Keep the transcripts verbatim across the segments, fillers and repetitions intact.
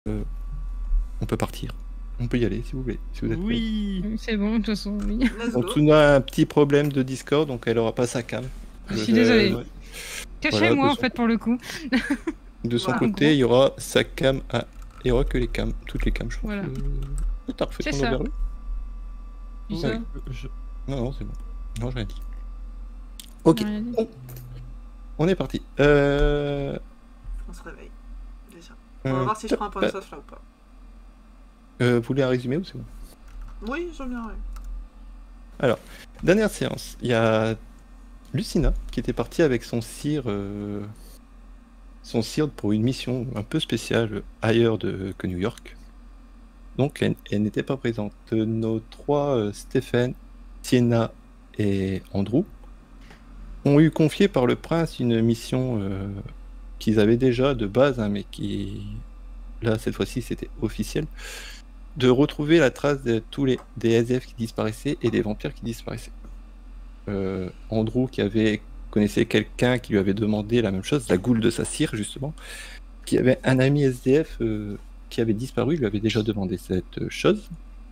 euh, on peut partir. On peut y aller si vous voulez. Si vous êtes oui, c'est bon, de toute façon, oui. donc, Tsuna a un petit problème de Discord, donc elle aura pas sa cam. Je suis désolée. Ouais. Cachez-moi voilà, en fait pour le coup. De son voilà, côté, il y aura sa cam à. Il y aura que les cams, toutes les cams, je pense. Voilà. Euh... T'as refait C'est ton ça. overlay Oui, oui. ça. Je... Non, non, c'est bon. Non, j'ai rien dit. Ok. On... On est parti. Euh... On se réveille. Déjà. On va euh... voir si je prends un point de sauce là ou pas. Euh, vous voulez un résumé ou c'est bon? Oui, je veux bien, oui. Alors, dernière séance. Il y a Lucina qui était partie avec son sire. Euh... Son sire pour une mission un peu spéciale ailleurs de... que New York. Donc elle, elle n'était pas présente. Nos trois, euh, Stéphane, Sienna et Andrew, ont eu confié par le prince une mission euh, qu'ils avaient déjà de base, hein, mais qui, là, cette fois-ci, c'était officiel, de retrouver la trace de tous les des S D F qui disparaissaient et des vampires qui disparaissaient. Euh, Andrew qui avait connaissait quelqu'un qui lui avait demandé la même chose, la goule de sa cire, justement, qui avait un ami S D F euh, qui avait disparu, il lui avait déjà demandé cette chose.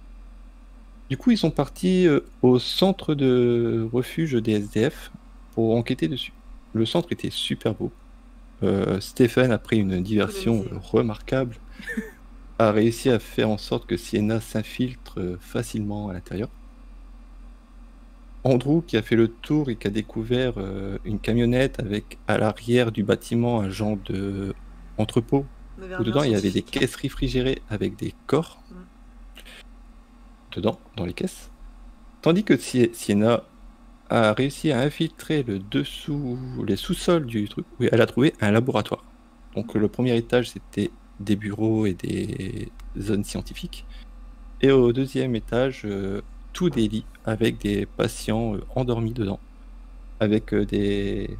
Du coup, ils sont partis euh, au centre de refuge des S D F pour enquêter dessus. Le centre était super beau. Euh, Stéphane, après une diversion euh, remarquable, a réussi à faire en sorte que Sienna s'infiltre euh, facilement à l'intérieur. Andrew, qui a fait le tour et qui a découvert euh, une camionnette avec à l'arrière du bâtiment un genre de entrepôt où dedans il y avait des caisses réfrigérées avec des corps mmh. dedans, dans les caisses. Tandis que Sienna a réussi à infiltrer le dessous, les sous-sols du truc, où elle a trouvé un laboratoire. Donc le premier étage c'était des bureaux et des zones scientifiques. Et au deuxième étage, euh, tout des lits avec des patients euh, endormis dedans, avec euh, des...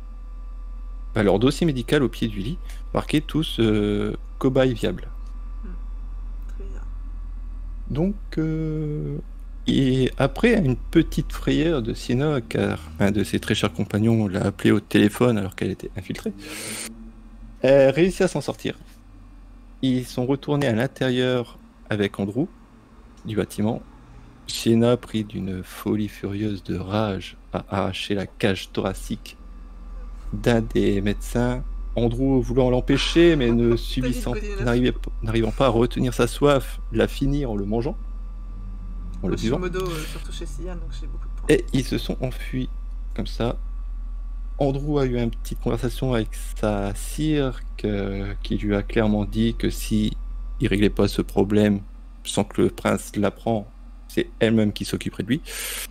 Bah, leur dossier médical au pied du lit, marqué tous euh, cobayes viables. Mmh. Très bien. Donc, euh... et après une petite frayeur de Sienna, car un de ses très chers compagnons l'a appelée au téléphone alors qu'elle était infiltrée, elle réussit à s'en sortir. Ils sont retournés à l'intérieur avec Andrew du bâtiment. Sienna, pris d'une folie furieuse de rage, a arraché la cage thoracique d'un des médecins. Andrew, voulant l'empêcher, mais ne subissant, n'arrivant pas à retenir sa soif, l'a fini en le mangeant. En le buvant. Modo, euh, surtout chez Sian, donc j'ai beaucoup de points. Et ils se sont enfuis comme ça. Andrew a eu une petite conversation avec sa sire que, qui lui a clairement dit que si il réglait pas ce problème sans que le prince l'apprend, c'est elle-même qui s'occuperait de lui.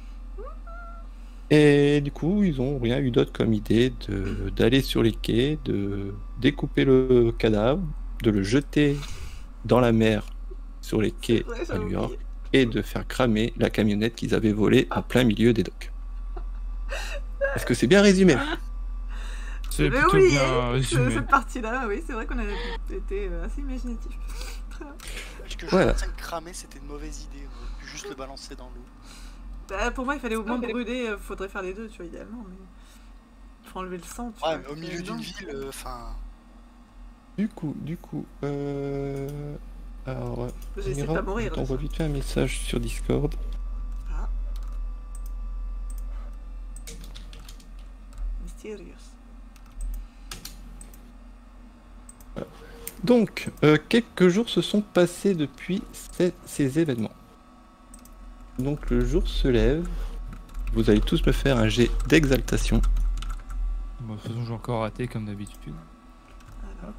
Et du coup, ils n'ont rien eu d'autre comme idée de, d'aller sur les quais, de découper le cadavre, de le jeter dans la mer sur les quais vrai, à New York et de faire cramer la camionnette qu'ils avaient volée en plein milieu des docks. Est-ce que c'est bien résumé? C'est plutôt oui, bien résumé. Cette partie-là, oui, c'est vrai qu'on a été assez imaginatif. Très bien. Est-ce que voilà. je cramer, c'était une mauvaise idée, on aurait pu juste le balancer dans l'eau. Bah, pour moi, il fallait au moins brûler, euh, faudrait faire les deux, tu vois, idéalement, mais... Faut enlever le sang, tu ouais, vois. Mais au milieu d'une ville, enfin... Euh, du coup, du coup, euh... Alors, j'essaie de pas mourir. On voit vite fait un message sur Discord. Ah. Mysterious. Voilà. Donc, euh, quelques jours se sont passés depuis ces, ces événements. Donc le jour se lève. Vous allez tous me faire un jet d'exaltation. Bon, de toute façon, j'ai encore raté comme d'habitude. Alors...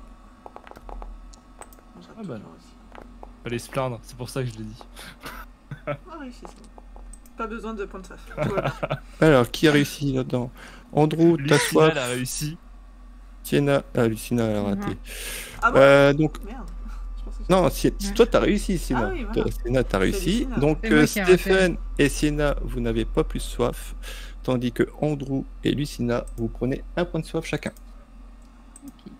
Ah bah non. Fallait se plaindre, c'est pour ça que je l'ai dit. Ah oui, c'est ça. Pas besoin de points de soif. Alors, qui a réussi là-dedans? Andrew, ta soif. a réussi. Sienna, ah, Lucina a raté. Mm-hmm. Ah bon euh, donc... Merde. Non, si, si toi t'as réussi, Sienna. Ah oui, voilà. Sienna t'as réussi. Donc euh, Stéphane et Sienna, vous n'avez pas plus soif, tandis que Andrew et Lucina, vous prenez un point de soif chacun. Okay.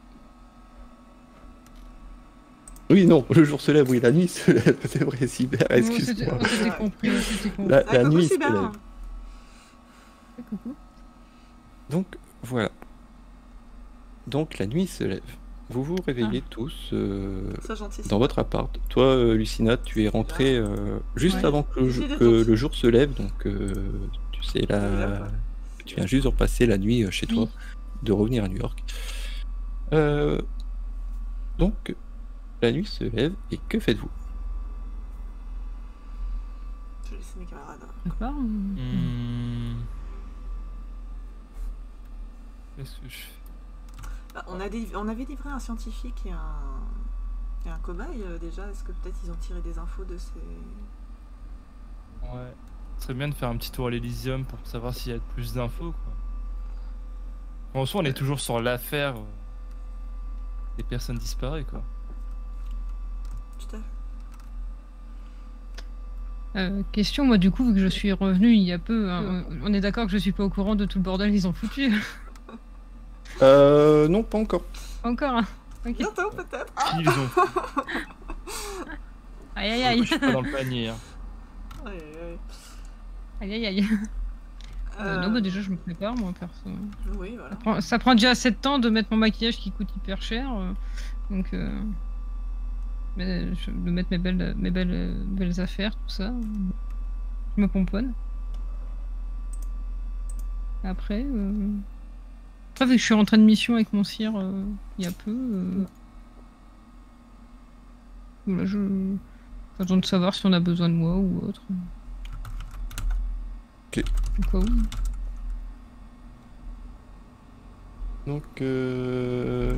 Oui, non, le jour se lève, oui, la nuit se lève, c'est vrai, Cyber, excuse-moi. La, la nuit se lève. Donc voilà. Donc la nuit se lève. vous vous réveillez tous euh, C'est gentil. dans votre appart. Toi, euh, Lucina, tu es rentré euh, juste Ouais. avant que le, jour- que le jour se lève, donc euh, tu sais là, tu viens juste de repasser la nuit euh, chez toi, Oui. de revenir à New York. Euh, donc, la nuit se lève et que faites-vous? Je vais laisser mes camarades. D'accord. Hmm. Qu'est-ce que je fais? Bah, on, a des... on avait livré un scientifique et un, et un cobaye euh, déjà. Est-ce que peut-être ils ont tiré des infos de ces. Ouais. Ce serait bien de faire un petit tour à l'Elysium pour savoir s'il y a plus d'infos, quoi. En soi, on est toujours sur l'affaire euh, des personnes disparues, quoi. Tout à fait. Euh, question, moi du coup, vu que je suis revenu il y a peu, hein, on- on est d'accord que je suis pas au courant de tout le bordel qu'ils ont foutu. Euh, non, pas encore. Encore, hein. Ok. Bientôt peut-être. Ils ont fait. Aïe aïe aïe. Je suis pas dans le panier. Hein. Ouais, ouais. Aïe aïe aïe. Euh, Euh, non, bah déjà, je me prépare, moi, perso. Oui, voilà. Ça prend, ça prend déjà assez de temps de mettre mon maquillage qui coûte hyper cher. euh, donc, euh, mais je- de mettre mes belles, mes belles, euh, belles affaires, tout ça. euh, Je me pomponne. Après, euh... après, vu que je suis rentrée de mission avec mon cire euh, il y a peu, euh... voilà, je... Pas besoin de savoir si on a besoin de moi ou autre. Ok. Au cas où. Donc, euh...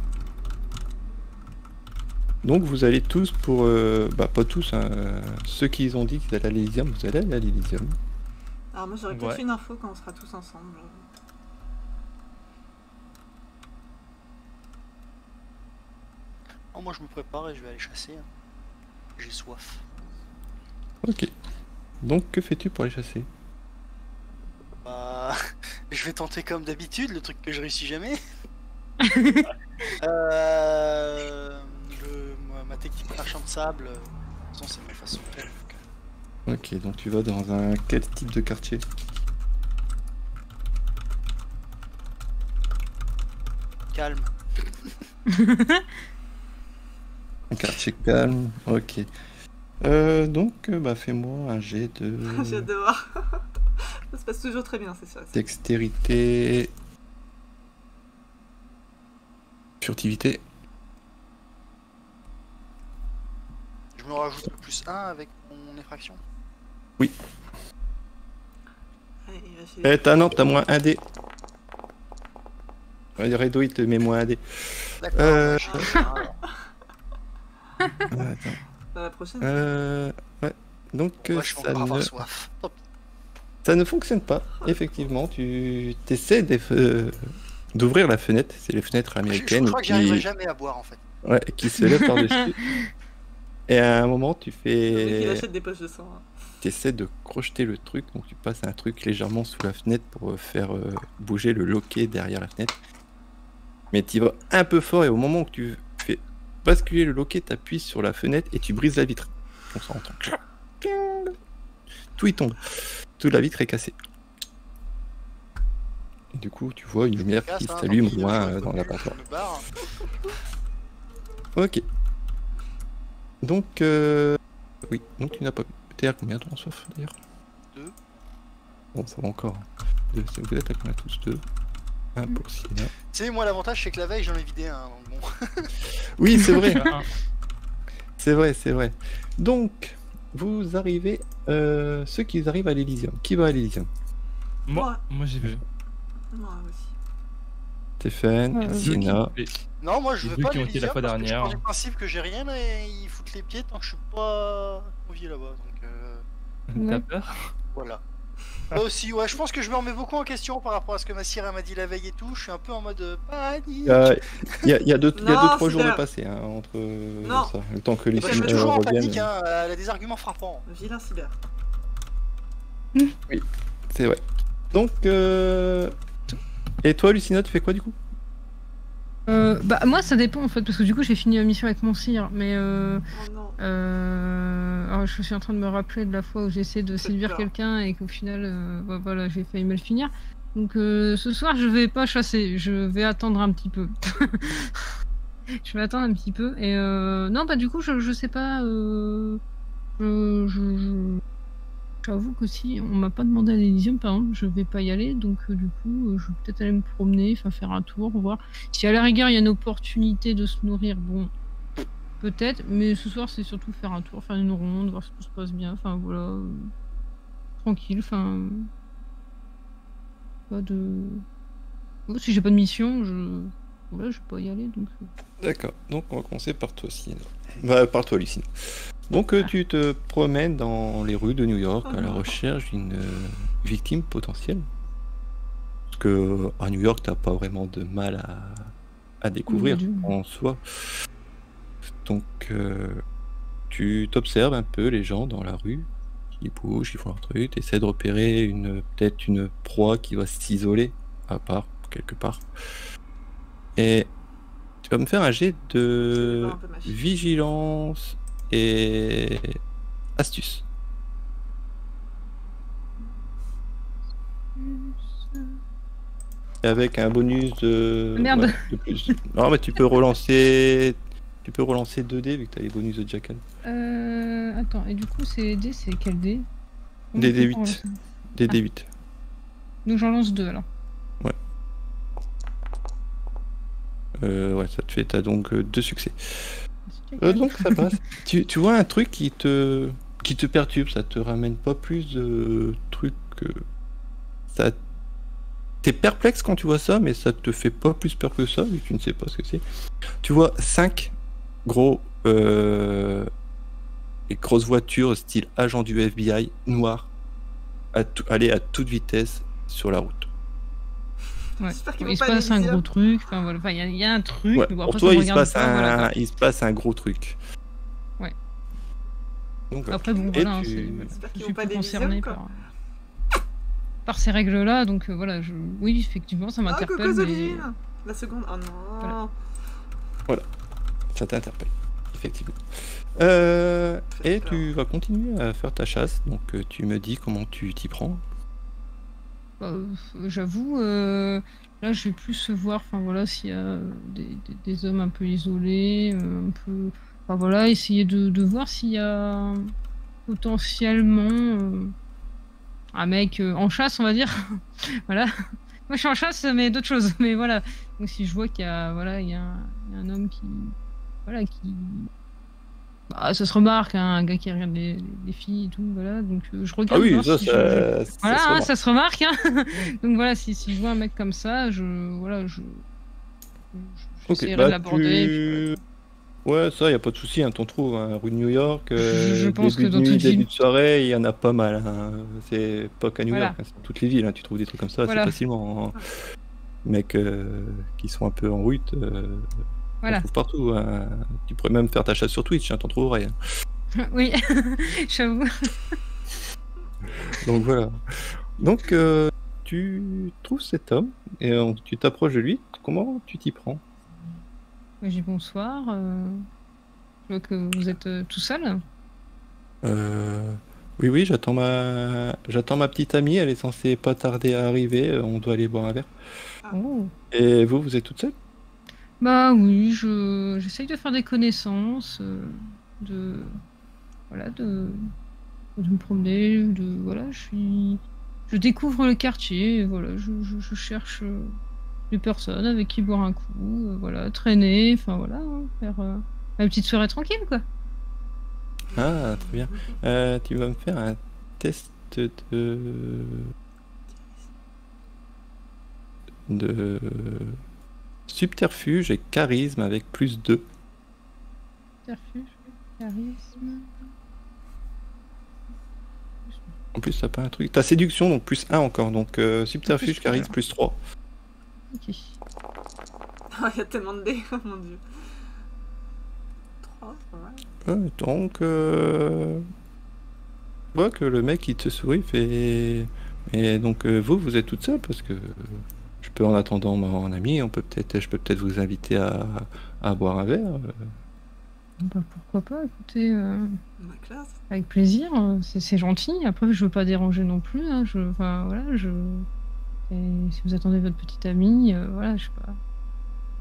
donc vous allez tous pour, euh, bah pas tous, hein, euh, ceux qui ont dit qu'ils allaient à l'Elysium, vous allez aller à l'Elysium. Alors moi j'aurais peut-être Ouais. une info quand on sera tous ensemble. Oh, moi je me prépare et je vais aller chasser. hein. J'ai soif. Ok. Donc que fais-tu pour aller chasser? Bah, je vais tenter comme d'habitude, le truc que je réussis jamais. euh, le- moi, ma technique marchand de sable, euh, de toute façon c'est ma façon de faire. donc, euh, Ok, donc tu vas dans un quel type de quartier? Calme. Un quartier calme, ok. Euh, donc, euh, bah fais-moi un jet de J'ai hâte de voir. Ça se passe toujours très bien, c'est sûr. dextérité, furtivité. Je me rajoute le plus un avec mon effraction. Oui. Allez, j'ai- Eh, t'as non, t'as moins un dé. Ouais, Redo, il te met moins un dé. D'accord. Euh. bah, j'ai un, alors. Ah, attends. Bah, la prochaine. Euh, ouais. Donc Moi euh, je vais ça, encore avoir ne, soif. Tant pis. ça ne fonctionne pas. Effectivement, tu essaies d'ouvrir la fenêtre. C'est les fenêtres Je, je américaines crois que j'arriverai qui, jamais à boire en fait. ouais, qui se lèvent par-dessus. Et à un moment, tu Le mec, il fais, achète des poches de sang. hein. tu essaies de crocheter le truc. Donc tu passes un truc légèrement sous la fenêtre pour euh, faire euh, bouger le loquet derrière la fenêtre. Mais tu vas un peu fort et au moment où tu fais basculer le loquet, tu appuies sur la fenêtre et tu brises la vitre. On s'entend. Tout y tombe. Toute la vitre est cassée. Et du coup, tu vois une lumière Casse, qui hein, s'allume tant pis, loin je euh, dans me l'appartement. barre. Ok. Donc, euh... oui, donc tu n'as pas. T'es à combien toi en soif d'ailleurs? Deux. Bon, ça va encore. Deux. Vous êtes à combien tous? Deux. Un pour Sina. Tu sais, moi l'avantage c'est que la veille j'en ai vidé un. Donc bon. Oui, c'est vrai. Un. C'est vrai, c'est vrai. Donc, vous arrivez. Euh, ceux qui arrivent à l'Elysium. Qui va à l'Elysium? Moi, moi j'y vais. Moi aussi. Stéphane, Euh, Sina. Et- Non, moi je Les veux deux pas qui ont été la l'Elysium fois parce que je dernière. pars du principe que j'ai rien et ils foutent les pieds tant que je suis pas convié là-bas. Donc euh, T'as Ouais. peur? voilà. Là aussi, ouais, je pense que je me remets beaucoup en question par rapport à ce que ma sire elle m'a dit la veille et tout. Je suis un peu en mode euh, panique. Il y a, il y a- il y a deux, il y a Non, deux, trois jours de Sina. passé hein, entre euh, Non. ça, le temps que Eh les ben, je films suis toujours en reviennent. panique, hein. Elle a des arguments frappants. Vilain cyber. C'est vrai. Donc, euh... et toi, Lucina, tu fais quoi du coup? Euh, bah moi ça dépend en fait parce que du coup j'ai fini ma mission avec mon cire mais euh, Oh non. euh, alors, je suis en train de me rappeler de la fois où j'ai essayé de Faites séduire peur. quelqu'un et qu'au final euh, bah, voilà j'ai failli mal finir donc euh, ce soir je vais pas chasser, je vais attendre un petit peu. je vais attendre un petit peu. Et euh, non, bah du coup, je, je sais pas. Euh, je, je, je- J'avoue que si on m'a pas demandé à l'Elysium, par exemple, je vais pas y aller. Donc euh, du coup, euh, je vais peut-être aller me promener, enfin faire un tour, voir. Si à la rigueur il y a une opportunité de se nourrir, bon, peut-être. Mais ce soir, c'est surtout faire un tour, faire une ronde, voir si tout se passe bien. Enfin voilà, euh, tranquille. Enfin, pas de. Moi, si j'ai pas de mission, je voilà, je vais pas y aller. Donc. euh, D'accord, donc on va commencer par toi, Lucina. Bah, par toi, Lucina. Donc euh, tu te promènes dans les rues de New York à la recherche d'une euh, victime potentielle. Parce que à New York, t'as pas vraiment de mal à, à découvrir du- en soi. Donc euh, tu t'observes un peu les gens dans la rue qui bougent, ils font leur truc, t'essaies de repérer une peut-être une proie qui va s'isoler à part quelque part. Et tu vas me faire un jet Je vais de voir un peu ma fiche. vigilance et astuce. Et avec un bonus de, Merde. ouais, de plus. Non, mais tu peux relancer. Tu peux relancer deux dés vu que tu as les bonus de Jackal. Euh, attends, et du coup, c'est D, c'est quel D? Comment Des on D peut huit. relancer Des Ah. D huit. Donc j'en lance deux alors. Euh, ouais, ça te fait. T'as donc euh, deux succès. C'est Euh, Jackal. donc ça passe. tu, tu vois un truc qui te qui te perturbe, ça te ramène pas plus de trucs que ça. T'es perplexe quand tu vois ça, mais ça te fait pas plus peur que ça, vu que tu ne sais pas ce que c'est. Tu vois cinq gros euh, et grosses voitures style agent du F B I noires à tout- aller à toute vitesse sur la route. Ouais. J'espère qu'ils Il vont se pas passe un Elysium. gros truc. Enfin voilà, Enfin, il y, a- il y a un truc. Ouais, Mais bon, pour après, toi, ça me il se, regarde passe pas, voilà, un, quoi. il se passe un gros truc. Ouais. Donc, voilà. Après bon Et voilà, hein, tu- c'est- voilà. J'espère je qu'ils suis vont pas plus d'Elysium, concernée quoi. par par ces règles-là, donc euh, voilà, je... oui effectivement ça Ah, m'interpelle. coucou mais... Zoline. La seconde. Oh non. Voilà. Ça t'interpelle, effectivement. Euh, Fait et peur. tu vas continuer à faire ta chasse, donc euh, tu me dis comment tu t'y prends. Bah, euh, j'avoue, euh, là je vais plus voir, enfin voilà, s'il y a des, des- des hommes un peu isolés, euh, un peu, enfin voilà, essayer de, de voir s'il y a potentiellement euh, un mec euh, en chasse, on va dire. Voilà. Moi je suis en chasse, mais d'autres choses. Mais voilà. Donc si je vois qu'il y a, voilà, il y a un, il y a un homme qui, voilà, qui, bah, ça se remarque, hein, un gars qui regarde les, les- les filles et tout, voilà. Donc euh, je Ah regarde oui, voir ça, si ça, je- je- ça voilà, se hein, remarque. ça se remarque. Hein. Donc voilà, si, si je vois un mec comme ça, je, voilà, je, je- Ok, j'essaierai bah, de l'aborder. et puis voilà. tu... Ouais, ça, y a pas de souci, hein, t'en trouves, hein, rue de New York, euh, Je- je pense début que de dans nuit, toute début ville- de soirée, il y en a pas mal. Hein. C'est pas qu'à New Voilà. York, hein, c'est dans toutes les villes, hein, tu trouves des trucs comme ça Voilà. assez facilement. Hein. Mecs euh, qui sont un peu en route, euh, on Voilà. trouve partout. Hein. Tu pourrais même faire ta chasse sur Twitch, hein, t'en trouverais. Hein. Oui, j'avoue. Donc voilà. Donc euh, tu trouves cet homme et euh, tu t'approches de lui. Comment tu t'y prends? Moi, j'ai bonsoir. euh, Je vois que vous êtes euh, tout seul. Euh, Oui, oui, j'attends ma... j'attends ma petite amie. Elle est censée pas tarder à arriver. euh, On doit aller boire un verre. Oh. Et vous, vous êtes toute seule? Bah oui, je j'essaye de faire des connaissances, euh, de voilà, de, de me promener, de voilà, je suis je découvre le quartier, et voilà, je, je, je cherche euh, des personnes avec qui boire un coup, euh, voilà, traîner, enfin voilà, hein, faire euh, une petite soirée tranquille quoi. Ah, très bien. Euh, tu vas me faire un test de... de subterfuge et charisme avec plus deux. Subterfuge, charisme. En plus, t'as pas un truc. T'as séduction, donc plus un encore. Donc euh, subterfuge, Plus trois, charisme, alors. plus trois. Ok. Oh, il y a tellement de dés, oh mon dieu. trois, ouais. Ouais, donc, euh... tu vois que le mec il te sourit, fait. Et donc euh, vous, vous êtes toute seule parce que je peux en attendant mon ami, on peut peut-être, je peux peut-être vous inviter à, à boire un verre. euh. Bah, pourquoi pas, écoutez, euh, Ma classe. avec plaisir, euh, c'est c'est gentil. Après, je veux pas déranger non plus. Hein, je, enfin, voilà, je. Et si vous attendez votre petite amie, euh, voilà, je sais pas.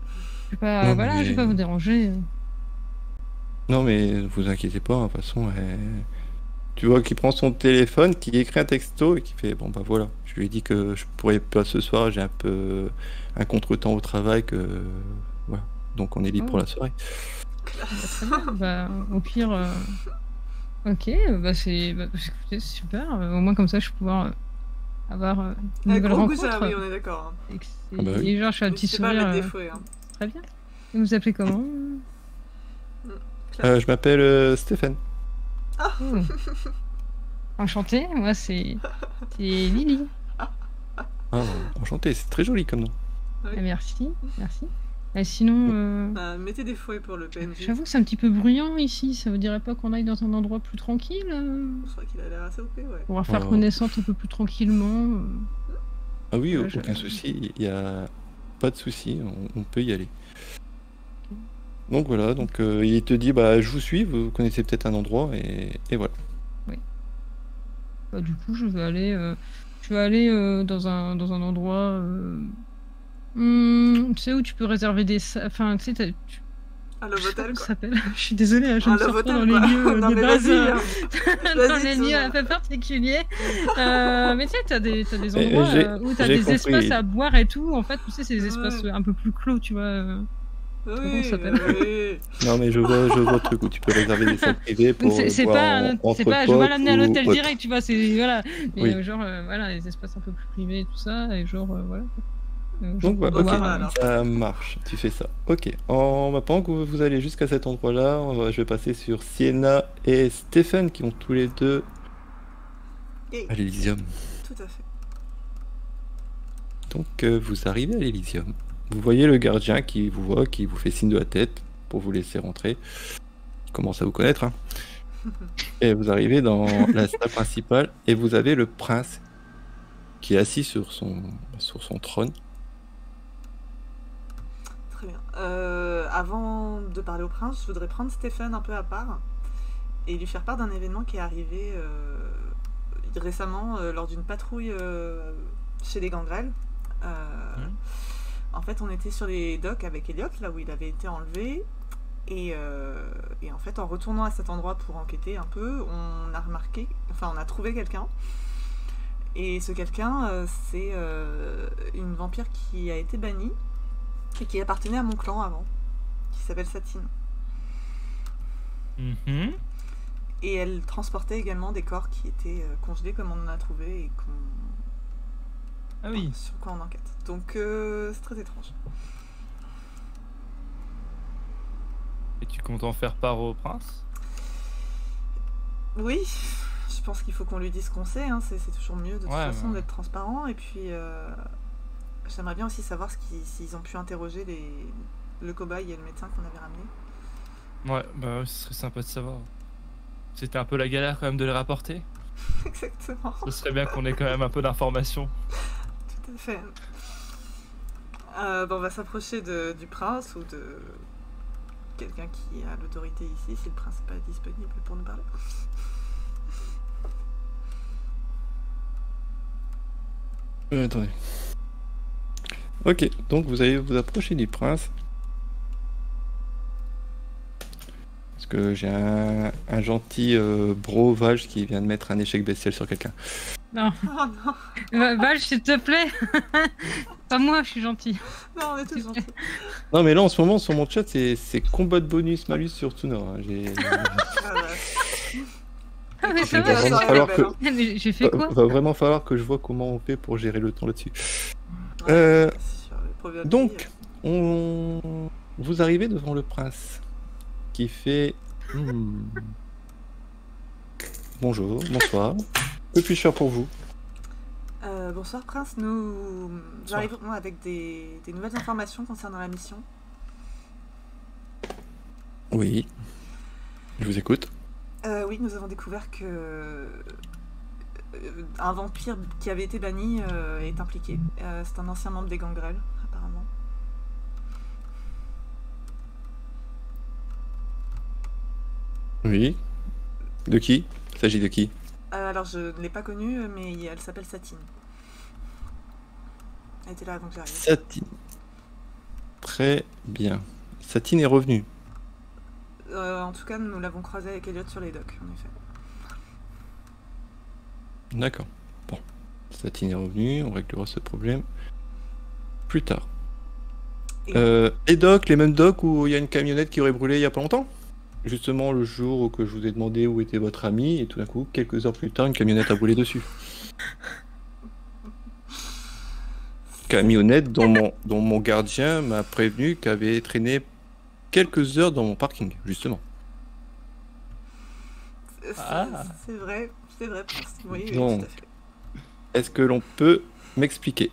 Je vais pas, Non, voilà, mais- je vais pas vous déranger. Non, mais vous inquiétez pas, hein, de toute façon, elle- tu vois qu'il prend son téléphone, qui écrit un texto et qui fait bon bah voilà, je lui ai dit que je pourrais pas ce soir, j'ai un peu un contretemps au travail, que voilà, donc on est libre Oh. pour la soirée. Bah, très bien. Bah, au pire, euh, ok, bah c'est, bah, écoutez, c'est super. euh, Au moins comme ça, je vais pouvoir euh, avoir euh, une Un nouvelle gros goût, rencontre. ça, oui, on est d'accord. hein. Et, que c'est- Ah bah oui. et genre, je fais un petit N'hésitez pas à sourire. mettre des euh, fouets. Hein. Très bien. Et vous appelez comment Euh, je m'appelle euh, Stéphane. Oh. Enchanté, moi c'est c'est Lily. Ah, enchanté, c'est très joli comme nom. Oui. Ah, merci, merci. Et sinon, euh, Euh, mettez des fouets pour le P N J. j'avoue que c'est un petit peu bruyant ici. Ça vous dirait pas qu'on aille dans un endroit plus tranquille euh, Je crois qu'il a l'air assez O P, ouais. pour faire Oh. connaissance un peu plus tranquillement euh. Ah oui, Ouais, aucun je- souci, il y a pas de souci, on, on peut y aller. Donc voilà, donc euh, il te dit bah je vous suis, vous connaissez peut-être un endroit et, et voilà. Bah, du coup, je vais aller, euh, je vais aller euh, dans un dans un endroit. euh, hmm, tu sais où tu peux réserver des, sa- enfin tu sais, t'as- tu- Ah, je le sais pas motel, comment ça quoi. s'appelle. Je suis désolée, hein, je Ah, me le sors pas motel, dans les quoi. lieux euh, Non, de mais base. vas-y. euh, hein. dans Vas-y, les Tsuno. lieux un peu particuliers. Euh, mais tu sais, t'as des, t'as des Eh, endroits j'ai- euh, où t'as j'ai des compris. espaces à boire et tout. En fait, tu sais, c'est des espaces Ouais. un peu plus clos, tu vois. euh. Oui, ça s'appelle oui. Non mais je vois, je vois le truc où tu peux réserver des salles privées Donc pour c'est euh, c'est boire pas, en- un- entre c'est pas, je vais pas potes l'amener à ou l'hôtel autre. direct, tu vois. C'est voilà, mais Oui. euh, genre euh, voilà, des espaces un peu plus privés, tout ça, et genre euh, voilà. Euh, genre Donc voilà, pour ok, boire, va, euh, alors. ça marche, tu fais ça. Ok, en maintenant que vous allez jusqu'à cet endroit-là, on va- je vais passer sur Sienna et Stéphane qui vont tous les deux Yay. à l'Elysium. Tout à fait. Donc euh, vous arrivez à l'Elysium. Vous voyez le gardien qui vous voit, qui vous fait signe de la tête pour vous laisser rentrer. Il commence à vous connaître. Hein. Et vous arrivez dans la salle principale et vous avez le prince qui est assis sur son, sur son trône. Très bien. Euh, avant de parler au prince, je voudrais prendre Stéphane un peu à part et lui faire part d'un événement qui est arrivé euh, récemment euh, lors d'une patrouille euh, chez les gangrels. Euh, Mhm. En fait, on était sur les docks avec Elliot, là où il avait été enlevé. Et, euh, et en fait, en retournant à cet endroit pour enquêter un peu, on a remarqué, enfin, on a trouvé quelqu'un. Et ce quelqu'un, euh, c'est euh, une vampire qui a été bannie et qui appartenait à mon clan avant, qui s'appelle Satine. Mhm. Et elle transportait également des corps qui étaient euh, congelés comme on en a trouvé et qu'on... Ah oui. sur quoi on enquête. Donc euh, c'est très étrange. Et tu comptes en faire part au prince? Oui, je pense qu'il faut qu'on lui dise ce qu'on sait, hein. c'est, c'est toujours mieux de toute Ouais, façon ouais. d'être transparent. Et puis euh, j'aimerais bien aussi savoir ce qu'ils, s'ils ont pu interroger les, le cobaye et le médecin qu'on avait ramené. Ouais, bah ouais, ce serait sympa de savoir. C'était un peu la galère quand même de les rapporter. Exactement, Ce serait bien qu'on ait quand même un peu d'informations. tout à fait. Euh, bon, on va s'approcher de, du prince ou de quelqu'un qui a l'autorité ici, si le prince n'est pas disponible pour nous parler. Euh, attendez. Ok, donc vous allez vous approcher du prince. Parce que j'ai un, un gentil euh, bro Valge qui vient de mettre un échec bestial sur quelqu'un. Non, Oh non, Va- Valge, s'il te plaît. Pas moi, je suis gentil. non, on est tous gentils. Non mais là en ce moment sur mon chat c'est c'est combat de bonus malus sur Tsuno. Hein. J'ai- Ah, ouais. Ah, mais ça Il va va, vraiment j'ai- falloir que- Ah, mais j'ai fait quoi? va vraiment falloir que je vois comment on fait pour gérer le temps là-dessus. Ouais, Euh, c'est sûr, le proverbe donc, dit, On... Vous arrivez devant le prince qui fait Hmm. Bonjour, bonsoir. Que puis-je faire pour vous? Euh, bonsoir Prince, nous Bonsoir. arrivons avec des, des nouvelles informations concernant la mission. Oui, je vous écoute. Euh, oui, nous avons découvert que euh, un vampire qui avait été banni euh, est impliqué. Euh, c'est un ancien membre des gangrels, apparemment. Oui. De qui? Il s'agit de qui? Euh, alors, je ne l'ai pas connue, mais elle s'appelle Satine. Elle était là avant que j'arrive. Satine. Très bien. Satine est revenue. Euh, en tout cas, nous l'avons croisé avec Elliot sur les docks, en effet. D'accord. Bon. Satine est revenue, on réglera ce problème plus tard. Et Euh, les docks, les mêmes docks où il y a une camionnette qui aurait brûlé il y a pas longtemps? Justement, le jour où que je vous ai demandé où était votre ami, et tout d'un coup, quelques heures plus tard, une camionnette a brûlé dessus. Camionnette dont mon, dont mon gardien m'a prévenu qu'elle avait traîné quelques heures dans mon parking, justement. c'est Ah. c'est vrai, c'est vrai, Prince. Oui, oui, Donc. tout à fait. Est-ce que l'on peut m'expliquer?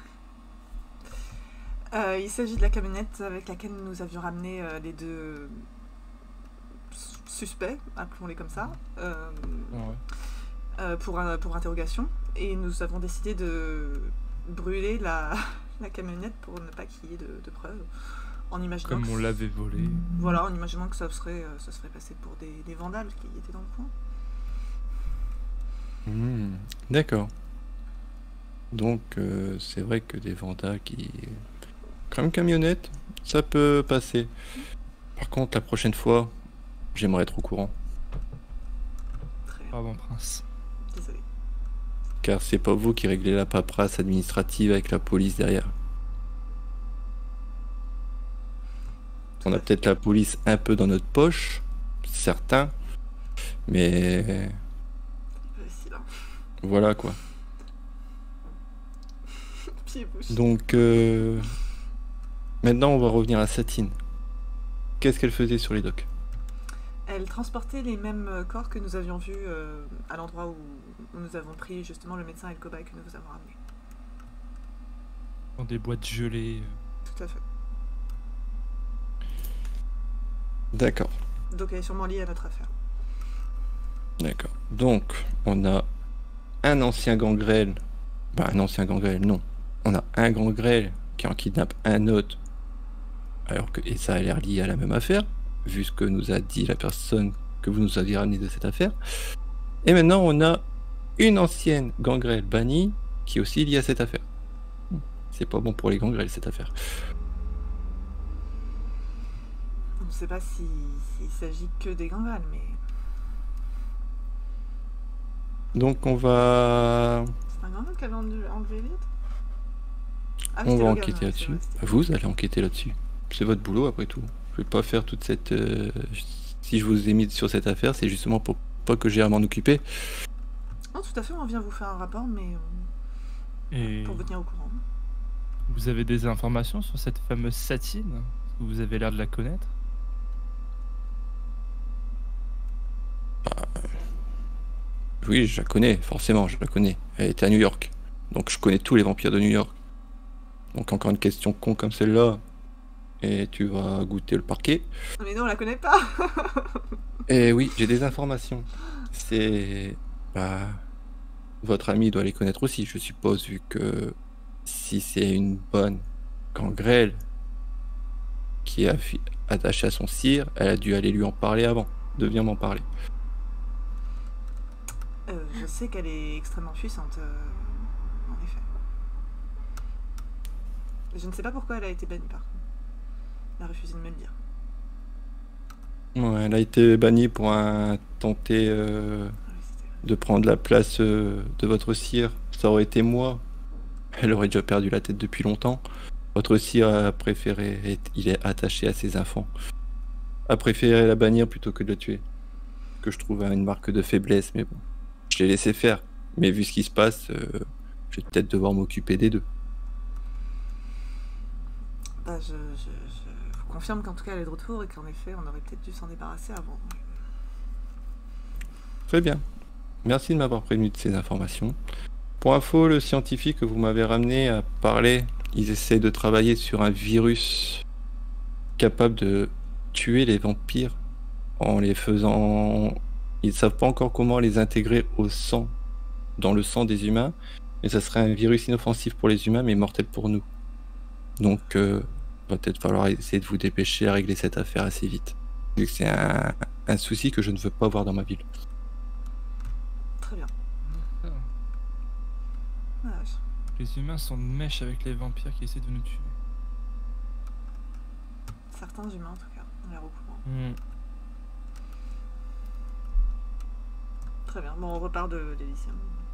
Euh, il s'agit de la camionnette avec laquelle nous avions ramené euh, les deux suspects, appelons-les comme ça, euh, Ouais. euh, pour, un- pour interrogation. Et nous avons décidé de brûler la, la camionnette pour ne pas qu'il y ait de, de preuves. En imaginant Comme que- on l'avait volé. Voilà, en imaginant que ça serait, euh, ça serait passé pour des, des vandales qui étaient dans le coin. Hmm, d'accord. Donc, euh, c'est vrai que des vandales qui... Comme camionnette, ça peut passer. Par contre, la prochaine fois, j'aimerais être au courant. Très bien, Pardon, Prince. désolé. Car c'est pas vous qui réglez la paperasse administrative avec la police derrière. On a peut-être la police un peu dans notre poche, certains, mais Facile, hein. voilà quoi. Pied bouche. Donc, euh, maintenant on va revenir à Satine. Qu'est-ce qu'elle faisait sur les docks? Elle transportait les mêmes euh, corps que nous avions vus euh, à l'endroit où, où nous avons pris justement le médecin et le cobaye que nous vous avons ramené. Dans des boîtes gelées. euh. Tout à fait. D'accord, Donc elle est sûrement liée à notre affaire. d'accord. Donc, on a un ancien gangrel. Bah, un ancien gangrel, non. On a un gangrel qui en kidnappe un autre. Alors que, et ça a l'air lié à la même affaire, vu ce que nous a dit la personne que vous nous aviez ramené de cette affaire. Et maintenant, on a une ancienne gangrel bannie qui est aussi liée à cette affaire. C'est pas bon pour les gangrels, cette affaire. On ne sait pas si- s'il s'agit que des gangrels, mais Donc, on va, c'est un gangrel qui avait enlevé enlevé Elliot. Ah oui, on c'était va Logan, enquêter ouais, c'est là-dessus. vrai, c'était- Vous allez enquêter là-dessus. C'est votre boulot, après tout. Je vais pas faire toute cette... euh, Si je vous ai mis sur cette affaire, c'est justement pour pas que j'ai à m'en occuper. Non, tout à fait, on vient vous faire un rapport, mais euh, Et pour vous tenir au courant. vous avez des informations sur cette fameuse Satine? Parce que vous avez l'air de la connaître. Oui, je la connais, forcément, je la connais. Elle était à New York. Donc je connais tous les vampires de New York. Donc encore une question con comme celle-là. Et tu vas goûter le parquet. Mais non, on la connaît pas. Et oui, j'ai des informations. C'est... Bah... Votre ami doit les connaître aussi, je suppose, vu que... Si c'est une bonne gangrel qui est affi- attachée à son cire, elle a dû aller lui en parler avant. De bien m'en parler. Euh, je sais qu'elle est extrêmement puissante, euh, en effet. Je ne sais pas pourquoi elle a été bannie, par contre. Elle a refusé de me le dire. Ouais, elle a été bannie pour un tenter euh, Ah oui, c'était- de prendre la place euh, de votre cire. Ça aurait été moi. Elle aurait déjà perdu la tête depuis longtemps. Votre cire a préféré, être- il est attaché à ses enfants. A préféré la bannir plutôt que de la tuer. Que je trouve une marque de faiblesse, mais bon. Je l'ai laissé faire. Mais vu ce qui se passe, euh, je vais peut-être devoir m'occuper des deux. Bah, je, je, je vous confirme qu'en tout cas elle est de retour et qu'en effet on aurait peut-être dû s'en débarrasser avant. Très bien. Merci de m'avoir prévenu de ces informations. Pour info, le scientifique que vous m'avez ramené a parlé. Ils essaient de travailler sur un virus capable de tuer les vampires en les faisant... Ils ne savent pas encore comment les intégrer au sang, dans le sang des humains. Mais ça serait un virus inoffensif pour les humains, mais mortel pour nous. Donc, euh, va peut-être falloir essayer de vous dépêcher à régler cette affaire assez vite. Vu que c'est un, un souci que je ne veux pas voir dans ma ville. Très bien. Ah. Ah, je- Les humains sont de mèche avec les vampires qui essaient de nous tuer. certains humains en tout cas, ont l'air au courant. Hmm. Très bien, bon on repart de l'Elysium.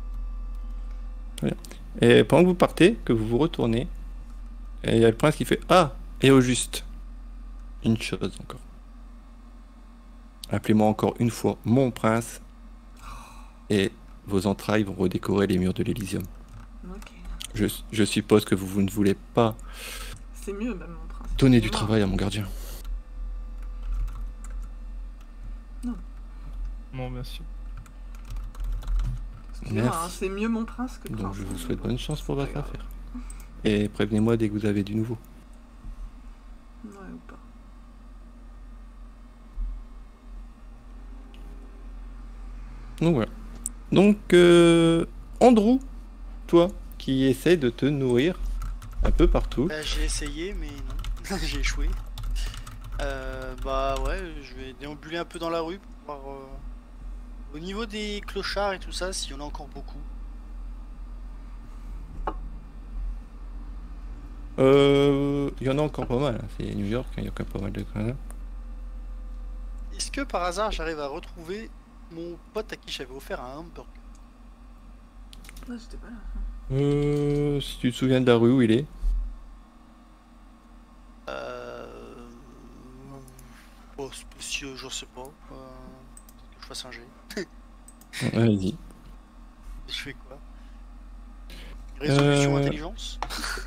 Et pendant que vous partez, que vous vous retournez, et il y a le prince qui fait « Ah, et au juste, une chose encore. Appelez-moi encore une fois mon prince, et vos entrailles vont redécorer les murs de l'Elysium. Ok. Je, je suppose que vous, vous ne voulez pas C'est mieux même mon prince. donner du Excusez-moi. travail à mon gardien. Non, bien sûr. Excusez-moi, Merci. hein, c'est mieux mon prince que le Donc prince. je vous souhaite bonne chance pour C'est votre pas grave. affaire. Et prévenez-moi dès que vous avez du nouveau. Ouais, ou pas. Donc voilà. Donc euh, Andrew, toi qui essaie de te nourrir un peu partout. Bah, j'ai essayé, mais non, j'ai échoué. Euh, bah ouais, je vais déambuler un peu dans la rue pour voir euh, au niveau des clochards et tout ça, s'il y en a encore beaucoup. Euh, Il y en a encore pas mal. Hein. C'est New York, hein, il y a quand même pas mal de Canada. Est-ce que par hasard j'arrive à retrouver mon pote à qui j'avais offert un hamburger? Ouais, j'étais pas là. Euh, si tu te souviens de la rue où il est. Euh... Oh, spécieux, je sais pas. Euh... Peut-être que je fasse un jet. Vas-y. Je fais quoi? Résolution Euh, intelligence?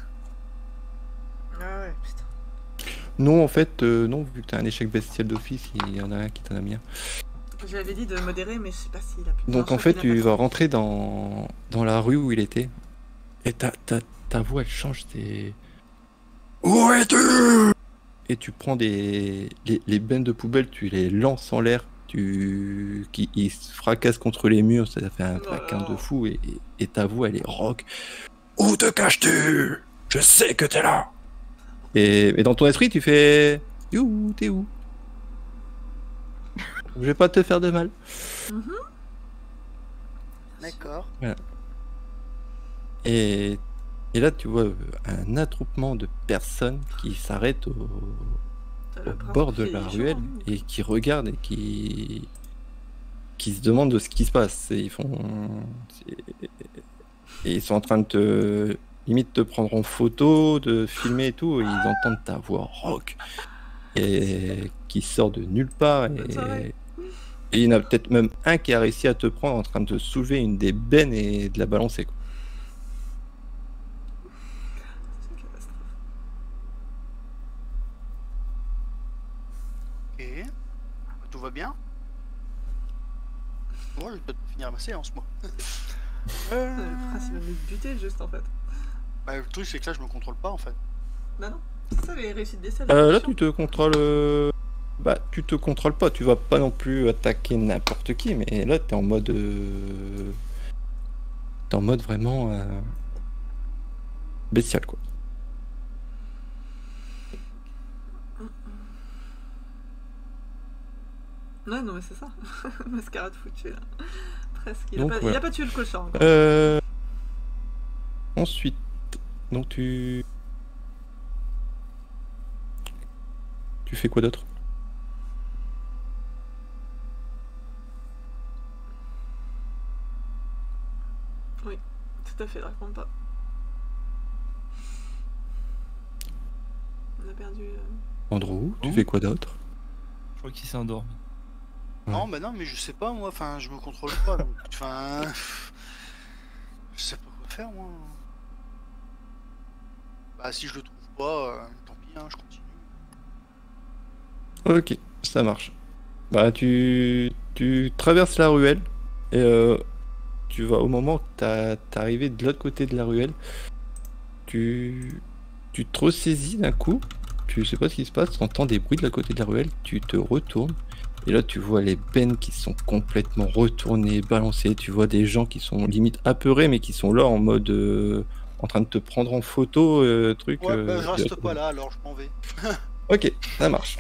Ah ouais, putain. Non, en fait, euh, non, vu que t'as un échec bestial d'office, il y en a un qui t'en a mis un. Je lui avais dit de modérer, mais je sais pas s'il a pu. Donc Non, en je fait, crois qu'il a tu pas vas fait. rentrer dans, dans la rue où il était. Et ta, ta, ta voix, elle change. C'est... Où es-tu? Et tu prends des... Les, les bennes de poubelle, tu les lances en l'air. Tu... Qui, ils se fracassent contre les murs. Ça fait un Oh traquin là. de fou. Et, et, et ta voix, elle est rock. Où te caches-tu? Je sais que t'es là. Et, et dans ton esprit, tu fais... You, t'es où? Je vais pas te faire de mal. Mhm. D'accord. Et, et là, tu vois euh, un attroupement de personnes qui s'arrêtent au, T'as au le prince bord qui de fait la chaud, ruelle hein. et qui regardent et qui, qui se demandent de ce qui se passe. Et ils font, c'est- et ils sont en train de te, limite te prendre en photo, de filmer et tout. Et ils entendent ta voix rock et qui sort de nulle part. Bonne soirée. Et, et il y en a peut-être même un qui a réussi à te prendre en train de soulever une des bennes et de la balancer, quoi. C'est une catastrophe. Ok. Tout va bien? Moi, je vais peut-être finir ma séance, moi. Euh, Le prince il va me buter juste en fait. Bah, le truc, c'est que là, je me contrôle pas, en fait. Bah non, c'est ça les réussites d'essai. Euh, là, tu te contrôles. euh, Bah, tu te contrôles pas. Tu vas pas non plus attaquer n'importe qui, mais là, t'es en mode. euh, T'es en mode vraiment. euh, bestial, quoi. Ouais, non mais c'est ça. Mascarade foutue là. Presque. Il, Donc, a pas, voilà. il a pas tué le cochon encore. Euh... Ensuite, donc tu. Tu fais quoi d'autre? Tout à fait, raconte pas. On a perdu. euh, Andrew, tu Oh. fais quoi d'autre? Je crois qu'il s'est endormi. Ouais. Non, bah non, mais je sais pas, moi. Enfin, je me contrôle pas. donc, Enfin. Je sais pas quoi faire, moi. Bah, si je le trouve pas, euh, tant pis, hein, je continue. Ok, ça marche. Bah, tu, tu traverses la ruelle et euh, tu vas au moment que t'as- t'es arrivé de l'autre côté de la ruelle, tu, tu te ressaisis d'un coup, tu sais pas ce qui se passe, tu entends des bruits de l'autre côté de la ruelle, tu te retournes et là tu vois les bennes qui sont complètement retournées, balancées, tu vois des gens qui sont limite apeurés mais qui sont là en mode euh, en train de te prendre en photo, euh, truc. Ouais, euh, bah, je reste de- pas là, alors je m'en vais. Ok, ça marche.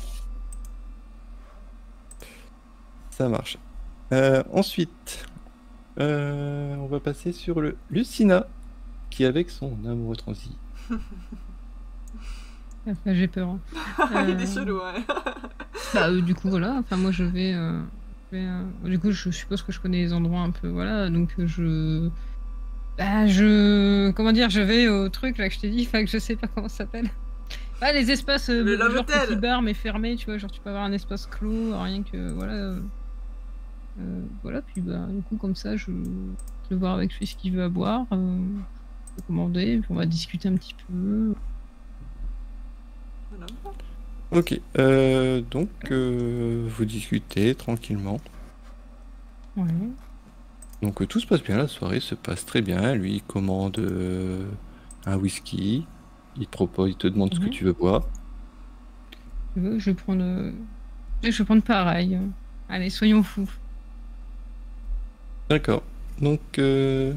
Ça marche. Euh, ensuite, euh, on va passer sur le Lucina, qui avec son amoureux transi Enfin, j'ai peur. Hein. Il est Euh, chelou, ouais. Bah, euh, du coup, voilà. Enfin, moi, je vais. euh, je vais, euh, Du coup, je suppose que je connais les endroits un peu. Voilà. Donc, euh, je. Bah, je. Comment dire, je vais au truc là que je t'ai dit. Enfin, que je sais pas comment ça s'appelle. Ah, les espaces. euh, Le Love genre Hotel. petit bar, mais fermé, tu vois. Genre, tu peux avoir un espace clos, rien que. Voilà. euh, euh, voilà. Puis, bah, du coup, comme ça, je, je vais voir avec lui ce qu'il veut à boire. euh, Je peux commander. Puis, on va discuter un petit peu. Voilà. Ok, euh, donc euh, vous discutez tranquillement. Ouais. Donc euh, tout se passe bien, la soirée se passe très bien. Lui il commande euh, un whisky, il te propose, il te demande ce que Mhm. tu veux boire. Tu veux, je vais prendre. euh, Je vais prendre pareil. Allez, soyons fous. D'accord. Donc euh,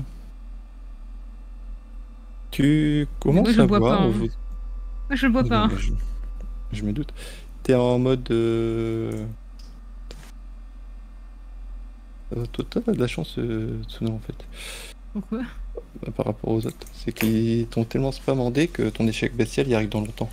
tu commences Moi, je à bois boire. pas, hein. vous- Moi, je bois Non, pas. mais je... je me doute. T'es en mode. Euh... euh, Toi, t'as de la chance, euh, Tsuna, en fait. Pourquoi? Bah, par rapport aux autres. C'est qu'ils t'ont tellement spammandé que ton échec bestial y arrive dans longtemps.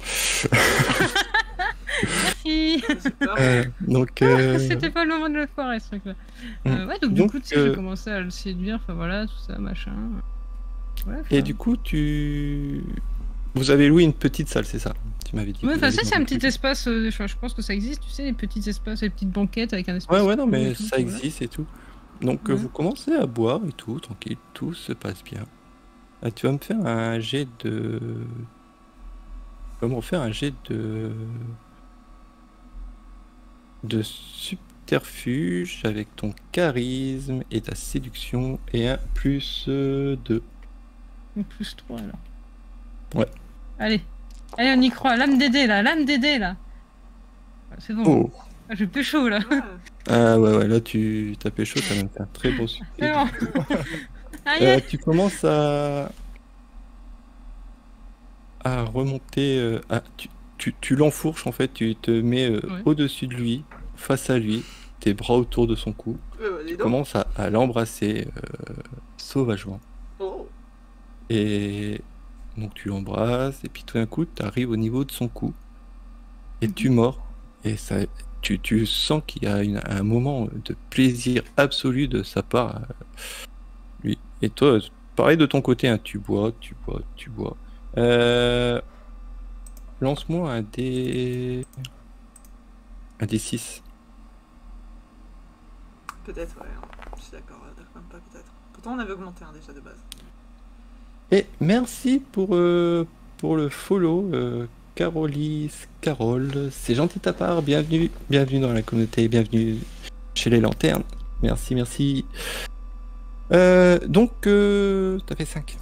Merci. J'ai peur. Euh, donc, euh, C'était pas le moment de le foirer, ce truc-là. Euh, Mm. ouais, donc, Donc, du coup, tu sais, euh, j'ai commencé à le séduire, enfin voilà, tout ça, machin. Voilà, et enfin. du coup, tu. Vous avez loué une petite salle, c'est ça? Tu m'avais dit. que Ouais, vous enfin, avez ça, c'est loué un une petit petite- espace, euh, enfin, je pense que ça existe, tu sais, les petits espaces, les petites banquettes avec un espace. Ouais, ouais, non, clos mais et tout, ça voilà. existe et tout. Donc, euh, Ouais. vous commencez à boire et tout, tranquille, tout se passe bien. Ah, tu vas me faire un jet de. Tu vas me refaire un jet de. de subterfuge avec ton charisme et ta séduction et un plus deux. Donc, plus trois, alors. Ouais. Allez. Allez, on y croit. Lame d'aider, là. Lame d'aider, là. Ah, c'est bon. Oh! Ah, j'ai plus chaud, là. Ouais. Ah ouais, ouais, là tu t'as pécho, ça même fait un très beau succès. C'est bon. Aïe, Euh, aïe. tu commences à à remonter, euh, à- tu, tu, tu l'enfourches en fait, tu te mets euh, Ouais. au-dessus de lui, face à lui, tes bras autour de son cou, Euh, dis tu donc. commences à, à l'embrasser euh, sauvagement. Oh. Et donc tu l'embrasses, et puis tout d'un coup, tu arrives au niveau de son cou, et Mhm. tu mords, et ça, tu, tu sens qu'il y a une- un moment de plaisir absolu de sa part, euh, lui. Et toi, pareil de ton côté, hein, tu bois, tu bois, tu bois. Euh, Lance-moi un dé... un dé six. Peut-être, ouais. Je suis d'accord, euh, d'accord, même pas peut-être. Pourtant, on avait augmenté un déjà de base. Et merci pour, euh, pour le follow, euh, Carolis, Carole. C'est gentil de ta part. Bienvenue, bienvenue dans la communauté, bienvenue chez les lanternes. Merci, merci. Euh, donc, euh, t'as fait cinq.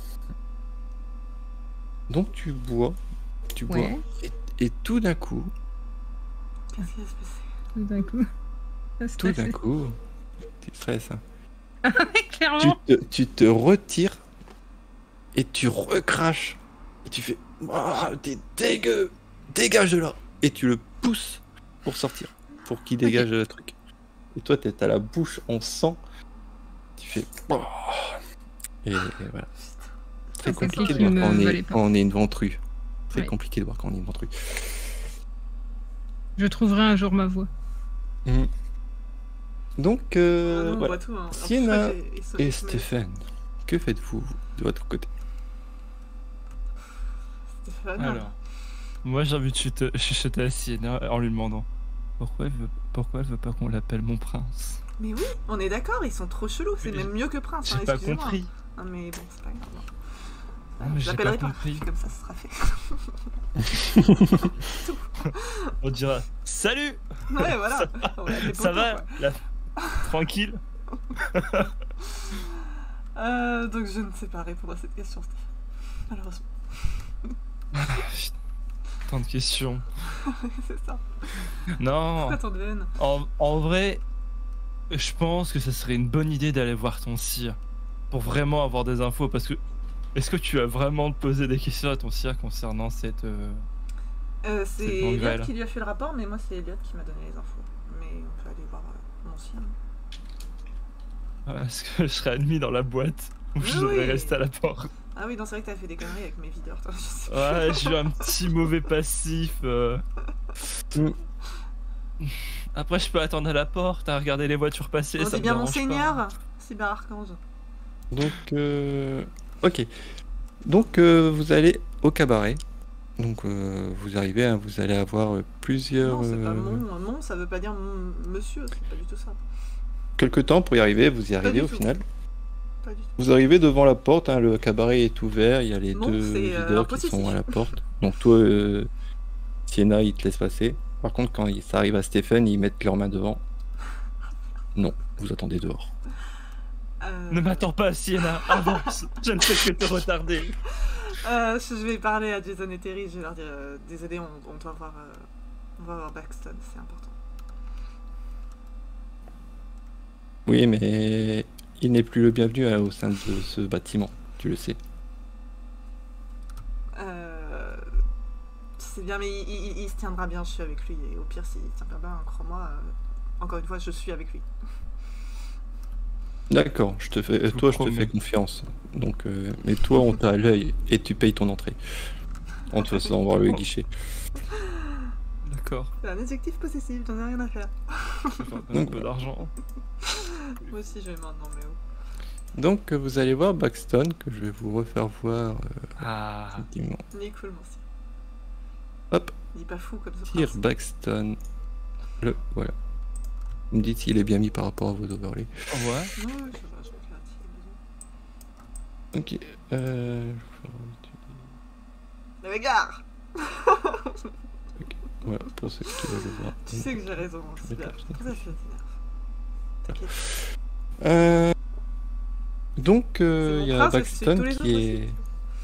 Donc tu bois, tu bois, Ouais, et, et tout d'un coup, Qu'est-ce qui va se passer? tout d'un coup. Ça se tout d'un passait. coup, tu stresses, hein. tu, Clairement. te, tu te retires et tu recraches et tu fais ah, t'es dégueu, dégage de là, et tu le pousses pour sortir, pour qu'il dégage le truc. Et toi t'es à la bouche en sang, tu fais oh. et, et voilà. Très C'est compliqué de qui voir me quand on, valait est, pas. quand on est une ventrue. Très Ouais. compliqué de voir quand on est une ventrue. Je trouverai un jour ma voix. Mm. Donc Ah, euh, nous, on voilà. voit tout, hein. En plus, Sienna je crois que j'ai- ils sont- Et ils sont- Stéphane, que faites-vous de votre côté? Stéphane. Alors, moi j'ai envie de chuter, chuchoter à Sienna en lui demandant pourquoi elle veut, pourquoi elle veut pas qu'on l'appelle mon prince. Mais oui, on est d'accord, ils sont trop chelous. C'est Mais même mieux que Prince. J'ai hein, pas excusez-moi. compris. Ah, mais bon, c'est pas grave. Ah, mais Je j'ai pas l'appellerai pas. compris. Comme ça, ce sera fait. On dira salut. Ouais, voilà. On va l'appeler Ça Poto, va quoi. la... Tranquille. Euh, donc je ne sais pas répondre à cette question, Stéphane. Malheureusement. Tant de questions. C'est ça. Non. Pourquoi tant de haine? En, en vrai, je pense que ça serait une bonne idée d'aller voir ton sire pour vraiment avoir des infos. Parce que est-ce que tu as vraiment posé des questions à ton sire concernant cette euh, Euh, C'est c'est bon, Elliot Graël. qui lui a fait le rapport, mais moi c'est Elliot qui m'a donné les infos. Mais on peut aller voir euh, mon sien. Est-ce que je serais admis dans la boîte ou je Oui, devrais oui. rester à la porte? Ah oui, non, c'est vrai que t'as fait des conneries avec mes videurs, toi. Je sais plus. Ouais, j'ai eu un petit mauvais passif. euh. Mm. Après, je peux attendre à la porte, à regarder les voitures passer. On ça dit me bien dérange pas. monseigneur, Cyber Archange. Donc, euh, ok. Donc, euh, vous allez au cabaret. Donc, euh, vous arrivez, hein, vous allez avoir euh, plusieurs... Non, c'est pas euh, mon. Mon, ça veut pas dire mon- monsieur, c'est pas du tout ça. quelques temps pour y arriver, vous y Pas arrivez du au tout. final. Pas du tout. Vous arrivez devant la porte, hein, le cabaret est ouvert, il y a les Non, deux c'est, euh, videurs qui impossible. sont à la porte. Donc toi, euh, Sienna, il te laisse passer. Par contre, quand il- ça arrive à Stéphane, ils mettent leurs mains devant. Non, vous attendez dehors. Euh, Ne m'attends pas, Sienna, avance. Je ne fais que te retarder. euh, je vais parler à Jason et Terry, je vais leur dire euh, désolé, on, on doit voir. euh, on va voir Baxton, c'est important. Oui, mais il n'est plus le bienvenu hein, au sein de ce bâtiment, tu le sais. Euh, c'est bien, mais il, il- il se tiendra bien, je suis avec lui. Et au pire, s'il se tient pas bien, crois-moi, euh, encore une fois, je suis avec lui. D'accord, je te fais, Je vous toi, je te promets. fais confiance. Donc, euh, mais toi, on t'a à l'œil et tu payes ton entrée. On te faisant voir le guichet. D'accord. C'est un adjectif possessif, j'en ai rien à faire. Je vais faire un Donc, peu d'argent. Moi aussi, je vais maintenant, mais oh. Donc, euh, vous allez voir Baxton, que je vais vous refaire voir. euh, Ah. effectivement. Il est cool, mon sire. Hop, Il est pas fou comme ça. Sir Baxton. Le voilà. Vous me dites s'il est bien mis par rapport à vos overlays. Ouais. Non, ouais, je sais pas, je regarde s'il y a besoin. Ok. Euh... Le regard. Voilà, pour ceux qui veulent le voir. Tu sais que j'ai raison, Je c'est vais bien. faire ça. Pourquoi ça fait T'inquiète. Euh, Donc, C'est euh, mon il y a prince, c'est Baxton tous les qui autres est... aussi.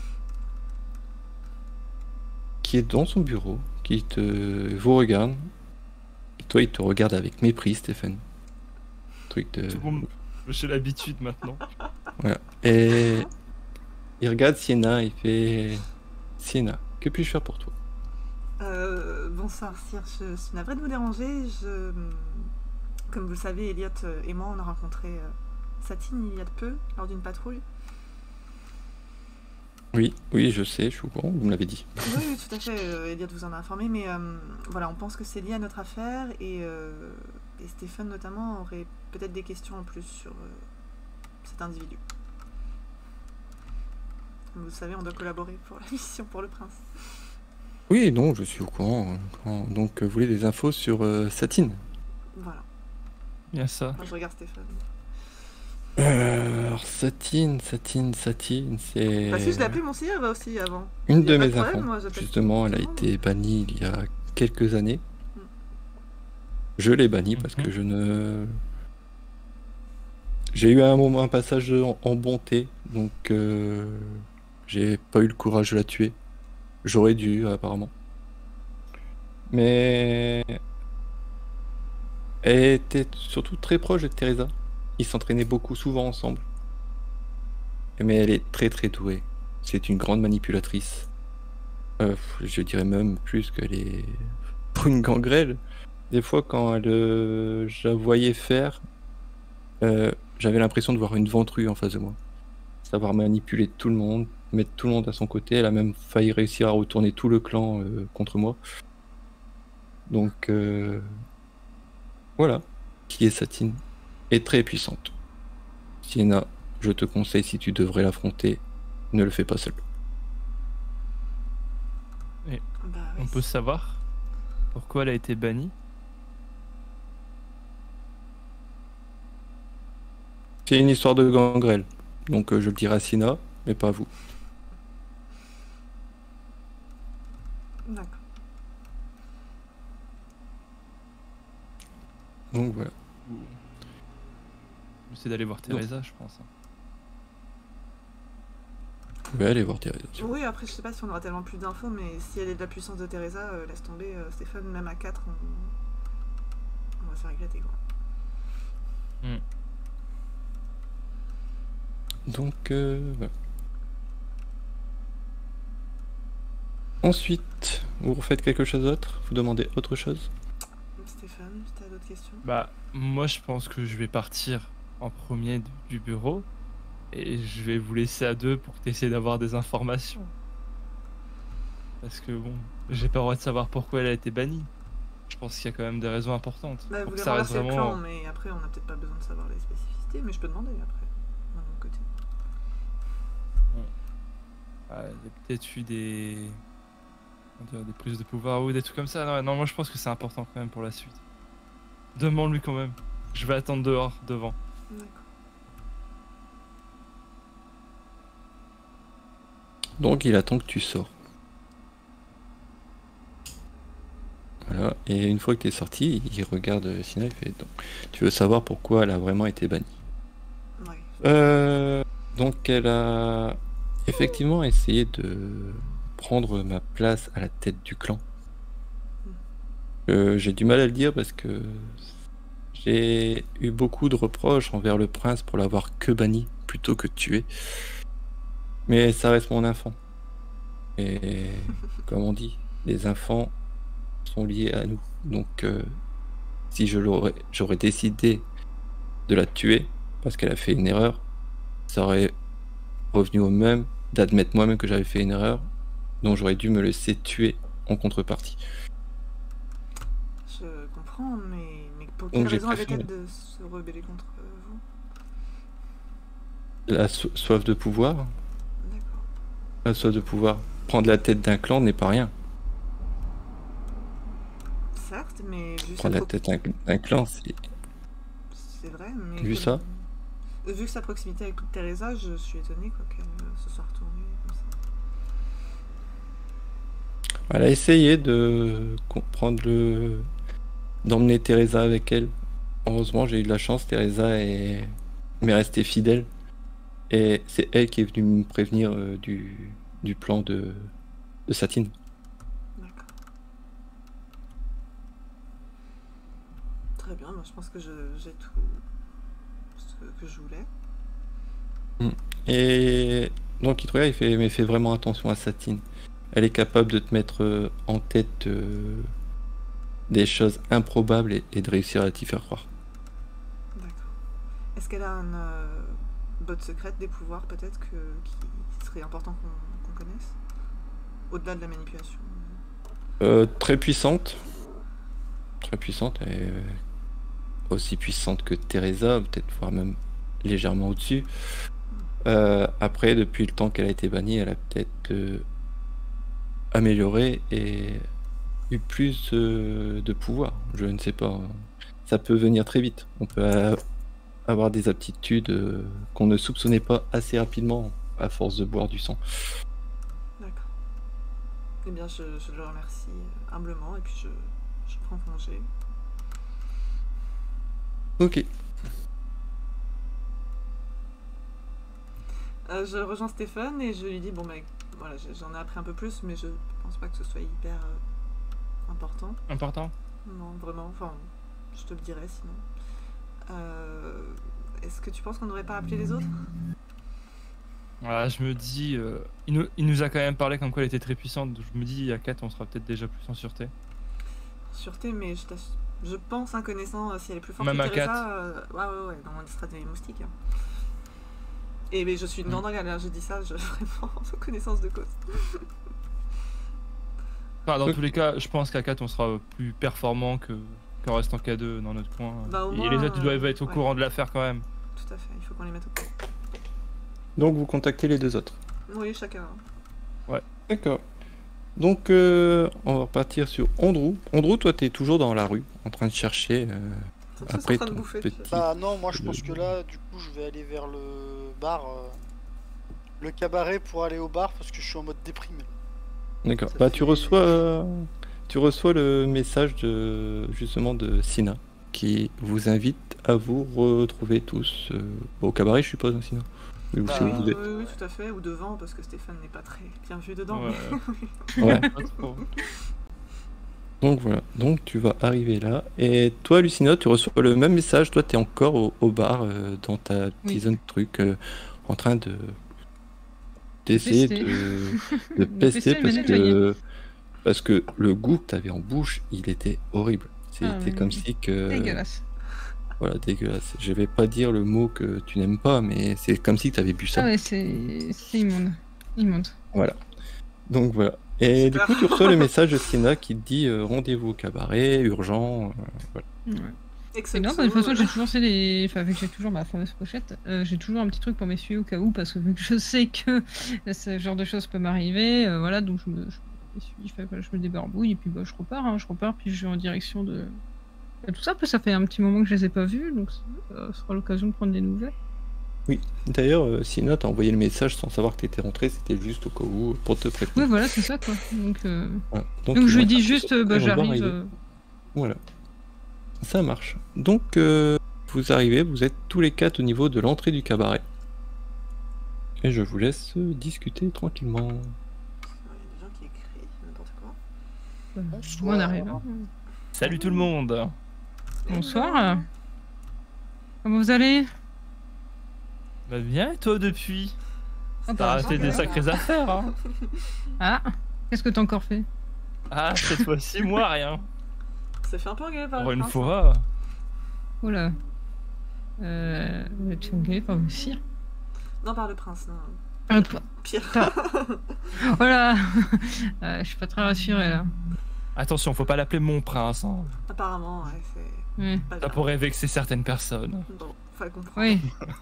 qui est dans son bureau, qui te vous regarde. Et toi, il te regarde avec mépris, Stéphane. Truc de... Tout le monde- J'ai l'habitude maintenant. Voilà. Et il regarde Sienna, il fait... Sienna, que puis-je faire pour toi? Euh, bonsoir, sire. Je suis navrée de vous déranger. Je... Comme vous le savez, Elliot et moi, on a rencontré euh, Satine il y a de peu, lors d'une patrouille. Oui, oui, je sais, je suis au courant, vous me l'avez dit. Oui, oui, tout à fait. euh, Elliot vous en a informé, mais euh, voilà, on pense que c'est lié à notre affaire et, euh, et Stéphane notamment aurait peut-être des questions en plus sur euh, cet individu. Comme vous le savez, on doit collaborer pour la mission pour le prince. Oui, non, je suis au courant. Quand- Donc, euh, vous voulez des infos sur euh, Satine? Voilà. Il y a ça. Moi, je regarde Stéphane. Euh, alors, Satine, Satine, Satine, c'est... Bah si, je l'ai appelé mon sire aussi avant. Une Y a de pas mes de problème, enfants. moi, j'appelle Justement, elle a tout le monde. été bannie il y a quelques années. Mm. Je l'ai bannie parce Mhm. que je ne... J'ai eu un moment, un passage en, en bonté, donc euh, j'ai pas eu le courage de la tuer. J'aurais dû, apparemment. Mais... Elle était surtout très proche de Teresa. Ils s'entraînaient beaucoup, souvent ensemble. Mais elle est très très douée. C'est une grande manipulatrice. Euh, je dirais même plus qu'elle est pour une gangrel. Des fois, quand elle, euh, je la voyais faire, euh, j'avais l'impression de voir une ventrue en face de moi. Savoir manipuler tout le monde, mettre tout le monde à son côté. Elle a même failli réussir à retourner tout le clan euh, contre moi. Donc, euh, voilà qui est Satine. Est très puissante. Sienna, je te conseille, si tu devrais l'affronter, ne le fais pas seul. Bah, oui, On peut savoir pourquoi elle a été bannie? C'est une histoire de gangrel. Donc euh, je le dirai à Sienna, mais pas à vous. D'accord. Donc voilà. C'est d'aller voir Teresa, je pense. Je vais aller voir Teresa. Oui, après, je sais pas si on aura tellement plus d'infos, mais si elle est de la puissance de Teresa, euh, laisse tomber, euh, Stéphane, même à quatre, on, on va se faire éclater, quoi. Donc euh, voilà. Ensuite, vous refaites quelque chose d'autre? Vous demandez autre chose? Stéphane, tu as d'autres questions? Bah, moi je pense que je vais partir en premier du bureau Et je vais vous laisser à deux pour que tu essaies d'avoir des informations. Parce que bon, j'ai pas le droit de savoir pourquoi elle a été bannie. Je pense qu'il y a quand même des raisons importantes. Bah, vous Pour que voulez ça reste renverser le vraiment... clan, mais après, on n'a peut-être pas besoin de savoir les spécificités, mais je peux demander après, de mon côté. Ah, il y a peut-être eu des... comment dire, des prises de pouvoir ou des trucs comme ça. Non, non, moi je pense que c'est important quand même pour la suite. Demande-lui quand même. Je vais attendre dehors, devant. D'accord. Donc il attend que tu sors. Voilà, et une fois que tu es sorti, il regarde Sina, il fait donc, tu veux savoir pourquoi elle a vraiment été bannie. Ouais. Euh, donc elle a effectivement essayé de prendre ma place à la tête du clan. Euh, j'ai du mal à le dire parce que j'ai eu beaucoup de reproches envers le prince pour l'avoir que banni plutôt que tué. Mais ça reste mon enfant. Et comme on dit, les enfants sont liés à nous. Donc euh, si je l'aurais, j'aurais décidé de la tuer parce qu'elle a fait une erreur, ça aurait revenu au même d'admettre moi-même que j'avais fait une erreur, donc j'aurais dû me laisser tuer en contrepartie. Je comprends, mais, mais pour Donc quelle j'ai raison préféré. avait-elle de se rebeller contre vous? La so- soif de pouvoir, D'accord. la soif de pouvoir, prendre la tête d'un clan n'est pas rien. Certes, mais vu Prendre sa la pro- tête d'un d'un clan, c'est... c'est vrai, mais Vu comme- ça vu sa proximité avec Teresa, je suis étonnée quoi qu'elle euh, se soit retournée comme ça. Elle a essayé de comprendre le... d'emmener Teresa avec elle. Heureusement, j'ai eu de la chance, Teresa est... m'est restée fidèle. Et c'est elle qui est venue me prévenir euh, du... du plan de, de Satine. D'accord. Très bien, moi je pense que je- j'ai tout ce que je voulais. Et donc il te regarde, il fait, mais fais vraiment attention à Satine. Elle est capable de te mettre euh, en tête euh, des choses improbables et, et de réussir à t'y faire croire. D'accord. Est-ce qu'elle a une euh, botte secrète des pouvoirs peut-être que, qui serait important qu'on qu'on connaisse? Au-delà de la manipulation. Euh, très puissante. Très puissante. Et euh, aussi puissante que Teresa, peut-être voire même légèrement au-dessus. Euh, après, depuis le temps qu'elle a été bannie, elle a peut-être euh, amélioré et eu plus euh, de pouvoir. Je ne sais pas. Ça peut venir très vite. On peut euh, avoir des aptitudes euh, qu'on ne soupçonnait pas assez rapidement à force de boire du sang. D'accord. Eh bien, je, je le remercie euh, humblement et puis je, je prends congé. Ok. Euh, je rejoins Stéphane et je lui dis bon bah voilà, j'ai- j'en ai appris un peu plus, mais je pense pas que ce soit hyper euh, important. Important. Non, vraiment. Enfin, je te le dirai sinon. Euh, Est-ce que tu penses qu'on n'aurait pas appelé les autres? Voilà, je me dis... euh, il, nous, il nous a quand même parlé comme quoi elle était très puissante. Je me dis, à quatre, on sera peut-être déjà plus en sûreté. Sûreté, mais je, t'ass- je pense, hein, connaissant euh, si elle est plus forte Même que à Teresa, quatre. euh, ouais, ouais, ouais, dans mon stratégie moustique. Hein. Et mais je suis une Mm. dandingue, alors je dis ça, je, vraiment, en connaissance de cause. Enfin, dans Ok. tous les cas, je pense qu'à quatre, on sera plus performant que qu'en restant qu'à deux dans notre coin. Bah, au Et moins, les autres, ils doivent euh, être au ouais. courant de l'affaire quand même. Tout à fait, il faut qu'on les mette au courant. Donc vous contactez les deux autres. Oui, chacun. D'accord. Donc euh, on va repartir sur Andrew. Andrew, toi t'es toujours dans la rue, en train de chercher. euh, Ils sont tous Après en train de ton bouffer. petit- Bah non, moi je Le- pense que là, du coup, je vais aller vers le bar, euh, le cabaret pour aller au bar parce que je suis en mode déprime. D'accord. Ça Bah tu fait- reçois, euh, tu reçois le message de justement de Sina qui vous invite à vous retrouver tous euh, au cabaret, je suppose, hein, Sina. Ou Bah, c'est où vous Oui, êtes. oui, tout à fait, ou devant, parce que Stéphane n'est pas très bien vu dedans. Ouais. mais- Ouais. Pas trop. Donc voilà. Donc tu vas arriver là. Et toi, Lucina, tu reçois le même message. Toi, t'es encore au, au bar euh, dans ta Oui. tisane de truc, euh, en train de d'essayer Pester. de, de De pester pester le parce nettoyer. que parce que le goût que t'avais en bouche, il était horrible. C'était Ah, oui, comme oui. si que Dégueulasse. Voilà, dégueulasse. Je vais pas dire le mot que tu n'aimes pas, mais c'est comme si tu avais bu ça. Ah ouais, c'est c'est immonde. Immonde. Voilà. Donc voilà. Et du coup, tu reçois le message de Sina qui te dit euh, rendez-vous au cabaret, urgent. euh, voilà. Ouais. C'est Excepto, bien, bah, de toute façon, euh, j'ai toujours fait des. Enfin, vu que j'ai toujours ma fameuse pochette, euh, j'ai toujours un petit truc pour m'essuyer au cas où, parce que vu que je sais que ce genre de choses peut m'arriver, euh, voilà, donc je me, je, m'essuie, je, fais, voilà, je me débarbouille, et puis bah, je repars, hein, je repars, puis je vais en direction de. Et tout ça, puis ça fait un petit moment que je les ai pas vus, donc ça sera l'occasion de prendre des nouvelles. Oui. D'ailleurs, euh, Sina t'a envoyé le message sans savoir que tu étais rentré, c'était juste au cas où pour te prévenir. Ouais, voilà, c'est ça, quoi. Donc, euh... Voilà. donc, ils je lui vont dis taper juste, sur le bah, bouton, ils vont j'arrive. arriver. euh, Voilà. Ça marche. Donc, euh, vous arrivez, vous êtes tous les quatre au niveau de l'entrée du cabaret. Et je vous laisse euh, discuter tranquillement. Il y a des gens qui écrivent, n'importe quoi. euh, Bonsoir. Moi, on arrive. hein. Salut tout le monde. Bonsoir. Comment vous allez? Bah bien, et toi depuis Ah, T'as bah, raté des sacrées affaires, hein. Ah, qu'est-ce que t'as encore fait? Ah, cette fois-ci, moi, rien. Ça fait un peu engueuler par Pour le une prince, fois. Oh là. Euh. Tu es engueulé par monsieur? hein. Non, par le prince, non. Ah, toi. Pire. Voilà. Euh, je suis pas très rassurée là. Attention, faut pas l'appeler mon prince, hein. Apparemment, ouais, c'est Ouais. pas Ça bien. pourrait vexer certaines personnes. Bon, faut comprendre. Oui.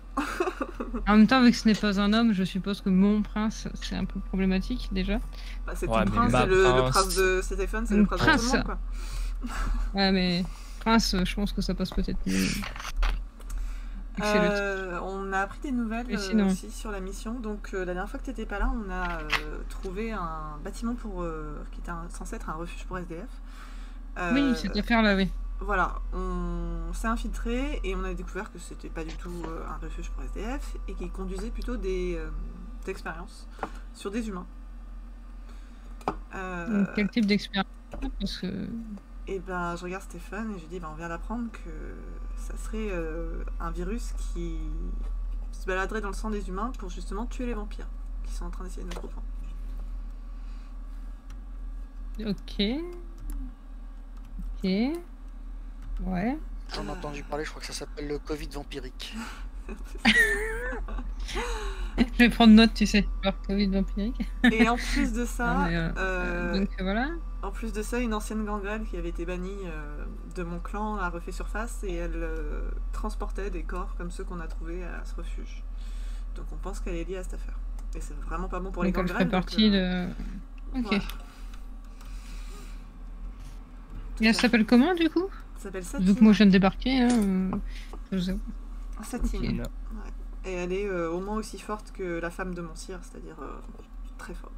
En même temps, vu que ce n'est pas un homme, je suppose que mon prince, c'est un peu problématique déjà. Bah, c'est Ouais, ton mais prince, ma c'est le, le prince- prince de Stéphane, c'est Le le prince, prince. de tout le monde, quoi. Ouais, mais prince, je pense que ça passe peut-être mieux. Vu que c'est le- Euh, on a appris des nouvelles Mais euh, sinon. aussi sur la mission. Donc euh, la dernière fois que tu n'étais pas là, on a euh, trouvé un bâtiment pour euh, qui était un- censé être un refuge pour S D F. Euh, Oui, cette affaire-là, oui. Voilà, on s'est infiltré et on a découvert que c'était pas du tout euh, un refuge pour S D F et qu'il conduisait plutôt des euh, expériences sur des humains. Euh, Donc, quel type d'expérience? Parce que. Et ben, je regarde Stéphane et je lui dis, ben, on vient d'apprendre que ça serait euh, un virus qui se baladerait dans le sang des humains pour justement tuer les vampires qui sont en train d'essayer de nous reprendre. Ok. Ok. Ouais. J'en ai entendu parler, je crois que ça s'appelle le Covid vampirique. Je vais prendre note, tu sais, leur Covid vampirique. Et en plus de ça, Ah, mais, euh, euh, Donc voilà. en plus de ça, une ancienne gangrel qui avait été bannie euh, de mon clan a refait surface et elle euh, transportait des corps comme ceux qu'on a trouvés à ce refuge. Donc on pense qu'elle est liée à cette affaire. Et c'est vraiment pas bon pour les Donc elle gangrels. fait partie donc, euh, de. Ok. voilà. Et elle s'appelle comment du coup? Ça s'appelle Vu que Satine. moi je viens de débarquer, hein, euh, je vous avoue. Satine. Ok. Ouais. Et elle est euh, au moins aussi forte que la femme de mon sire, c'est-à-dire euh, très forte.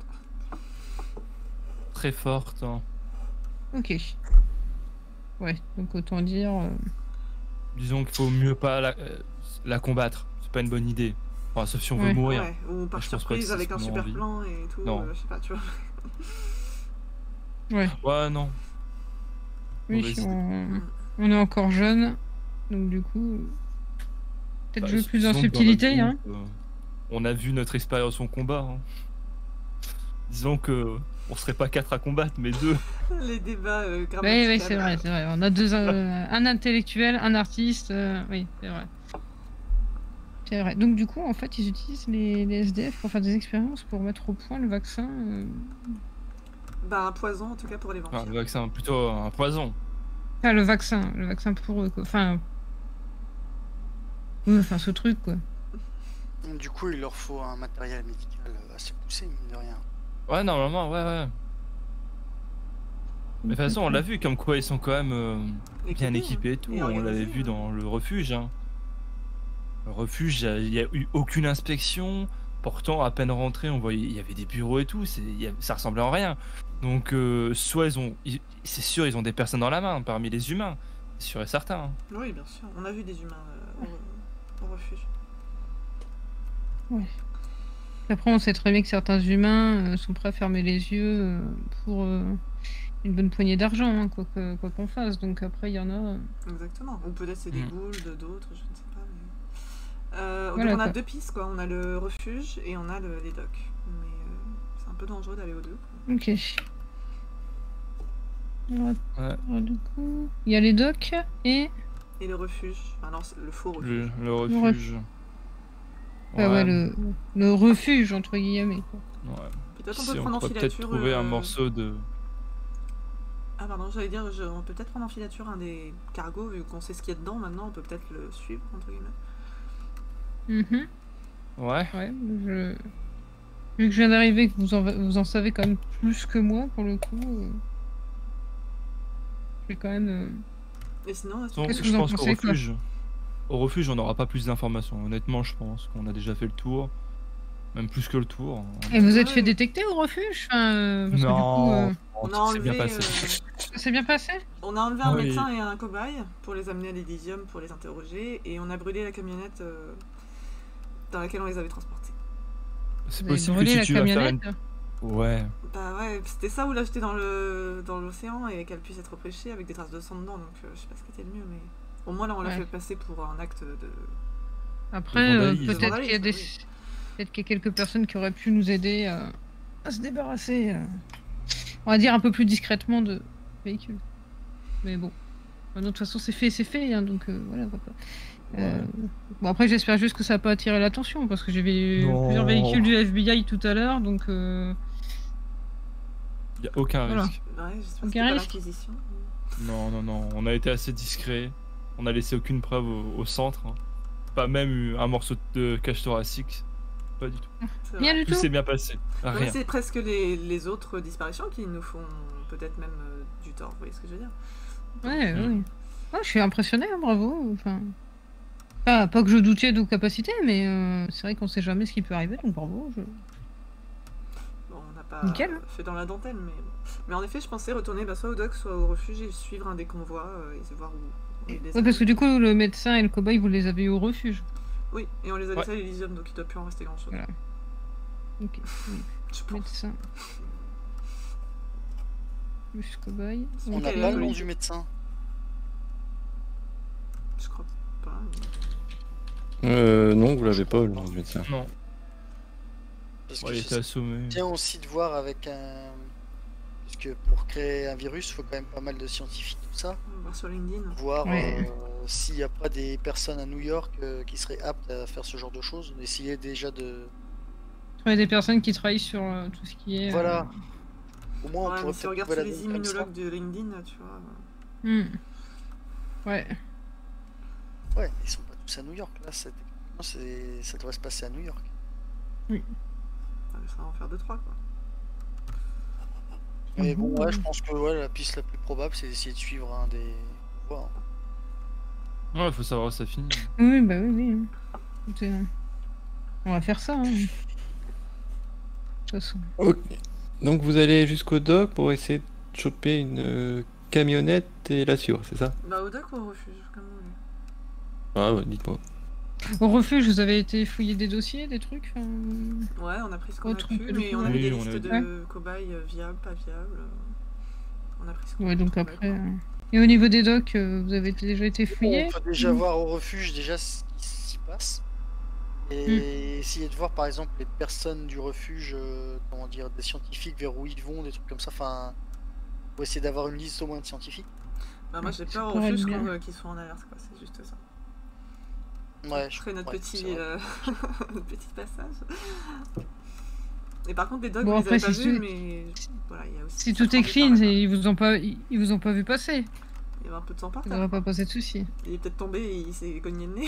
Très forte. hein. Ok. Ouais, donc autant dire. euh, Disons qu'il faut mieux pas la, euh, la combattre. C'est pas une bonne idée. Enfin, sauf si on Ouais. veut mourir. Ouais, ou par Je pense pas que surprise c'est avec ce un qu'on a super envie. plan et tout, Non. euh, je sais pas, tu vois. Ouais. Ouais, non. Oui, Mauvaise idée. on... on est encore jeune, donc du coup. Peut-être Bah, jouer plus en disons que dans subtilité, notre hein. groupe, euh, on a vu notre expérience en combat. hein. Disons que on serait pas quatre à combattre, mais deux. Les débats euh, Oui, grammaticaux. oui, c'est vrai, c'est vrai. On a deux, euh, un intellectuel, un artiste. euh, oui, c'est vrai. C'est vrai. Donc du coup, en fait, ils utilisent les, les S D F pour faire des expériences pour mettre au point le vaccin. euh, Bah, un poison en tout cas pour les vampires. Enfin, le vaccin, plutôt un poison. Enfin, le vaccin, le vaccin pour eux, quoi. Enfin. Oui, enfin, ce truc, quoi. Donc, du coup, il leur faut un matériel médical assez poussé, mine de rien. Ouais, normalement, ouais, ouais. Mais de toute façon, on l'a vu, comme quoi ils sont quand même euh, bien Équipés, équipés et hein. tout. Et on l'avait organisés, vu hein. dans le refuge. Hein. Le refuge, il n'y a, eu aucune inspection. Pourtant, à peine rentré, on voyait il y avait des bureaux et tout. C'est, il y a- ça ressemblait en rien. Donc, euh, soit ils ont, ils- c'est sûr, ils ont des personnes dans la main parmi les humains, c'est sûr et certain. hein. Oui, bien sûr. On a vu des humains euh, au, au refuge. Après, on sait très bien que certains humains euh, sont prêts à fermer les yeux euh, pour euh, une bonne poignée d'argent, hein, quoi que- quoi qu'on fasse. Donc après, il y en a. euh, Exactement. Ou peut-être c'est des Mm. ghouls de d'autres, je ne sais pas. Mais... Euh, Voilà, donc on a quoi. deux pistes, quoi. On a le refuge et on a le, les docks. Mais euh, c'est un peu dangereux d'aller aux deux. quoi. Ok. Alors, Ouais. alors, du coup, il y a les docks et Et le refuge. Enfin, non, c'est le faux Le, refuge. le refuge. Ouais, ouais, le, le refuge, entre guillemets. Quoi. Ouais. Peut-être on Si, peut on prendre en pourrait peut-être filature. trouver un euh, morceau de. Ah, pardon, j'allais dire, je- on peut peut-être prendre en filature un des cargos, vu qu'on sait ce qu'il y a dedans maintenant, on peut peut-être le suivre, entre guillemets. Mhm. Ouais. Ouais, je... Vu que je viens d'arriver, que vous en, vous en savez quand même plus que moi, pour le coup, euh... je vais quand même... euh, Et sinon, est-ce Donc, Qu'est-ce que je vous en pense qu'au pensez, quoi refuge, au refuge, on n'aura pas plus d'informations. Honnêtement, je pense qu'on a déjà fait le tour, même plus que le tour. Et vous êtes Ouais. fait détecter au refuge enfin, euh, parce que du coup, Non, euh, on a c'est enlevé, bien passé. euh, ça s'est bien passé on a enlevé un Oui. médecin et un cobaye pour les amener à l'Elysium pour les interroger, et on a brûlé la camionnette euh, dans laquelle on les avait transportés. C'est Vous avez possible que brûlé si la tu vas faire camionnette une... Ouais. Bah ouais, c'était ça ou l'acheter dans le dans l'océan et qu'elle puisse être pêchée avec des traces de sang dedans, donc euh, je sais pas ce qui était le mieux, mais au moins là on l'a Ouais. fait passer pour un acte de... Après, Le euh, vandalisme. peut-être Le qu'il y a des... vandalisme, peut-être qu'il y a quelques personnes qui auraient pu nous aider à, à se débarrasser, euh, on va dire un peu plus discrètement de véhicules. Mais bon, Enfin, de toute façon c'est fait, c'est fait, hein, donc euh, voilà. On va pas... euh, Bon après j'espère juste que ça n'a pas attiré l'attention parce que j'ai vu Non. plusieurs véhicules du F B I tout à l'heure, donc euh, Il n'y a aucun Voilà. risque. Ouais, j'espère que Aucun c'était pas risque. l'Inquisition. Non, non, non. On a été assez discret. On a laissé aucune preuve au, au centre. hein. Pas même eu un morceau de cage thoracique. Pas du tout. C'est rien vrai. du Tout tout. s'est bien passé. Ouais, Rien. c'est presque les, les autres disparitions qui nous font peut-être même euh, du tort, vous voyez ce que je veux dire? Ouais, Mm. oui. Ouais, je suis impressionné, hein, bravo. Enfin, pas, pas que je doutais de vos capacités, mais euh, c'est vrai qu'on sait jamais ce qui peut arriver, donc bravo. Je... Bon, on n'a pas Nickel. fait dans la dentelle, mais... Mais en effet, je pensais retourner bah, soit au dock, soit au refuge et suivre un des convois euh, et voir où on les Ouais, parce que du coup, le médecin et le cobaye, vous les avez eu au refuge. Oui, et on les a Ouais. laissés à l'Elysium, donc il doit plus en rester grand-chose. Voilà. Ok. Oui. Je pense. Médecin. Plus cobaye. On Ok. n'a Ok, pas le oui. nom du médecin. Je crois pas. Euh, non, vous l'avez pas, le nom du médecin. Non. Parce Ouais, que il je était sais assommé. bien aussi de voir avec un. Parce que pour créer un virus, il faut quand même pas mal de scientifiques, tout ça. On va voir sur LinkedIn. Voir Ouais. euh, s'il n'y a pas des personnes à New York euh, qui seraient aptes à faire ce genre de choses. Essayer déjà de. Trouver des personnes qui travaillent sur euh, tout ce qui est. euh, Voilà. Au moins, on Ouais, mais pourrait si on peut-être regarde trouver tous la les donne comme ça. immunologues de LinkedIn, tu vois... hmm. Ouais. Ouais, ils sont pas tous à New York. Là, c'est- techniquement, c'est- ça devrait se passer à New York. euh, ça va en faire deux trois quoi. Mais bon, Mhm. ouais, je pense que ouais, la piste la plus probable, c'est d'essayer de suivre un des voies. hein. Ouais, faut savoir où ça finit. Oui, bah oui, oui. Écoutez, euh, on va faire ça. Hein. De toute façon. Ok. Donc vous allez jusqu'au dock pour essayer de choper une euh, camionnette et la suivre, c'est ça? Bah au dock ou au refuge, comme vous voulez. Ah ouais, dites-moi. Au refuge, vous avez été fouiller des dossiers, des trucs enfin, Ouais, on a pris ce qu'on a Autre pu, que le mais on cobaye. avait des Oui, on listes a- de cobayes euh, viables, pas viables. euh, On a pris ce qu'on Ouais, a donc trouvé, après. quoi. euh, Et au niveau des docks, euh, vous avez été- déjà été fouillé On peut déjà Mhm. voir au refuge déjà ce qui s'y passe. Et essayer de voir par exemple les personnes du refuge, euh, comment dire, des scientifiques vers où ils vont, des trucs comme ça. Enfin, pour essayer d'avoir une liste au moins de scientifiques. Bah moi j'ai Ça peur au pourrait être refuge bien. qu'on, euh, qu'ils soient en alerte, quoi, c'est juste ça. Ouais, Je ferai notre ouais, petit, c'est vrai. euh, notre petit passage. Et par contre, les dogs, Bon, vous les après, avez pas si vus, tu- mais voilà, il y a aussi. Si ça tout est prend du clean, temps, et ils vous ont pas, ils ils vous ont pas vu passer. Il y avait un peu de sang par Ça terre. devrait pas poser de soucis. Il est peut-être tombé et il s'est cogné le nez.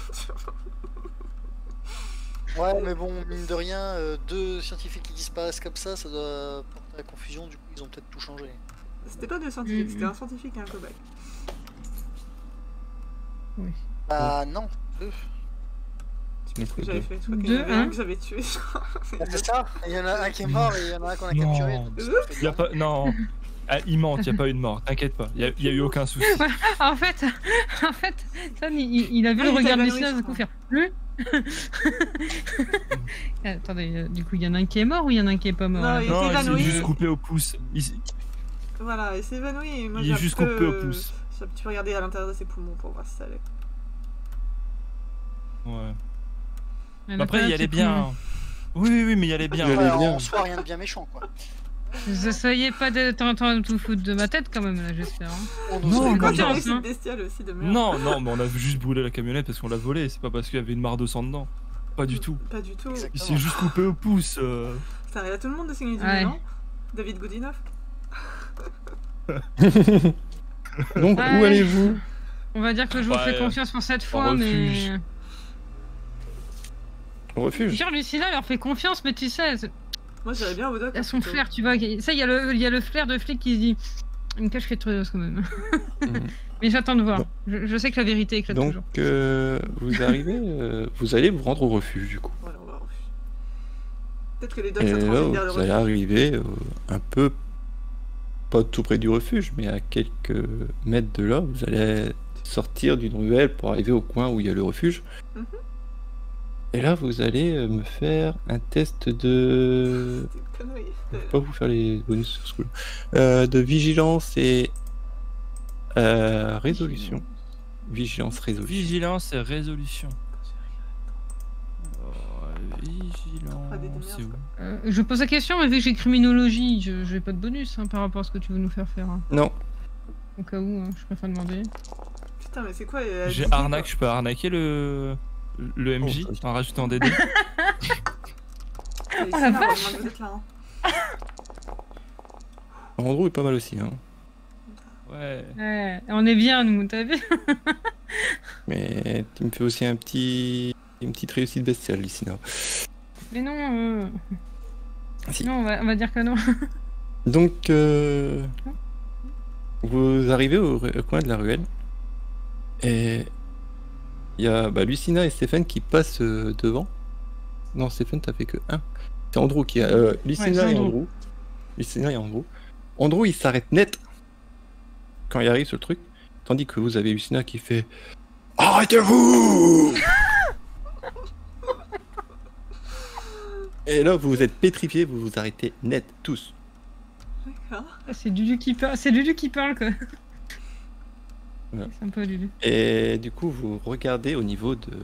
Ouais, mais bon, mine de rien, euh, deux scientifiques qui disparaissent comme ça, ça doit porter à la confusion. Du coup, ils ont peut-être tout changé. C'était pas deux scientifiques, Mhm. c'était un scientifique et un cobaye. Oui. Bah non, deux. Je sais pas ce que Donc, j'avais deux. fait, je crois qu'il y Deux, en avait hein. un que j'avais tué, je crois. Ah, c'est ça. Il y en a un qui est mort et il y en a un qu'on a capturé. Non. donc ça fait Y a bien. pas... Non. Ah, il ment, il n'y a pas eu de mort. T'inquiète pas. Il n'y a, y a eu aucun souci. En fait, en fait, Sam, il, il a vu Ah, le il était regard de évanoui, Lucie, je d'un coup crois. faire Lui Attendez, euh, du coup, il y en a un qui est mort ou il y en a un qui est pas mort Non, là il- Non, il s'est évanoui. juste coupé au pouce. Il, s- Voilà, il s'est évanoui et moi il j'ai est un juste peu, coupé au euh, pouce. j'ai un petit peu regardé à l'intérieur de ses poumons pour voir si ça allait. Ouais. Elle a Après, pas il y un allait petit bien. Oui, oui, oui, mais il y allait bien. Il allait Ouais, bien. en soi, rien de bien méchant, quoi. Vous essayez pas d'être en train de tout foutre de ma tête quand même, là, j'espère. Hein. On nous Non, a- C'est quoi non, cette non. réussite hein. bestiale aussi de merde? Non, non, mais on a juste brûlé la camionnette parce qu'on l'a volée, c'est pas parce qu'il y avait une mare de sang dedans. Pas du tout. Pas du tout. Il Exactement. s'est juste coupé au pouce. euh. Ça arrive à tout le monde de signer du Ouais. nom, non David Goodenough? Donc, Ouais. où allez-vous? On va dire que je vous Ouais, fais confiance pour cette fois, refuge. mais... Au refuge. Genre, Lucina leur fait confiance, mais tu sais, c'est- Moi j'irais bien au doc. elle a son plutôt. flair, tu vois. Ça, il y, a le- il y a le flair de flic qui se dit... Il me cache quelque chose quand même. Mhm. Mais j'attends de voir. Bon. Je, je sais que la vérité éclate Donc, toujours. euh, vous arrivez, euh, vous allez vous rendre au refuge du coup. Voilà, on va au refuge. Peut-être que les docs Et ça là, transite vers le vous allez refuge. arriver euh, un peu, pas tout près du refuge, mais à quelques mètres de là, vous allez sortir d'une ruelle pour arriver au coin où il y a le refuge. Mhm. Et là, vous allez euh, me faire un test de... C'est une connerie. Je vais pas vous faire les bonus sur ce coup euh, de vigilance et euh, résolution. Vigilance, résolution. Vigilance et résolution. Oh, vigilance. Ah, des démerdes, c'est où quoi. Euh, je pose la question, mais vu que j'ai criminologie, je j'ai pas de bonus hein, par rapport à ce que tu veux nous faire faire. hein. Non, Au cas où, hein, je préfère demander. Putain, mais c'est quoi euh, J'ai Didier, arnaque, quoi je peux arnaquer le, le M J Oh, en rajoutant des dés. Allez, Oh, la Sina, vache. heureusement que vous êtes là. hein. Andrew est pas mal aussi, hein. Ouais. Ouais, on est bien, nous, t'as vu? Mais tu me fais aussi un petit, une petite réussite bestiale, Lucina. Mais non, euh... Si. non on, va, on va dire que non. Donc, euh, vous arrivez au, ru- au coin de la ruelle et il y a bah, Lucina et Stéphane qui passent euh, devant. Non, Stéphane, t'as fait que un. C'est Andrew qui a. Euh, Lucina c'est et Andrew. Andrew. Lucina et Andrew. Andrew, il s'arrête net quand il arrive sur le truc, tandis que vous avez Lucina qui fait Arrêtez-vous! Et là, vous vous êtes pétrifiés, vous vous arrêtez net, tous. D'accord. Ah, c'est Dudu qui parle, c'est Dudu qui parle, quoi. Voilà. C'est un peu Dudu. Et du coup, vous regardez au niveau de.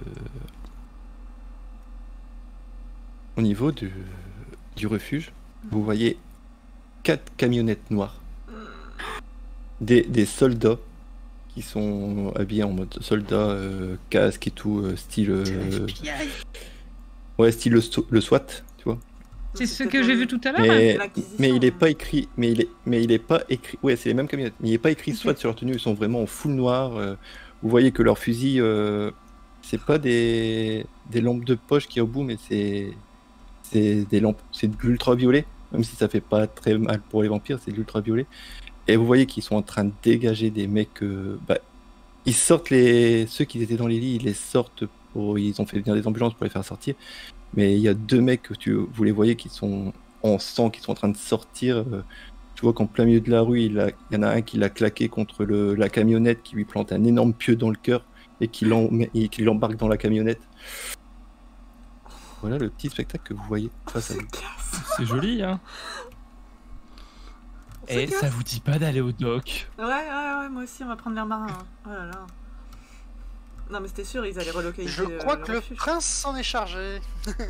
Au niveau du, du refuge, vous voyez quatre camionnettes noires. Des, des soldats qui sont habillés en mode soldat, euh, casque et tout, euh, style. euh, ouais, style le, sto- le SWAT, tu vois. C'est ce que j'ai vu tout à l'heure. Mais, l'Inquisition, mais il est hein. pas écrit, mais il est, mais il est pas écrit. Ouais, c'est les mêmes camionnettes, mais il est pas écrit SWAT sur leur tenue. Ils sont vraiment en full noir. euh, vous voyez que leurs fusils, euh, c'est pas des, des lampes de poche qui est au bout, mais c'est, c'est des lampes, c'est de l'ultraviolet. Même si ça fait pas très mal pour les vampires, c'est de l'ultraviolet. Et vous voyez qu'ils sont en train de dégager des mecs. euh, bah, ils sortent les, ceux qui étaient dans les lits, ils les sortent pour, ils ont fait venir des ambulances pour les faire sortir. Mais il y a deux mecs que tu, vous les voyez qui sont en sang, qui sont en train de sortir. euh, Tu vois qu'en plein milieu de la rue, il, a- il y en a un qui l'a claqué contre le, la camionnette, qui lui plante un énorme pieu dans le cœur et qui l'en- et qui l'embarque dans la camionnette. Voilà le petit spectacle que vous voyez face à vous. C'est classe. C'est joli, hein. C'est Et classe. ça vous dit pas d'aller au dock? Ouais, ouais, ouais, moi aussi, on va prendre l'air marin. hein. Oh là là. Non, mais c'était sûr, ils allaient relocaliser. Je euh, crois que le refuge. prince s'en est chargé.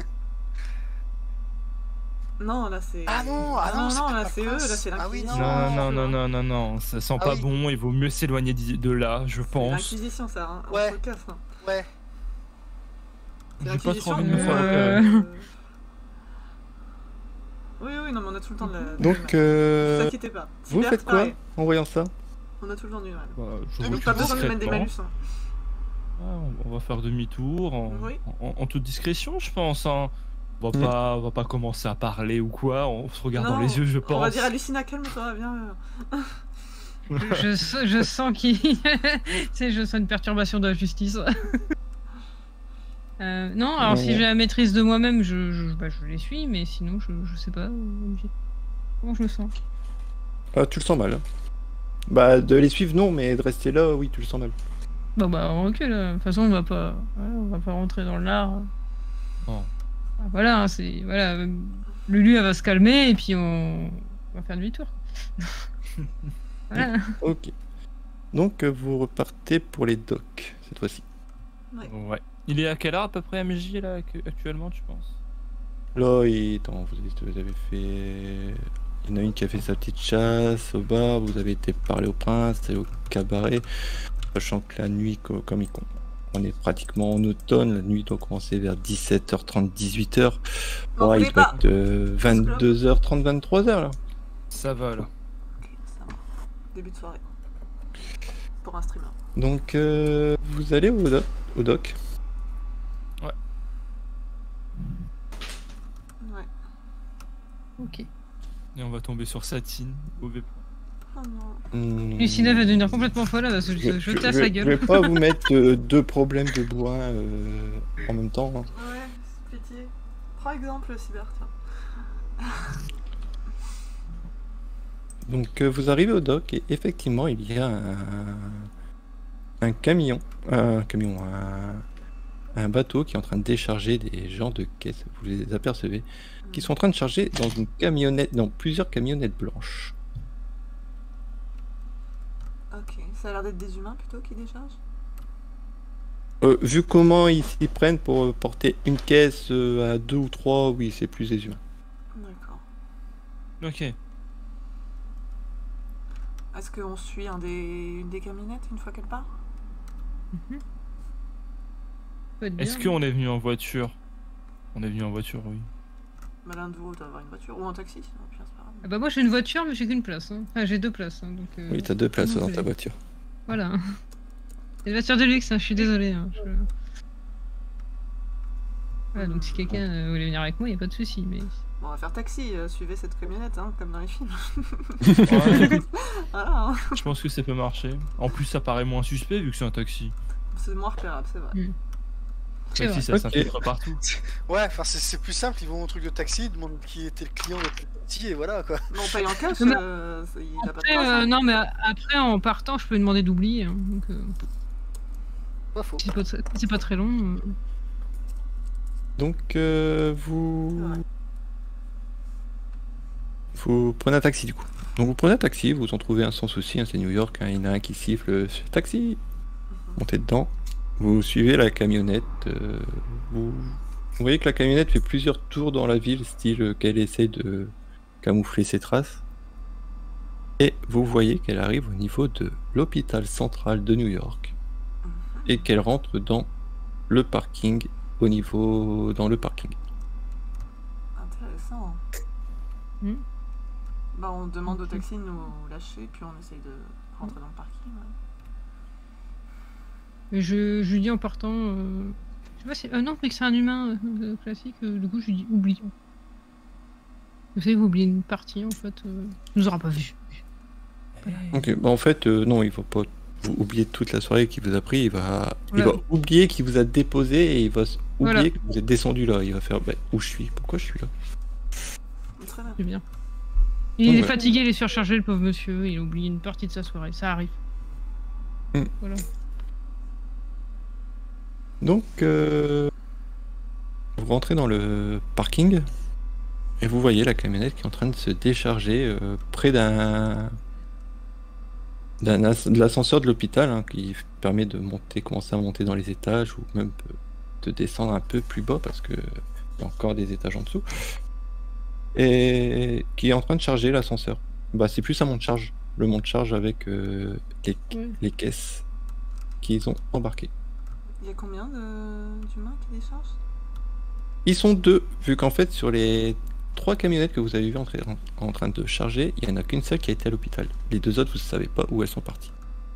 Non, là c'est. Ah non, ah non, c'est non, pas là le c'est eux, prince. là c'est Ah oui, l'Inquisition. Non, non, non, tu vois. non, non, non, ça sent Ah pas oui. bon, il vaut mieux s'éloigner d'i- de là, je C'est pense. l'Inquisition, ça. Hein. Ouais. On se casse, hein. Ouais. C'est J'ai pas trop l'Inquisition, envie de me mais, faire euh, opérer. euh, Oui, oui, non, mais on a tout le temps de la. Donc, Ne euh, vous inquiétez pas. vous Cyber, faites quoi pareil. en voyant ça? On a tout le temps du mal. Bah, je Donc, recule Pas besoin de mettre des discrètement. malus. Hein. Ouais, on- on va faire demi-tour en, Oui. en- en toute discrétion, je pense. Hein. On va Mm. pas, on va pas commencer à parler ou quoi. On se regarde dans Non, les yeux, je pense. On va dire à Lucina, calme-toi, viens. euh. Je, je, je sens qu'il. tu sais, je sens une perturbation de la justice. Euh, non, alors Non, si non. j'ai la maîtrise de moi-même, je, je, bah, je les suis, mais sinon, je, je sais pas. euh, Comment je me sens? Ah, tu le sens mal. hein. Bah, de les suivre, non, mais de rester là, oui, tu le sens mal. Bon bah on recule. De toute façon, on va pas, voilà, on va pas rentrer dans le lard. Non. Ah, voilà, hein, c'est voilà. euh, Lulu, elle va se calmer et puis on, on va faire demi-tour. Voilà. Ok. Donc, euh, vous repartez pour les docks, cette fois-ci. Ouais. Il est à quelle heure à peu près M J là actu- actuellement, tu penses? Là, et... Attends, vous avez, vous avez fait... Il y en a une qui a fait sa petite chasse au bar, vous avez été parler au prince, allé au cabaret, sachant que la nuit, co- comme il, on est pratiquement en automne, la nuit doit commencer vers dix-sept heures trente, dix-huit heures. M'en Ouais, il voulez doit pas. être euh, vingt-deux heures trente, vingt-trois heures là. Ça va là. Ok, ça va. Début de soirée. Pour un streamer. Donc euh, vous allez au, doc, au doc. Ouais. Ouais. Ok. Et on va tomber sur Satine, mauvais point. Oh non. Hmm. Lucina va devenir complètement folle, elle va se Je, se jeter je- à je- sa je gueule. vais pas vous mettre euh, deux problèmes de bourrin euh, en même temps. hein. Ouais, c'est pitié. Prends exemple, Cyber, tiens. Donc euh, vous arrivez au dock et effectivement il y a un, un camion, un camion, un, un bateau qui est en train de décharger des gens de caisse. Vous les apercevez, qui sont en train de charger dans une camionnette, dans plusieurs camionnettes blanches. Ok, ça a l'air d'être des humains plutôt qui déchargent. Euh, vu comment ils s'y prennent pour euh, porter une caisse euh, à deux ou trois, oui c'est plus des humains. D'accord. Ok. Est-ce qu'on suit un des... une des camionnettes une fois qu'elle part? Mhm. Peut être Est-ce bien. qu'on est venu en voiture? On est venu en voiture, oui. Bah, l'un de vous doit avoir une voiture ou un taxi, sinon au pire, c'est pas grave. Ah bah moi j'ai une voiture mais j'ai qu'une place. Hein. Enfin j'ai deux places. Hein, donc, euh, Oui t'as deux places comment dans vous ta voulez. voiture. Voilà. C'est une voiture de luxe, hein, je suis désolée. Hein, je- Voilà, donc si quelqu'un euh, voulait venir avec moi, il n'y a pas de souci. Mais... Bon, on va faire taxi, euh, suivez cette camionnette, hein, comme dans les films. Ouais, Voilà, hein. je pense que ça peut marcher. En plus, ça paraît moins suspect vu que c'est un taxi. C'est moins repérable, c'est vrai. C'est Taxi, vrai. ça Ok. s'infiltre partout. Ouais, enfin c'est c'est plus simple, ils vont au truc de taxi, ils demandent qui était le client de le taxi et voilà quoi. Mais on paye en cash, Mais- euh, il a pas de Après, place, euh, hein. non, mais a- après en partant, je peux lui demander d'oublier. Hein, donc euh, Pas faux. si c'est pas, très- si c'est pas très long. euh, Donc euh, vous... Ouais. Vous prenez un taxi du coup. Donc vous prenez un taxi, vous en trouvez un sans souci, hein, c'est New York, hein, il y en a un qui siffle « Taxi !» Montez dedans, vous suivez la camionnette, euh, vous... vous voyez que la camionnette fait plusieurs tours dans la ville, style euh, qu'elle essaie de camoufler ses traces. Et vous voyez qu'elle arrive au niveau de l'hôpital central de New York et qu'elle rentre dans le parking, au niveau... dans le parking. Intéressant. Hmm. Bah, on demande au Ok. taxi de nous lâcher, puis on essaye de rentrer dans le parking. Ouais. Et je, je lui dis en partant. Euh... Je sais pas si. Euh, non, mais que c'est un humain euh, classique, euh, du coup je lui dis oublie. Vous savez, vous oubliez une partie en fait. Euh... Il nous aura pas vu. Ok, bah en fait, euh, non, il va pas vous oublier toute la soirée qu'il vous a pris, il va, il Voilà. va oublier qu'il vous a déposé et il va s- oublier Voilà. que vous êtes descendu là. Il va faire, bah, où je suis? Pourquoi je suis là? Très bien. C'est bien. Il Donc, est ouais. fatigué, il est surchargé, le pauvre monsieur. Il a oublié une partie de sa soirée. Ça arrive. Hmm. Voilà. Donc, euh, vous rentrez dans le parking et vous voyez la camionnette qui est en train de se décharger euh, près d'un d'un as- de l'ascenseur de l'hôpital hein, qui permet de monter, commencer à monter dans les étages ou même euh, de descendre un peu plus bas parce que il y a encore des étages en dessous et qui est en train de charger l'ascenseur. Bah, c'est plus un monte-charge, le monte-charge avec euh, les, Ouais. les caisses qu'ils ont embarquées. Il y a combien de- d'humains qui déchargent? Ils sont deux, vu qu'en fait sur les trois camionnettes que vous avez vues en, tra- en- en train de charger, il n'y en a qu'une seule qui a été à l'hôpital. Les deux autres, vous ne savez pas où elles sont parties.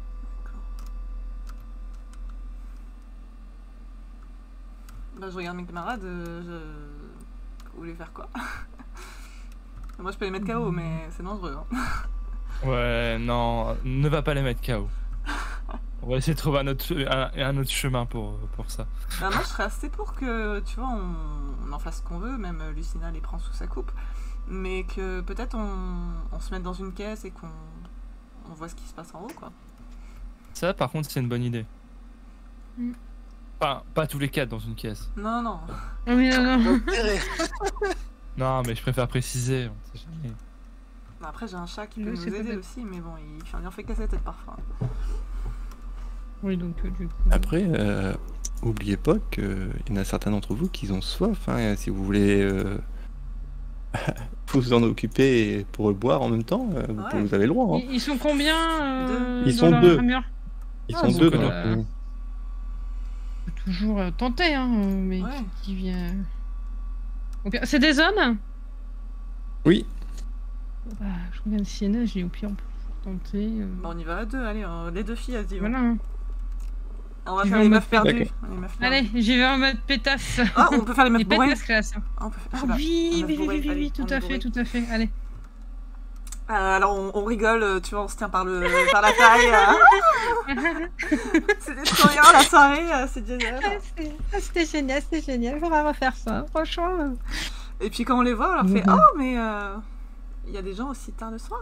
Bah, je regarde mes camarades, euh, je... Vous voulez faire quoi? Moi je peux les mettre K O, mais c'est dangereux. Hein. Ouais, non, ne va pas les mettre K O. On va essayer de trouver un autre, un, un autre chemin pour, pour ça. Bah, moi je serais assez pour que, tu vois, on, on en fasse ce qu'on veut, même euh, Lucina les prend sous sa coupe, mais que peut-être on, on se mette dans une caisse et qu'on on voit ce qui se passe en haut, quoi. Ça, par contre, c'est une bonne idée. Mm. Enfin, pas tous les quatre dans une caisse. Non, non. Ah oui, non, non. Non, mais je préfère préciser. On sait jamais. Bah, après j'ai un chat qui Oui, peut c'est nous pas aider bête. aussi, mais bon, il, il en fait casser la tête parfois. Oui, donc euh, du coup. Après, euh, oubliez pas qu'il y en a certains d'entre vous qui ont soif. Hein, si vous voulez, euh, vous vous en occuper pour le boire en même temps, euh, vous, Ouais. vous avez le droit. Hein. Ils, ils sont combien euh, Ils dans sont leur deux. armure Ils Ah, sont bon, deux bah, dans leur euh, famille. On peut toujours euh, tenter, hein, mais Ouais. qui, qui vient. Au pire- C'est des hommes Oui, Bah, je reviens de Siena, j'ai au pire, on peut toujours tenter. euh, Bah, on y va à deux, allez, euh, les deux filles, elles y vont. Voilà. hein. On va J'y faire vais les en meufs mode perdues. D'accord. Les meufs perdues. Allez, j'y vais en mode pétasse. Ah, on peut faire les meufs Les bourrées. pétasses classe. Ah, on peut faire- je Ah sais pas. oui, On oui, est oui, bourré, oui, oui, allez, oui, tout on est à fait, bourré. tout à fait. Allez. Euh, alors on, on rigole, euh, tu vois, on se tient par, le, par la taille. euh. C'était trop bien la soirée, euh, c'est génial. C'était génial, c'était génial. On va refaire ça, franchement. Et puis quand on les voit, on leur fait Mhm. oh, mais euh, il y a des gens aussi tard le soir.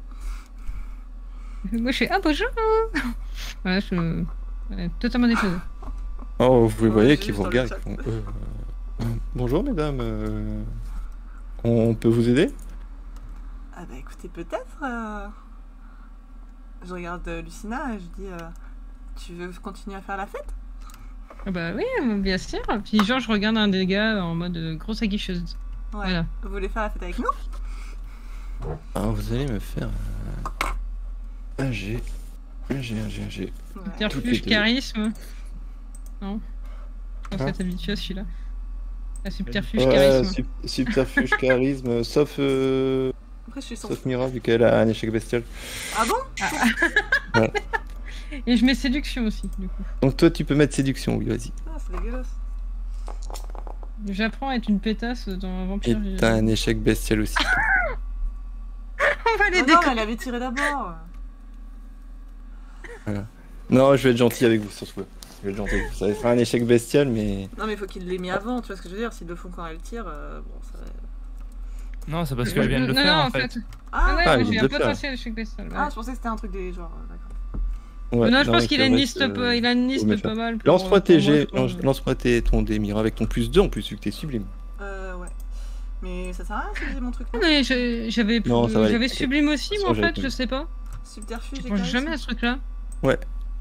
Moi, je fais ah bonjour. Ouais, je. Ouais, totalement déposé. oh, vous Ouais, voyez j'ai qu'ils vu vous sur le regardent. chat. ils font, euh, euh, bonjour mesdames, euh, on peut vous aider? Ah bah écoutez, peut-être. euh, Je regarde euh, Lucina et je dis euh, tu veux continuer à faire la fête? Ah bah oui, bien sûr. Puis genre, je regarde un des gars en mode euh, grosse aguicheuse. Ouais. Voilà. Vous voulez faire la fête avec nous? Alors vous allez me faire euh, un G, un G, un G, un G. Ouais. Toutes les Subterfuge, deux. charisme. Non. Je pense Hein que t'es habitué à celui-là. La subterfuge, Ouais, charisme. sub- subterfuge, charisme, sauf, euh, Après je suis son. sauf Mira vu qu'elle a un échec bestial. Ah bon? Et je mets séduction aussi, du coup. Donc toi tu peux mettre séduction, oui vas-y. Ah, c'est dégueulasse. J'apprends à être une pétasse dans un Et vampire. t'as un échec bestial aussi. On va les Non, non, mais elle avait tiré d'abord. Non, je vais être gentil avec vous surtout. Je vais être gentil avec vous. Ça va faire un échec bestial, mais... Non, mais il faut qu'il l'ait mis avant, tu vois ce que je veux dire? S'ils le font quand elle tire, euh, bon, ça va. Non, c'est parce qu'elle vient de le non, faire non, en fait. Ah, Ah ouais, Ah, mais il j'ai vient un de le faire. potentiel échec bestial. ouais. ah, je pensais que c'était un truc des joueurs, euh, d'accord. Ouais, non, je pense mais qu'il c'est a une vrai liste, que, pas- euh, il a une liste mettre pas mal. pour- Lance-moi pour tes moi, G, je pense. lance- lance-moi tes- ton dé Mira avec ton plus deux en plus vu que t'es sublime. Euh, ouais. Mais ça sert à rien si j'ai mon truc, Ah, non? mais je- j'avais Non, ça va aller. j'avais sublime aussi, Ça, moi en j'avais fait, pas je vu. sais pas. Subterfuge Je et pense charisme. jamais à ce truc-là. Ouais.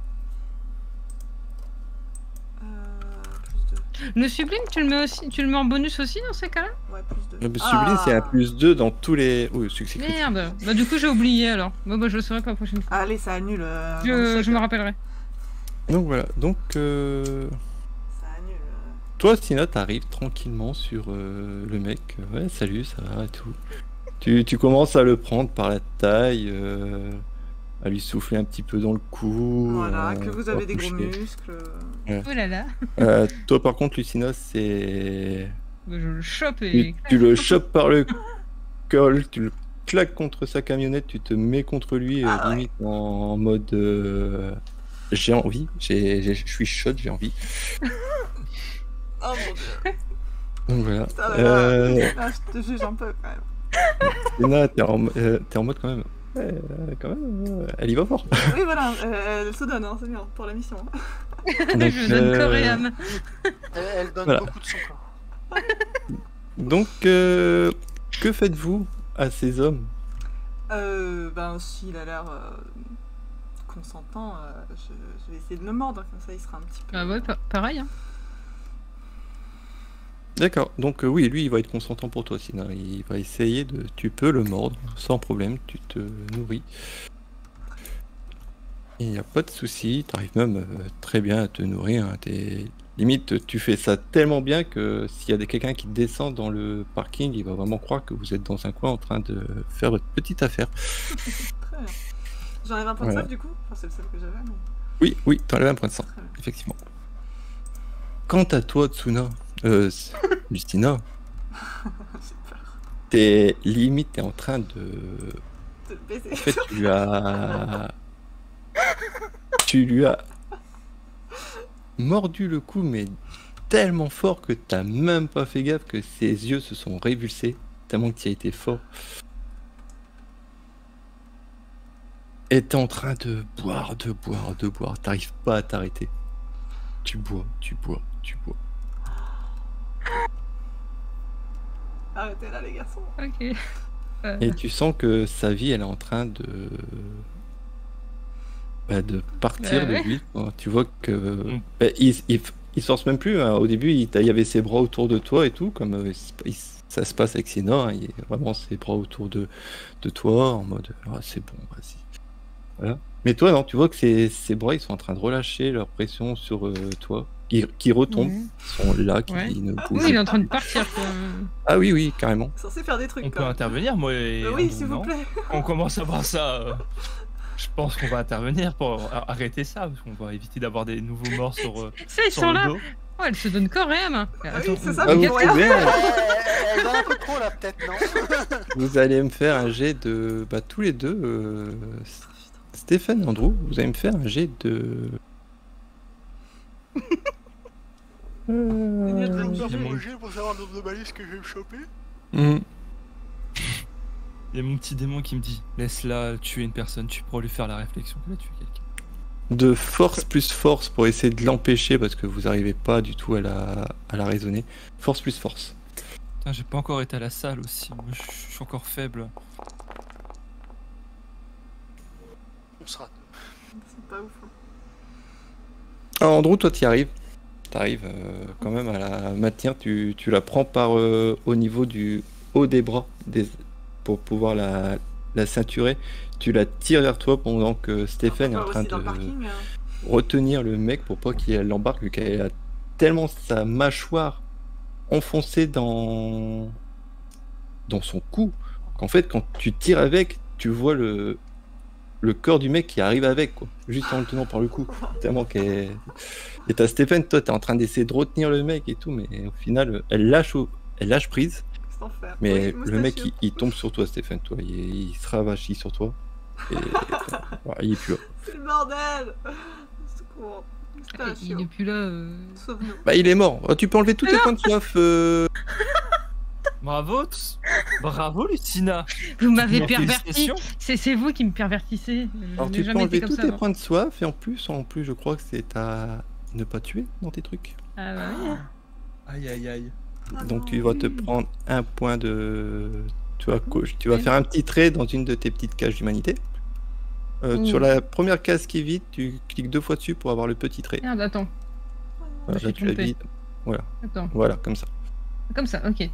Euh, plus deux. Le sublime, tu le mets aussi, tu le mets en bonus aussi dans ces cas-là? Ouais, plus deux. Le sublime c'est un Ah. plus deux dans tous les... Oh, succès critique. Merde. Bah du coup j'ai oublié alors. Bon bah je le saurai pour la prochaine fois. Allez, ça annule. euh, dans le Je, chat. je me rappellerai. Donc voilà, donc... Euh... Ça annule. euh. Toi, Sina, t'arrives tranquillement sur euh, le mec. Ouais, salut, ça va et tout. Tu, tu commences à le prendre par la taille, euh, à lui souffler un petit peu dans le cou. Voilà, euh, que vous pour avez des gros toucher. muscles. Oh là là. Euh, toi, par contre, Lucina, c'est... Bah, je le chope et. Tu, tu le chopes par le col, tu le claques contre sa camionnette, tu te mets contre lui, euh, Ah ouais. limite en mode... euh, j'ai envie, j'ai- j'ai- je suis shot, j'ai envie. Oh mon dieu. Donc voilà. Putain, là, Euh, là, là, je te juge un peu quand même. Sina, t'es en, euh, t'es en mode quand même... Ouais, euh, quand même, euh, elle y va fort. Oui, voilà, euh, elle se donne, hein, c'est bien pour la mission. Donc, je donne euh, corps et âme. Elle, elle donne Voilà. beaucoup de son corps. Donc, euh, que faites-vous à ces hommes? Euh, ben, s'il a l'air euh, consentant, euh, je, je vais essayer de le mordre, comme ça il sera un petit peu. Bah ouais, pa- pareil. Hein. D'accord, donc euh, oui, lui, il va être consentant pour toi, Sina. Il va essayer de... Tu peux le mordre, sans problème, tu te nourris. Il n'y a pas de souci, tu arrives même euh, très bien à te nourrir. Hein. T'es- Limite, tu fais ça tellement bien que s'il y a des- quelqu'un qui descend dans le parking, il va vraiment croire que vous êtes dans un coin en train de faire votre petite affaire. Très bien. J'enlève un point de Voilà. sac du coup. Enfin, c'est le seul que j'avais. Mais... Oui, oui, t'enlèves un point de sang, Très bien. effectivement. Quant à toi, Tsuna, euh, Justina, J'ai peur t'es limite, t'es en train de... de le baiser. En fait, tu lui as... tu lui as mordu le cou, mais tellement fort que t'as même pas fait gaffe que ses yeux se sont révulsés, tellement que tu as été fort. Et t'es en train de boire, de boire, de boire. T'arrives pas à t'arrêter. Tu bois, tu bois, tu bois. Arrêtez là, les garçons. Ok. Euh, Et tu sens que sa vie, elle est en train de... bah, de partir Bah de ouais. lui. quoi. Tu vois que... Mm. bah, il, il- il se force même plus. Hein. Au début, il, t'a- il y avait ses bras autour de toi et tout, comme euh, il- il- ça se passe avec Sina. Hein. Il y a vraiment ses bras autour de, de toi, en mode ah, c'est bon, vas-y. Voilà. Mais toi, non, tu vois que ses, ses bras, ils sont en train de relâcher leur pression sur euh, toi, qui, qui retombent, Ouais. ils sont là, qui Ouais. ne Oui, bougent il est en pas. train de partir, quoi. Ah oui, oui, carrément. Censé faire des trucs On quand peut même. intervenir, moi et Euh, oui, Andrew, s'il vous non plaît. Quand on commence à voir ça, euh, je pense qu'on va intervenir pour a- arrêter ça, parce qu'on va éviter d'avoir des nouveaux morts sur, euh, Ça, ils sur sont le là. dos. Oh, elle se donne corps et âme. oui, Attends, c'est ça, Ah, vous mais pour rien. pouvez, Elle, hein. elle- elle donne un peu trop là, peut-être, non? Vous allez me faire un jet de... Bah, tous les deux, euh, Stéphane et Andrew, vous allez me faire un jet de... Il y a de Euh, la J'ai mon- pour savoir le nombre de balises que je vais me choper. hmm. Il y a mon petit démon qui me dit laisse-la tuer une personne, tu pourras lui faire la réflexion qu'elle a tué quelqu'un. De force plus force pour essayer de l'empêcher parce que vous n'arrivez pas du tout à la, à la raisonner. Force plus force. Putain, j'ai pas encore été à la salle aussi, moi je je suis encore faible. On se rate. C'est pas ouf. hein. Alors Andrew, toi tu y arrives. Tu arrives quand même à la maintenir. Tu, tu la prends par euh, au niveau du haut des bras des, pour pouvoir la, la ceinturer. Tu la tires vers toi pendant que Stéphane est en Encore train aussi dans de le parking. hein. retenir le mec pour pas qu'il l'embarque vu qu'elle a tellement sa mâchoire enfoncée dans dans son cou qu'en fait quand tu tires avec tu vois le le corps du mec qui arrive avec quoi juste en le tenant par le cou tellement qu'elle et t'as Stéphane toi t'es en train d'essayer de retenir le mec et tout mais au final elle lâche au- elle lâche prise C'est enfer. mais Oui, le mec moustachieux. il, il tombe sur toi Stéphane toi il, il se ravachit sur toi et voilà, il est plus là. C'est le bordel. Secours. Il Moustachieux. est plus là. euh. Sauve-nous. Bah il est mort. Oh, tu peux enlever tous tes points de soif. euh. Bravo, t- bravo Lucina. Vous m'avez Bon, perverti. félicitations. C'est c'est vous qui me pervertissez. Je Alors n'ai tu peux jamais été enlever comme tous ça. tes avant. points de soif et en plus, en plus, je crois que c'est à ne pas tuer dans tes trucs. Ah bah oui. Aïe aïe aïe. Ah Donc non. tu vas te prendre un point de. Tu vas, co- tu vas faire un petit trait dans une de tes petites cases d'humanité. Euh, Ouh. Sur la première case qui est vide, tu cliques deux fois dessus pour avoir le petit trait. Merde, attends. Voilà, je là suis tu la trompée. vides. Voilà, Attends. voilà, comme ça. Comme ça, ok.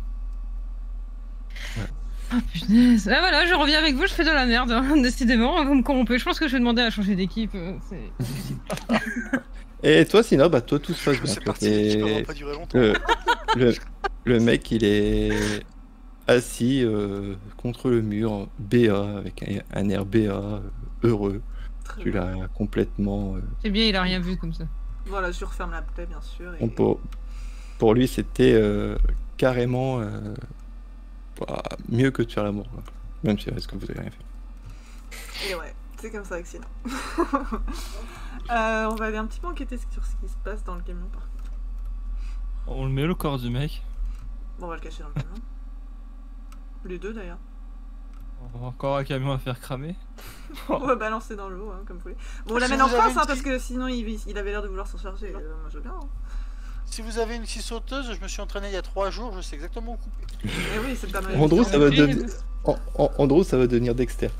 Oh punaise. Ah voilà, je reviens avec vous, je fais de la merde. hein. Décidément, vous me corrompez. Je pense que je vais demander à changer d'équipe. euh, c'est- Et toi, sinon, bah toi tout se passe bien. C'est toi, parti, t'es- ça va pas durer longtemps. le, le, le mec, il est assis euh, contre le mur, B A, avec un, un air B A, euh, heureux. Très Tu bien. l'as complètement. euh, C'est bien, il a rien vu comme ça. Voilà, je referme la plaie, bien sûr. Et... bon, pour, pour lui, c'était euh, carrément euh, bah, mieux que de faire l'amour. quoi. Même si est-ce que vous avez rien fait. Et ouais, c'est comme ça avec Sina. Euh, on va aller un petit peu enquêter sur ce qui se passe dans le camion, par contre. On le met le corps du mec. Bon, on va le cacher dans le camion. Les deux, d'ailleurs. Encore un camion à faire cramer. On va balancer dans l'eau, hein, comme vous voulez. Bon, on Si l'amène vous en avez France, une hein, parce petite- que sinon, il, il avait l'air de vouloir s'en charger. Euh, moi, je veux bien. hein. Si vous avez une scie sauteuse, je me suis entraîné il y a trois jours, je sais exactement où couper. Eh oui, c'est pas mal. Andrew, ça va Ok. devenir. En- en- Andrew, ça va devenir Dexter.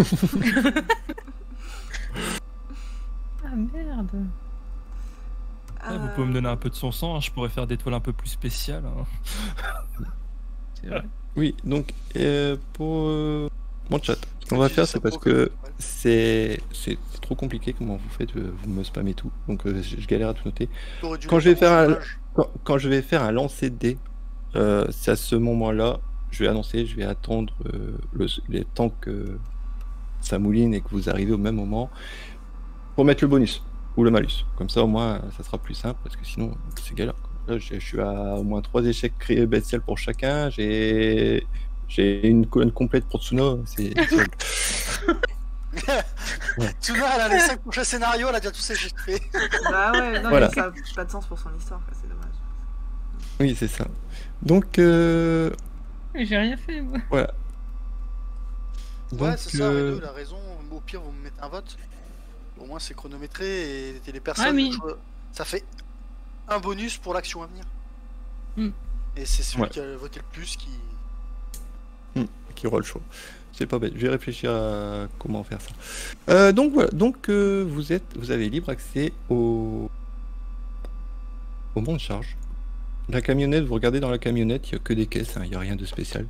Ah merde. Ouais, vous pouvez me donner un peu de son sang, hein, je pourrais faire des toiles un peu plus spéciales. hein. C'est vrai. Oui, donc euh, pour euh, mon chat, ce qu'on va Tu faire, dis ça c'est parce pour que ouais. c'est c'est c'est trop compliqué comment vous faites, euh, vous me spammez tout, donc euh, je, je galère à tout noter. T'aurais dû Quand le je vais faire en un- sondage. Quand, quand je vais faire un lancer de dés, euh, c'est à ce moment-là, je vais annoncer, je vais attendre euh, le, les temps que ça mouline et que vous arrivez au même moment pour mettre le bonus ou le malus. Comme ça, au moins, ça sera plus simple parce que sinon, c'est galère. quoi. Là, je je suis à au moins trois échecs créés bestiales pour chacun. J'ai j'ai une colonne complète pour Tsuno. C'est c'est- Tsuna, elle a les cinq prochains scénarios, elle a déjà tous ses jets de fait. Bah ouais, non, Voilà. mais ça a pas de sens pour son histoire, quoi, c'est dommage. oui, c'est ça. Donc, euh, Mais J'ai rien fait, moi. voilà. Ouais, Donc, c'est ça, euh, Redo, il a raison. Au pire, vous me mettez un vote. Au moins, c'est chronométré et les personnes. Ah, mais- Ça fait un bonus pour l'action à venir. Hmm. Et c'est celui Ouais. qui a voté le plus qui. qui roule chaud. C'est pas bête. Je vais réfléchir à comment faire ça. Euh, donc voilà. Donc euh, vous êtes, vous avez libre accès au au monde charge. La camionnette, vous regardez dans la camionnette, il n'y a que des caisses, hein, il n'y a rien de spécial.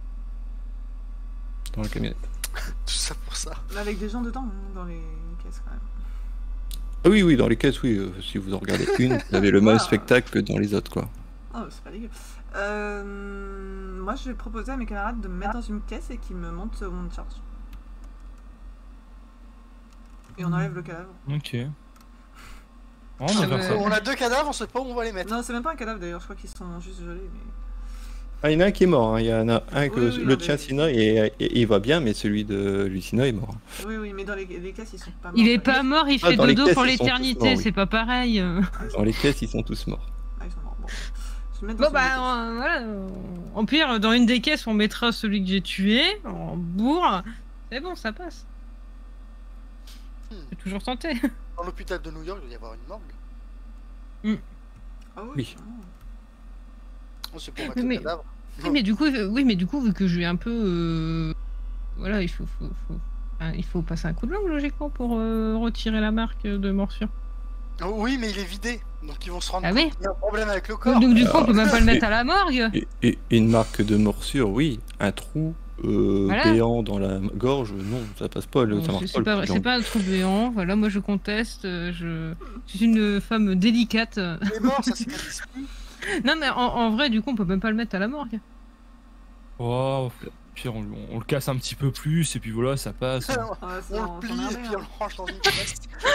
Dans la camionnette. Tout ça pour ça. Avec des gens dedans, hein, dans les caisses quand même. Ah oui, oui, dans les caisses, oui. euh, si vous en regardez une, vous avez le même Voilà. spectacle que dans les autres, quoi. Oh, c'est pas dégueu. Euh, moi, je vais proposer à mes camarades de me mettre dans une caisse et qu'ils me montent au monde charge. Et on enlève le cadavre. Ok. Oh, on Ah va faire ouais. ça. On a deux cadavres, on sait pas où on va les mettre. Non, c'est même pas un cadavre d'ailleurs, je crois qu'ils sont juste gelés. Mais... Ah, il y en a un qui est mort, hein. Il y en a un que Oui, oui, le non, tien, mais- Sina, et, et- il va bien, mais celui de Lucina est mort. Oui, oui, mais dans les, les caisses, ils sont pas morts. Il est quoi. pas mort, il Ah, fait dans les dodo caisses, pour ils sont tous l'éternité, morts, oui. c'est pas pareil. euh. Dans les caisses, ils sont tous morts. Ah, ils sont morts. Bon. Je vais me mettre Bon dans bah une des euh, voilà, euh, en pire, dans une des caisses, on mettra celui que j'ai tué, en bourre. C'est bon, ça passe. Hmm. J'ai toujours tenté. Dans l'hôpital de New York, il doit y avoir une morgue. caisses. Ah oui. Oui. carrément. On sait pour mettre Oui, le mais- cadavre. Oui, mais du coup, euh, oui, mais du coup, vu que je vais un peu, euh, voilà, il faut, faut, faut- enfin, il faut passer un coup de langue logiquement pour euh, retirer la marque de morsure. Oh, oui, mais il est vidé. Donc ils vont se rendre Ah compte oui. qu'il y a un problème avec le Donc, corps. donc, du coup, on Alors, peut même pas le mettre c'est- à la morgue. Et, et- une marque de morsure, oui. Un trou euh, Voilà. béant dans la gorge, non, ça passe pas, le- Bon, ça c'est marche c'est pas. pas, le coup de c'est langue. pas un trou béant. Voilà, moi je conteste. euh, Je, je suis une femme délicate. Il est mort, ça cicatrise plus. Non, mais en, en vrai, du coup, on peut même pas le mettre à la morgue. Oh, pire, on, on le casse un petit peu plus, et puis voilà, ça passe. Ah, c'est On en- le plie s'emmerder, et puis on hein. le range dans une caisse.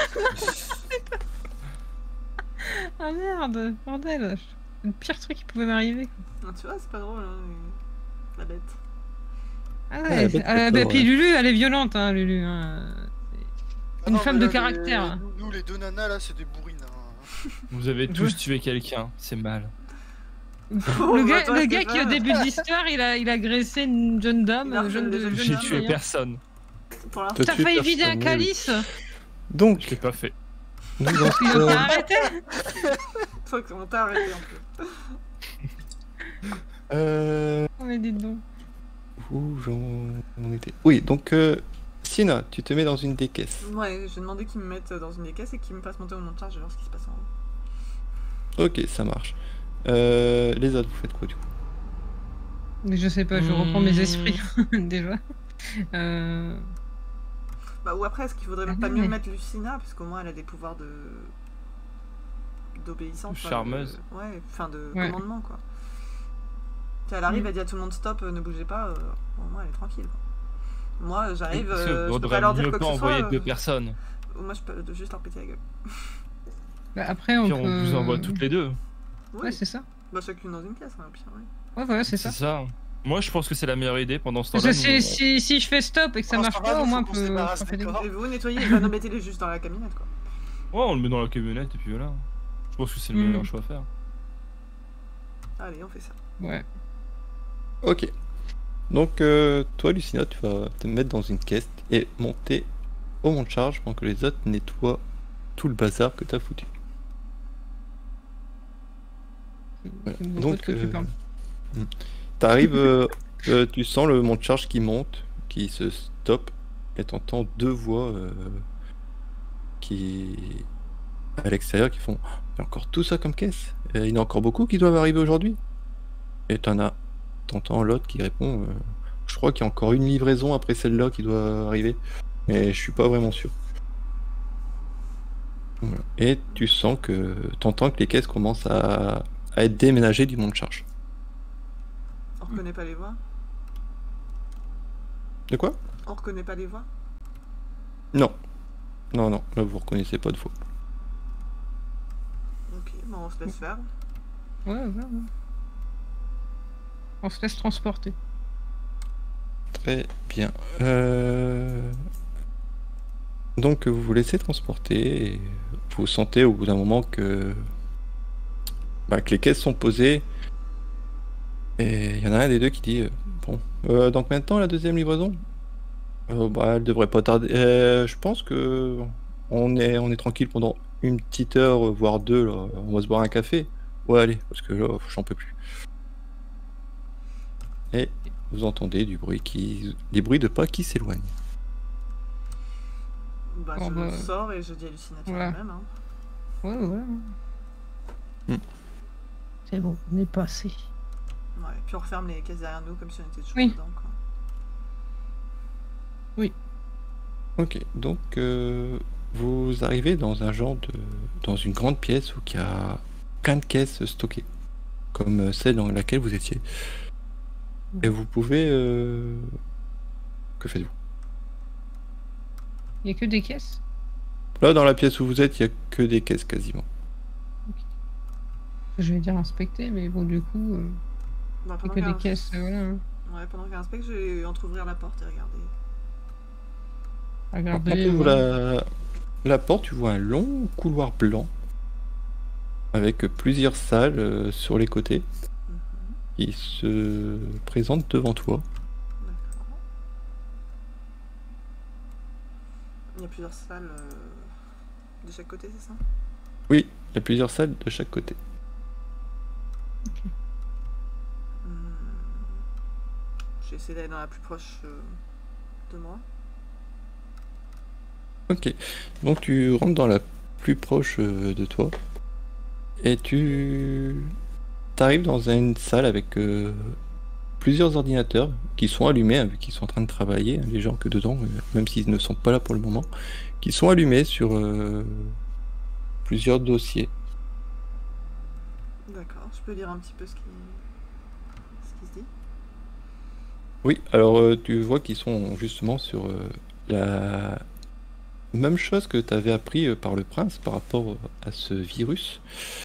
Ah merde, bordel. C'est le pire truc qui pouvait m'arriver. quoi. Ah, tu vois, c'est pas drôle, hein, mais- la bête. Ah Ah, ouais, la bête, ah, c'est bah, pas puis vrai. Lulu, elle est violente, hein, Lulu. hein. Ah Une non, femme mais de là, caractère. les- Nous, les deux nanas là, c'est des bourrines. hein. Vous avez Je- tous tué quelqu'un, c'est mal. Le Oh, gars, bah, toi, le gars qui, Stéphane. au début de l'histoire, il a, il a agressé une jeune dame, Il a euh, jeune de harcelé les jeune J'ai homme, tué d'ailleurs. personne. Pour l'instant, Toi, T'as tu failli personne, vider un oui, oui. calice. Donc, Je l'ai pas fait. nous en Il veut sommes- pas arrêter. toi, on t'a arrêté un peu. euh, Oh, mais dites donc. où j'en étais. Oui, donc, euh, Sina, tu te mets dans une des caisses. Ouais, j'ai demandé qu'ils me mettent dans une des caisses et qu'ils me fassent monter au monde charge, je vais voir ce qui se passe en haut. Ok, ça marche. Euh, les autres, vous faites quoi du coup? Mais je sais pas, je Hmm. reprends mes esprits déjà. Euh... Bah, ou après, est-ce qu'il faudrait Ah pas non, mieux mais- mettre Lucina, parce qu'au moins elle a des pouvoirs de. d'obéissance. quoi, Charmeuse. de- Ouais, enfin de Ouais. commandement quoi. Si elle arrive, Mm. elle dit à tout le monde stop, euh, ne bougez pas, euh, au moins elle est tranquille. Quoi. Moi, j'arrive, Parce que euh, je peux faudrait pas leur dire mieux quoi pas que ce soit. envoyer deux euh, personnes. Moi, je peux juste leur péter la gueule. Bah, après, on Puis peut... on vous envoie toutes les deux. Oui, Ouais, c'est ça. bah, chacune dans une pièce, hein, au pire, ouais. Ouais, voilà, c'est C'est ça. ça. Moi, je pense que c'est la meilleure idée pendant ce Parce temps-là. que nous, si, on- si, si je fais stop et que ça Pendant ce marche temps-là, pas, au nous, moins, faut on qu'on se peut... débarrasse on fait des des- corps. Et vous nettoyez, je vais mettez-les juste dans la camionnette quoi. Ouais, on le met dans la camionnette et puis voilà. Je pense que c'est le Mm. meilleur choix à faire. Allez, on fait ça. Ouais. Ok. Donc, euh, toi, Lucina, tu vas te mettre dans une caisse et monter au monde charge pendant que les autres nettoient tout le bazar que t'as foutu. Voilà. Je vois pas Donc, de quoi tu euh, parles. t'arrives, euh, euh, tu sens le monde charge qui monte, qui se stoppe, et t'entends deux voix euh, qui à l'extérieur qui font il y a encore tout ça comme caisse. Et il y en a encore beaucoup qui doivent arriver aujourd'hui. Et t'en as, t'entends l'autre qui répond euh, je crois qu'il y a encore une livraison après celle-là qui doit arriver, mais je suis pas vraiment sûr. Voilà. Et tu sens que t'entends que les caisses commencent à, à être déménagées du monde charge. On reconnaît pas les voix. De quoi? On reconnaît pas les voix. Non. Non, non, là vous reconnaissez pas de faux. Ok, bon, on se laisse faire. Ouais, ouais, ouais. On se laisse transporter. Très bien. Euh, Donc vous vous laissez transporter et vous sentez au bout d'un moment que... Bah, que les caisses sont posées. Et il y en a un des deux qui dit euh, bon, euh, dans combien de temps la deuxième livraison? Euh, bah, elle devrait pas tarder. Euh, je pense que on est, on est tranquille pendant une petite heure, voire deux. Là. On va se boire un café. Ouais, allez, parce que là, j'en peux plus. Et vous entendez du bruit qui, des bruits de pas qui s'éloignent. Bah, Oh, je bah. sors et je dis à Lucina, tu Voilà. même. Hein. Ouais, ouais. C'est bon, on est passé. Ouais, puis on referme les caisses derrière nous comme si on était toujours Oui. dedans. Quoi. Ok, donc euh, vous arrivez dans un genre de... dans une grande pièce où il y a plein de caisses stockées, comme celle dans laquelle vous étiez. Et vous pouvez... euh, Que faites-vous? Il n'y a que des caisses. Là, dans la pièce où vous êtes, il n'y a que des caisses quasiment. Je vais dire inspecter, mais bon, du coup, euh, Bah, il n'y pendant a que des qu'un- caisses. euh, voilà. Ouais, pendant qu'un inspect, je vais entre-ouvrir la porte et regarder. Alors, quand Regardez. tu ouvres ouais. la... la porte, tu vois un long couloir blanc avec plusieurs salles euh, sur les côtés Mhm, qui se présentent devant toi. D'accord. Il y a plusieurs salles euh, de chaque côté, c'est ça? Oui, il y a plusieurs salles de chaque côté. Hmm. Je vais essayer d'aller dans la plus proche euh, de moi. Ok, donc tu rentres dans la plus proche euh, de toi et tu arrives dans une salle avec euh, plusieurs ordinateurs qui sont allumés, hein, vu qu'ils sont en train de travailler, hein, les gens que dedans, euh, même s'ils ne sont pas là pour le moment, qui sont allumés sur euh, plusieurs dossiers. D'accord, je peux lire un petit peu ce qui, ce qui se dit. Oui, alors euh, tu vois qu'ils sont justement sur euh, la même chose que tu avais appris euh, par le prince par rapport à ce virus.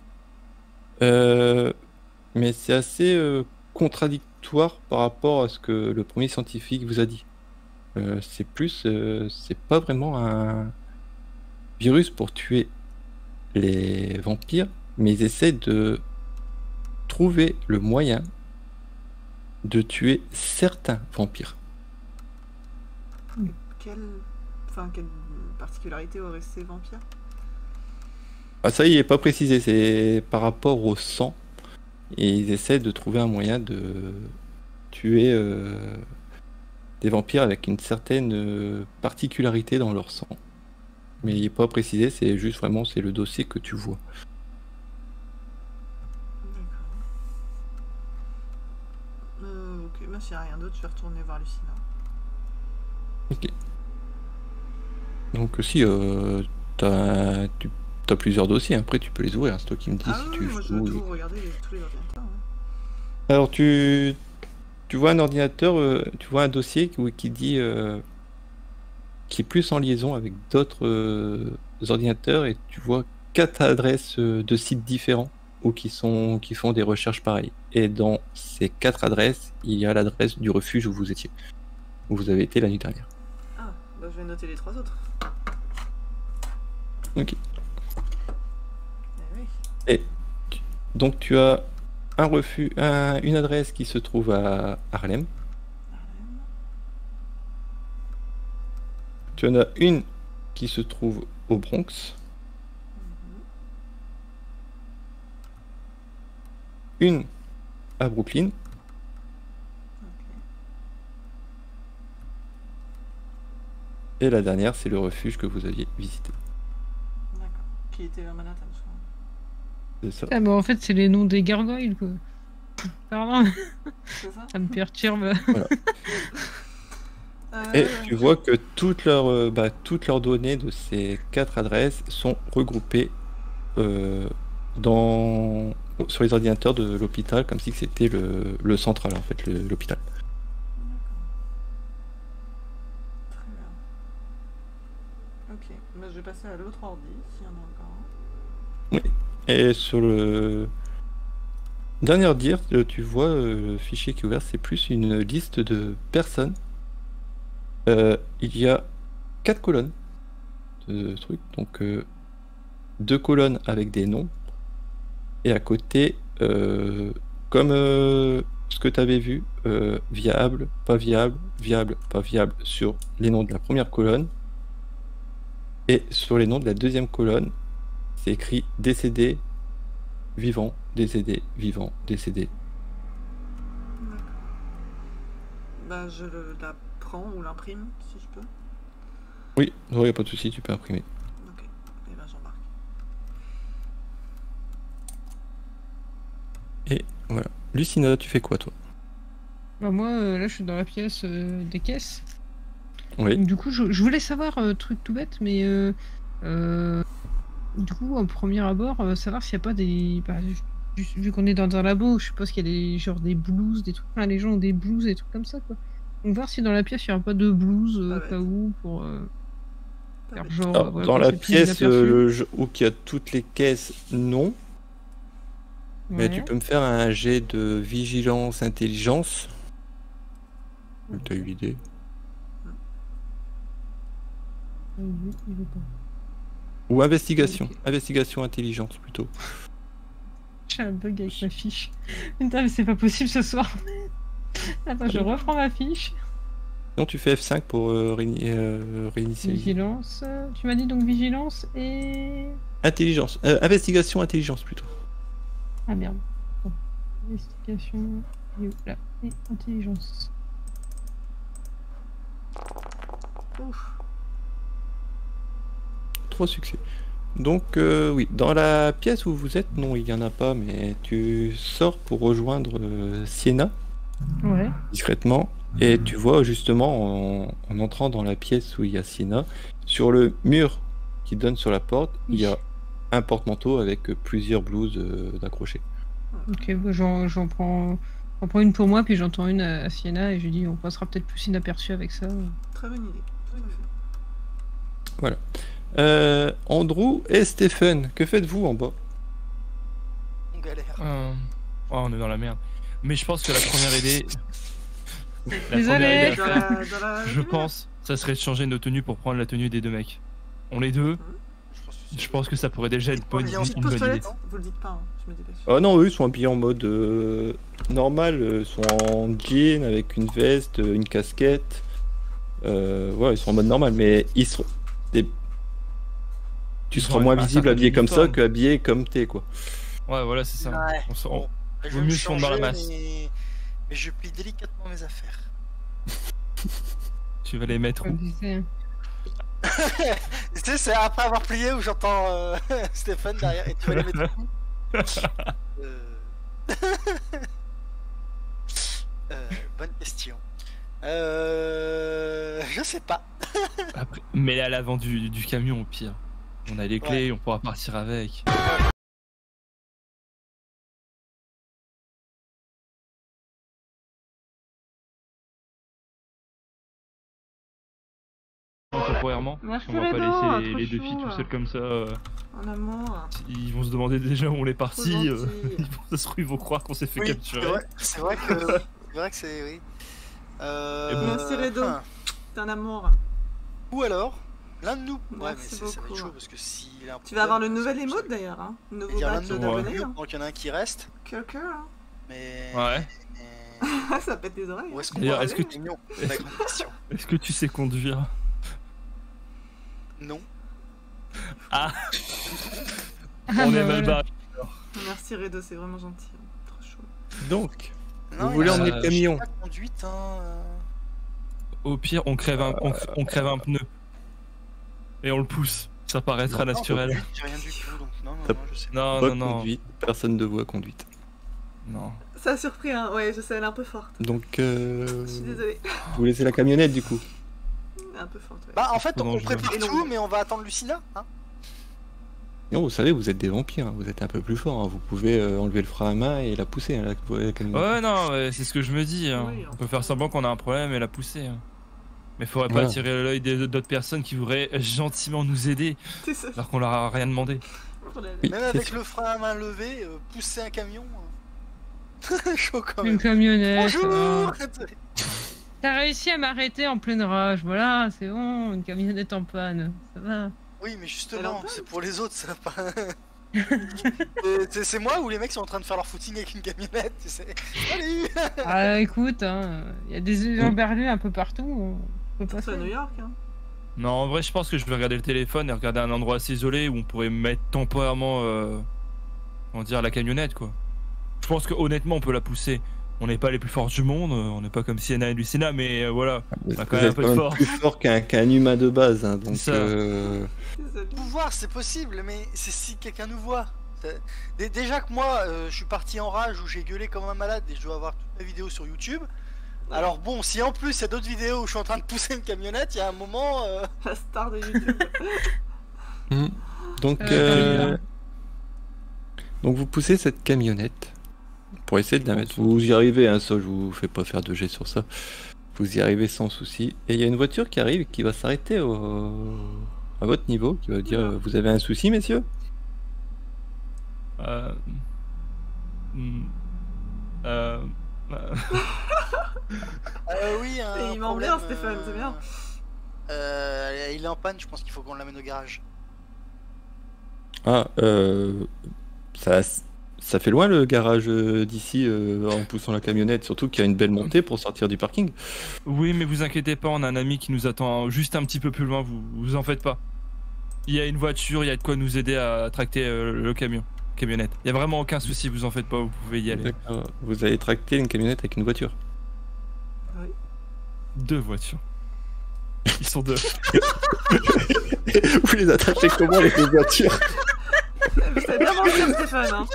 Euh, mais c'est assez euh, contradictoire par rapport à ce que le premier scientifique vous a dit. Euh, c'est plus, euh, c'est pas vraiment un virus pour tuer les vampires, mais ils essaient de trouver le moyen de tuer certains vampires. Quelle, enfin, quelle particularité auraient ces vampires? Ah, ça, il est pas précisé, c'est par rapport au sang. Et ils essaient de trouver un moyen de tuer euh, des vampires avec une certaine euh, particularité dans leur sang. Mais il n'est pas précisé, c'est juste vraiment c'est le dossier que tu vois. D'accord. Euh, ok, bah, s'il n'y a rien d'autre, je vais retourner voir Lucina. Donc si euh, t'as, tu as plusieurs dossiers, après tu peux les ouvrir, c'est toi qui me dis Ah si oui, tu moi je veux oui. tout regarder, les- tous les ordinateurs. Ouais. Alors tu, tu vois un ordinateur, euh, tu vois un dossier qui, qui dit euh, qui est plus en liaison avec d'autres euh, ordinateurs et tu vois quatre adresses euh, de sites différents ou qui sont qui font des recherches pareilles. Et dans ces quatre adresses, il y a l'adresse du refuge où vous étiez, où vous avez été la nuit dernière. Ah, bah je vais noter les trois autres. Ok. Eh oui. Et tu- donc tu as un refuge, un- une adresse qui se trouve à Harlem. Harlem. Tu en as une qui se trouve au Bronx, Mhm. une à Brooklyn Ok. et la dernière c'est le refuge que vous aviez visité. D'accord. Qui était à Manhattan, je crois. C'est ça. Ah, bah, en fait, c'est les noms des gargoyles, quoi. Pardon, C'est ça? ça me perturbe. Et Euh, tu vois que toutes leurs, euh, bah, toutes leurs données de ces quatre adresses sont regroupées euh, dans, sur les ordinateurs de l'hôpital, comme si c'était le, le central, en fait, le- l'hôpital. Très bien. Ok, bah, je vais passer à l'autre ordi, s'il y en a encore un. Et sur le dernier dire, euh, tu vois euh, le fichier qui est ouvert, c'est plus une liste de personnes. Euh, il y a quatre colonnes de trucs, donc euh, deux colonnes avec des noms, et à côté, euh, comme euh, ce que tu avais vu, euh, viable, pas viable, viable, pas viable, sur les noms de la première colonne, et sur les noms de la deuxième colonne, c'est écrit décédé, vivant, décédé, vivant, décédé. D'accord. Bah, je le- la prends ou l'imprime, si je peux. Oui, il n'y a pas de souci, tu peux imprimer. Ok, et ben j'embarque. Lucina, tu fais quoi toi? Bah, moi, euh, là, je suis dans la pièce euh, des caisses. Oui. Donc, du coup, je, je voulais savoir, euh, truc tout bête, mais euh, euh, du coup, en premier abord, euh, savoir s'il n'y a pas des. Bah, ju- vu qu'on est dans un labo, je suppose qu'il y a des, genre des blues, des trucs. Enfin, les gens ont des blues, des trucs comme ça, quoi. Donc, voir si dans la pièce, il n'y aura pas de blues, euh, Pas au bête. cas où, pour euh, Pas faire bête. genre. Alors, euh, voilà, dans qu'on la se passe pièce inaperçu. euh, le jeu- où il y a toutes les caisses, non. Mais Ouais. tu peux me faire un jet de vigilance, intelligence. Ok. T'as eu l'idée. Euh, oui, il veut pas. Ou investigation. Ok. Investigation, intelligence plutôt. J'ai un bug avec ma fiche. Putain, mais c'est pas possible ce soir. Attends, je reprends ma fiche. Sinon, tu fais F cinq pour euh, réini- euh, réinitialiser. Vigilance. euh, Tu m'as dit donc vigilance et. Intelligence. Euh, investigation, intelligence plutôt. Ah merde. Bon. Investigation. et là. Et intelligence. Ouf. Trois succès. Donc, euh, oui, dans la pièce où vous êtes, non, il n'y en a pas, mais tu sors pour rejoindre euh, Sienna Ouais. discrètement. Et tu vois justement, en, en entrant dans la pièce où il y a Sienna, sur le mur qui donne sur la porte, il y a un porte-manteau avec euh, plusieurs blouses euh, d'accrochés. Ok, bah, j'en j'en prends. J'en prends une pour moi, puis j'entends une à, à Sienna, et je lui dis on passera peut-être plus inaperçu avec ça. Très bonne idée. Tout à fait. Euh, Andrew et Stephen, que faites-vous en bas? On galère. Euh, oh, on est dans la merde. Mais je pense que la première idée. La Désolé. première idée à Dans faire, la, dans la je lumière. pense, ça serait de changer nos tenues pour prendre la tenue des deux mecs. On est deux, Je pense que, je pense que ça pourrait déjà être bonne, Petite une, Petite une pause bonne idée. toilette, vous le dites pas, hein. Je me dépêche. Ah non, eux ils sont habillés en mode euh, normal, euh, ils sont en jean avec une veste, euh, une casquette. Euh, ouais, ils sont en mode normal, mais ils seront. des- Tu Ils seras ont moins un visible certain habillé comme ça uniforme. que habillé comme t'es, quoi. Ouais, voilà, c'est ça. Ouais. On se- on- Bon, je vaut vais mieux me se fondre dans la changer, masse. Mais... mais je plie délicatement mes affaires. Tu vas les mettre où? Comme tu sais. Tu sais, c'est après avoir plié où j'entends euh, Stéphane derrière. Et tu vas les mettre où euh... euh, Bonne question. Euh... Je sais pas. Après, mets-les à l'avant du, du camion au pire. On a les clés, on pourra partir avec. Temporairement, Merci, on va pas Renaud, laisser les, trop les deux chou, filles tout là. seules comme ça. euh, En amour. Ils vont se demander déjà où on est Trop parti. euh, gentil. ils vont- ça se trouve, ils vont croire qu'on s'est fait Oui, c'est capturer. vrai, c'est vrai que c'est vrai que c'est oui. Euh... Et bon. Merci, Redo. hein. T'es un amour. Ou alors l'un de nous. Ouais, mais Merci c'est- ça va être beaucoup. chaud parce que s'il a un Tu vas avoir le problème, nouvel ça- emote d'ailleurs. Hein. Il Nouveau y a l'un badge de nous d'abonné. qui Hein. donc il y en a un qui reste. Quelqu'un. Hein. Mais. Ouais. mais- Ça pète les oreilles. Où est-ce qu'on D'ailleurs, va est-ce aller que tu- Mignon, c'est la grande question. Est-ce que tu sais conduire? Non. Ah, Ah, on bah, est mal voilà. barré. Merci Redo, c'est vraiment gentil. Hein. Trop chaud. Donc, Non, vous il voulez y a- emmener euh, le je sais camion? pas, conduite, hein. euh. Au pire, on crève un, on, on crève un pneu. Et on le pousse. Ça paraîtra Non, naturel. conduite, j'ai rien du tout donc non, non, Top. non, je sais. Non, Pas non, non. conduite, personne de voix conduite. Non. Ça a surpris, hein. Ouais, je sais, elle est un peu forte. Donc, euh, Je suis désolée. vous laissez la camionnette du coup. Elle est un peu forte, ouais. Bah en fait Trop on dangereux. prépare Et tout donc- mais on va attendre Lucina hein. Non, vous savez, vous êtes des vampires, hein, vous êtes un peu plus forts. hein, Vous pouvez euh, enlever le frein à main et la pousser. hein, la, la camionnette. Ouais, non, ouais, c'est ce que je me dis. hein. Oui, on peut faire semblant qu'on a un problème et la pousser. hein. Mais faudrait pas Voilà. attirer l'œil des- d'autres personnes qui voudraient gentiment nous aider C'est ça. alors qu'on leur a rien demandé. Pour la- Oui, Même c'est avec sûr. le frein à main levé, euh, pousser un camion. euh, Chaud quand Une même. camionnette. Bonjour. euh. T'as réussi à m'arrêter en pleine rage. Voilà, c'est bon. Une camionnette en panne. Ça va. Oui mais Elle en justement, parle. c'est pour les autres, ça va pas. C'est- c'est- C'est moi ou les mecs sont en train de faire leur footing avec une camionnette, tu sais. Salut. Ah, écoute, hein, il y a des embardés un peu partout. On peut pas C'est à New York, hein. Non, en vrai, je pense que je vais regarder le téléphone et regarder un endroit assez isolé où on pourrait mettre temporairement, euh, comment dire, la camionnette, quoi. Je pense que honnêtement, on peut la pousser. On n'est pas les plus forts du monde, euh, on n'est pas comme Sienna et Lucina, mais euh, voilà. Vous a êtes quand même un peu de force. plus fort qu'un qu'un humain de base. hein, donc, C'est ça. euh, Désolée. Pouvoir c'est possible, mais c'est si quelqu'un nous voit. C'est- Dé- Déjà que moi, euh, je suis parti en rage où j'ai gueulé comme un malade et je dois avoir toutes mes vidéos sur YouTube. Alors bon, si en plus il y a d'autres vidéos où je suis en train de pousser une camionnette, il y a un moment... euh, La star de YouTube. Hmm. Donc, Euh, euh, donc vous poussez cette camionnette pour essayer de la mettre. Vous y arrivez, hein, ça je vous fais pas faire de jet sur ça. Vous y arrivez sans souci. Et il y a une voiture qui arrive et qui va s'arrêter au... à votre niveau, qui va dire euh, vous avez un souci, messieurs? Euh... hmm, euh, euh, Euh, oui, un Et il ment problème, bien, Stéphane, c'est bien. Euh, il est en panne, je pense qu'il faut qu'on l'amène au garage. Ah, euh, ça, ça fait loin le garage euh, d'ici euh, en poussant la camionnette, surtout qu'il y a une belle montée pour sortir du parking. Oui, mais vous inquiétez pas, on a un ami qui nous attend juste un petit peu plus loin, vous vous en faites pas. Il y a une voiture, il y a de quoi nous aider à tracter euh, le camion, camionnette. Il y a vraiment aucun souci, vous en faites pas, vous pouvez y aller. D'accord. Vous allez tracter une camionnette avec une voiture. Deux voitures. Ils sont deux. Vous les attachez comment les deux voitures? Vous savez bien mentir, Stéphane. Hein.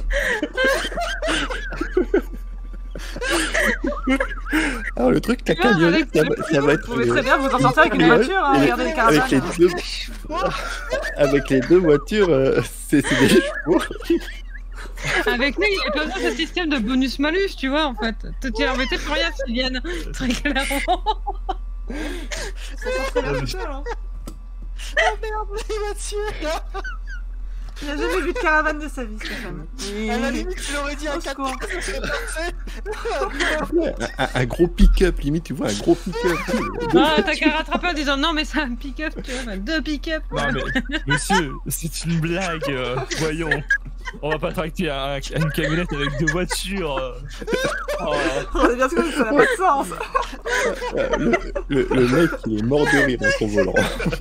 Alors le truc, la Tu vois, camionnette, avec- ça, va- ça va Vous être... pouvez euh, très bien vous en sortir avec une Ouais, voiture, hein, et- regardez les avec les caravanes. deux, avec les deux voitures, euh, c'est c'est des chevaux. Avec nous, il n'y a pas besoin de système de bonus-malus, tu vois, en fait. Tu leur mettais plus rien, Sylviane, très clairement. Ça sort très bien tout seul, hein. Oh merde, il m'a tué là. Il n'a jamais vu de caravane de sa vie, Stéphane. À la limite, tu l'aurais dit un Au quatre secours. ça serait passé. Ouais, un, un gros pick-up, limite, tu vois, un gros pick-up. Ah, t'as qu'à rattraper en disant non, mais c'est un pick-up, tu vois, bah, deux pick-up. Non mais, monsieur, c'est une blague, euh, voyons. On va pas tracter un- une camionnette avec deux voitures. euh. Oh. On est bien sûr que ça n'a pas de sens. Euh, le, le- le mec, il est mort de rire en son volant.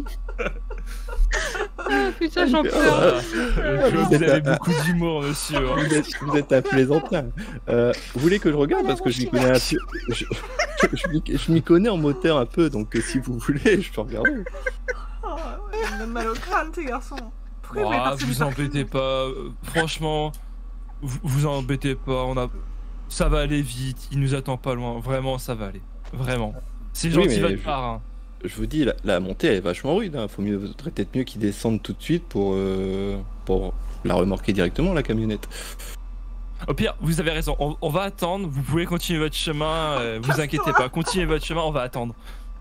Ah, putain, j'en pleure. Ah, je vois que vous avez beaucoup d'humour, monsieur. hein. Vous êtes, vous êtes un plaisantin. Euh, vous voulez que je regarde parce que je m'y connais un peu. Je, je, je m'y- je m'y connais en moteur un peu, donc euh, si vous voulez, je peux regarder. Oh, ouais, il me donne mal au crâne, tes garçons. Pourquoi vous voulez Ah, partir vous du parking embêtez pas. euh, Franchement, vous, vous embêtez pas. On a, ça va aller vite. Il nous attend pas loin. Vraiment, ça va aller. Vraiment. C'est Oui, gentil mais de votre je- part. hein. Je vous dis, la, la montée, elle est vachement rude. Hein. Faut mieux, peut-être mieux qu'ils descendent tout de suite pour, euh, pour la remorquer directement, la camionnette. Au pire, vous avez raison. On, on va attendre. Vous pouvez continuer votre chemin. euh, vous inquiétez pas. Continuez votre chemin. On va attendre.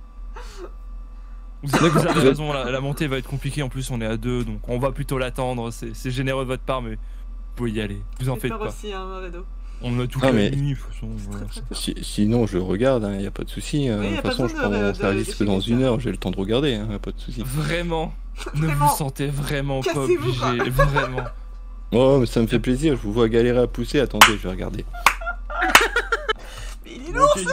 Vous avez, vous avez raison. La, la montée va être compliquée. En plus, on est à deux, donc on va plutôt l'attendre. C'est c'est généreux de votre part, mais vous pouvez y aller. Vous en J'ai faites peur pas. aussi, hein, Moredo. On a tout Ah, la mais- nuit, de toute façon, voilà. Très, très peur. Si- sinon, je regarde, il n'y a pas de souci. hein. Oui, y a de toute pas façon, je besoin prends de- mon de- service de que dans filmer une ça. heure, j'ai le temps de regarder, hein, pas de souci. Vraiment, ne Vraiment. vous sentez vraiment pas Cassez-vous, quoi. obligé. Vraiment. Oh, mais ça me fait plaisir, je vous vois galérer à pousser. Attendez, je vais regarder. Mais il est lourd, ce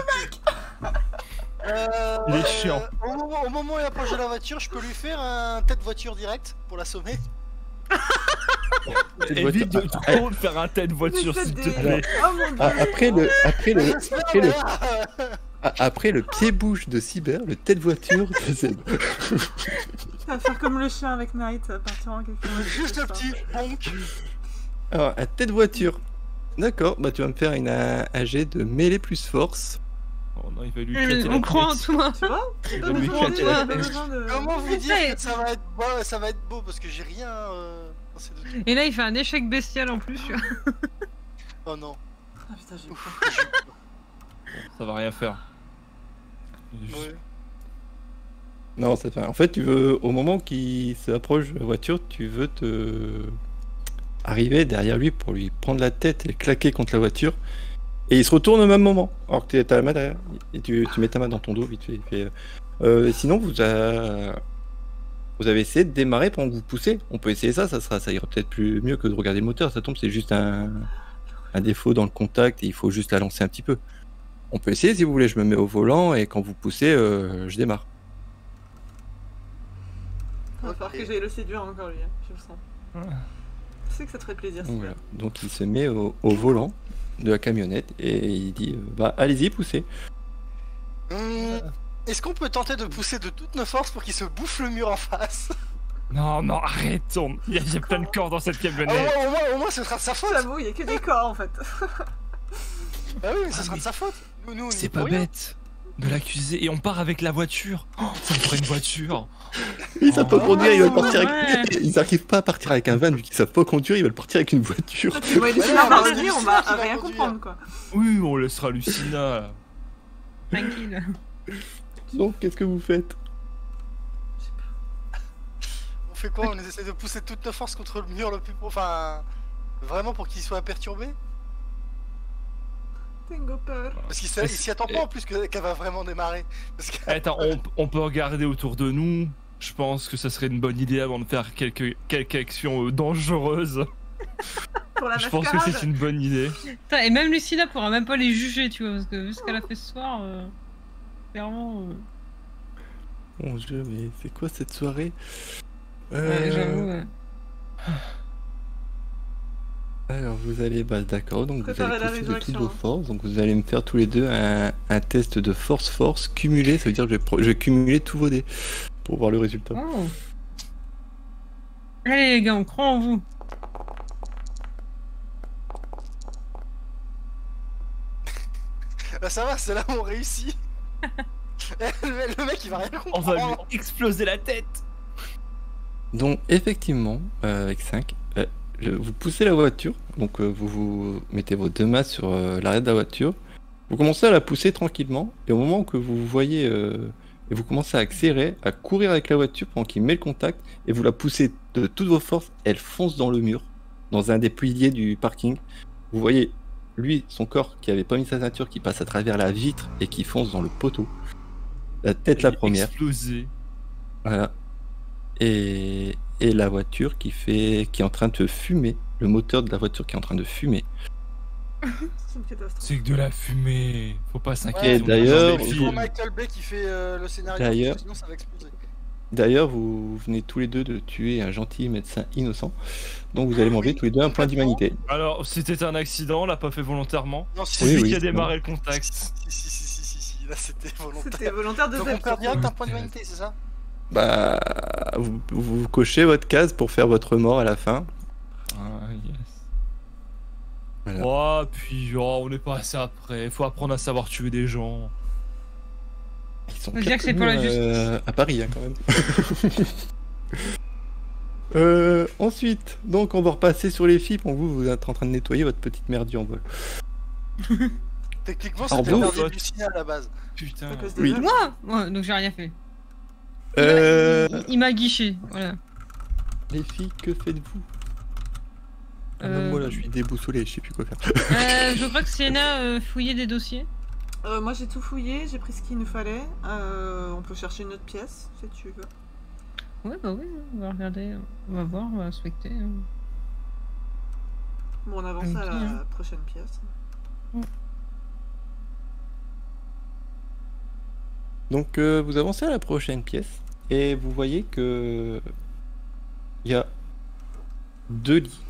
Euh, Il est chiant. Au moment, au moment où il approche de la voiture, je peux lui faire un tête voiture direct pour l'assommer. Cette Évite de voiture- trop faire un tête voiture, Mais s'il faites te des- plaît. Oh mon dieu. Ah, après le, après le, après le, Voilà. ah, après le pied-bouche de Cyber, le tête voiture de Zeb. Ça va faire comme le chien avec Night, partir en quelque chose. Juste le petit bonk. Alors, un tête voiture. D'accord, bah tu vas me faire une, un, un jet de mêlée plus force. Oh non, il va lui Euh, éclater la On croit en tête. toi. Tu vois Il Pas va lui besoin éclater de- la pas tête. besoin de- Comment vous Mais dire c'est- que ça va être beau, ça va être beau parce que j'ai rien euh, dans ces deux trucs. Et là, il fait un échec bestial en plus. tu vois. Oh non. Ah putain, j'ai Ouf, peur. j'ai eu peur. Ça va rien faire. Ouais. Non, ça fait. En fait, tu veux, au moment qu'il s'approche de la voiture, tu veux te arriver derrière lui pour lui prendre la tête et le claquer contre la voiture. Et il se retourne au même moment, alors que tu as la main derrière. Et tu, tu mets ta main dans ton dos vite fait. il fait, euh, sinon, vous, a- vous avez essayé de démarrer pendant que vous poussez. On peut essayer ça, ça, sera, ça ira peut-être plus mieux que de regarder le moteur. Ça tombe, c'est juste un, un défaut dans le contact et il faut juste la lancer un petit peu. On peut essayer si vous voulez. Je me mets au volant et quand vous poussez, euh, je démarre. Il va falloir que j'aille le séduire encore lui, hein, je le sens. Je sais que ça te ferait plaisir. Donc, Sylvain. voilà. Donc il se met au, au volant de la camionnette et il dit euh, bah allez-y poussez. Hum, Est-ce qu'on peut tenter de pousser de toutes nos forces pour qu'il se bouffe le mur en face? Non, non, arrêtons. Il y a, il y a plein de corps dans cette Ah, camionnette. au, moins, au, moins, au moins, ce sera de sa faute. J'avoue, il y a que des corps en fait. Bah oui, mais ce Ah, sera mais de sa faute. Nous, nous, on y C'est est pas pour rien. bête de l'accuser. Et on part avec la voiture. Oh, ça me ferait une voiture. Ils savent pas Oh, conduire, ils veulent partir avec... ouais. Ils arrivent pas à partir avec un van vu qu'ils savent pas conduire, ils veulent partir avec une voiture. Tu vois, les Ouais, Lucina non, va mais revenir, on Lucina va qui va rien conduire. comprendre quoi. Oui, on laissera Lucina. là. Tranquille. Donc, qu'est-ce que vous faites? On fait quoi? On essaie de pousser toutes nos forces contre le mur le plus... Enfin... Vraiment pour qu'il soit perturbé? Tango peur. Parce qu'il s'y il s'y attend pas en plus que- qu'elle va vraiment démarrer. Parce que... Attends, on, on peut regarder autour de nous. Je pense que ça serait une bonne idée avant de faire quelques, quelques actions euh, dangereuses. Pour la Je pense que mascarade. c'est une bonne idée. Putain, et même Lucina pourra même pas les juger, tu vois, parce que vu ce qu'elle a fait ce soir, euh, clairement. euh, Mon Dieu, mais c'est quoi cette soirée? ouais, Euh, j'avoue. ouais. Alors vous allez, bah d'accord, donc vous Préparez allez la pousser de toutes résurrection, vos hein. forces, donc vous allez me faire tous les deux un, un test de force-force cumulé, ça veut dire que je vais, pro- je vais cumuler tous vos dés pour voir le résultat. Oh. Allez les gars, on croit en vous. Bah ça va, c'est là où on réussit. le, le mec il va rien On comprendre. va lui exploser la tête. Donc effectivement, euh, avec cinq, euh, je- vous poussez la voiture, donc euh, vous, vous mettez vos deux mains sur euh, l'arrière de la voiture, vous commencez à la pousser tranquillement, et au moment que vous voyez, euh, et vous commencez à accélérer, à courir avec la voiture pendant qu'il met le contact, et vous la poussez de toutes vos forces, elle fonce dans le mur, dans un des piliers du parking. Vous voyez, lui, son corps qui avait pas mis sa ceinture, qui passe à travers la vitre et qui fonce dans le poteau. La tête la première. Explosé. Voilà. Et, et la voiture qui fait, qui est en train de fumer, le moteur de la voiture qui est en train de fumer. C'est une catastrophe. C'est que de la fumée. Faut pas s'inquiéter. Et on est dans d'ailleurs, des Il faut films. Michael Bay qui fait euh, le scénario, D'ailleurs- parce que sinon ça va exploser. D'ailleurs, vous venez tous les deux de tuer un gentil médecin innocent, donc vous allez m'enlever tous les deux un point d'humanité. Alors, c'était un accident, on l'a pas fait volontairement. Non, si, C'est Oui, lui oui, qui a c'est démarré le si, contact. si, si, si, si, si, si, là c'était volontaire. C'était volontaire de Donc on Zep. perd direct un point d'humanité, c'est ça? Bah, vous, vous cochez votre case pour faire votre mort à la fin. Ah, yes. Voilà. Oh, puis oh, on est pas assez après. Faut apprendre à savoir tuer des gens. Ils sont Faut dire que c'est pires pour la nous, justice. euh, à Paris, hein, quand même. Euh, ensuite, donc on va repasser sur les filles. Pour vous, vous êtes en train de nettoyer votre petite merde en vol. Techniquement Alors c'était vous, interdit toi- de Lucina à la base. Putain. À cause des Oui. meufs. Moi Ouais, donc j'ai rien fait. Il m'a- Euh, Il, il m'a guiché, voilà. les filles, que faites-vous? Ah non, Euh, moi là, je suis déboussolé, je sais plus quoi faire. Euh, je crois que Sienna euh, fouillait des dossiers. Euh, moi j'ai tout fouillé, j'ai pris ce qu'il nous fallait. Euh, on peut chercher une autre pièce si tu veux. Ouais, bah oui, on va regarder, on va voir, on va inspecter. hein. Bon, on avance Ok, à la hein. prochaine pièce. Donc euh, vous avancez à la prochaine pièce et vous voyez que il y a deux lits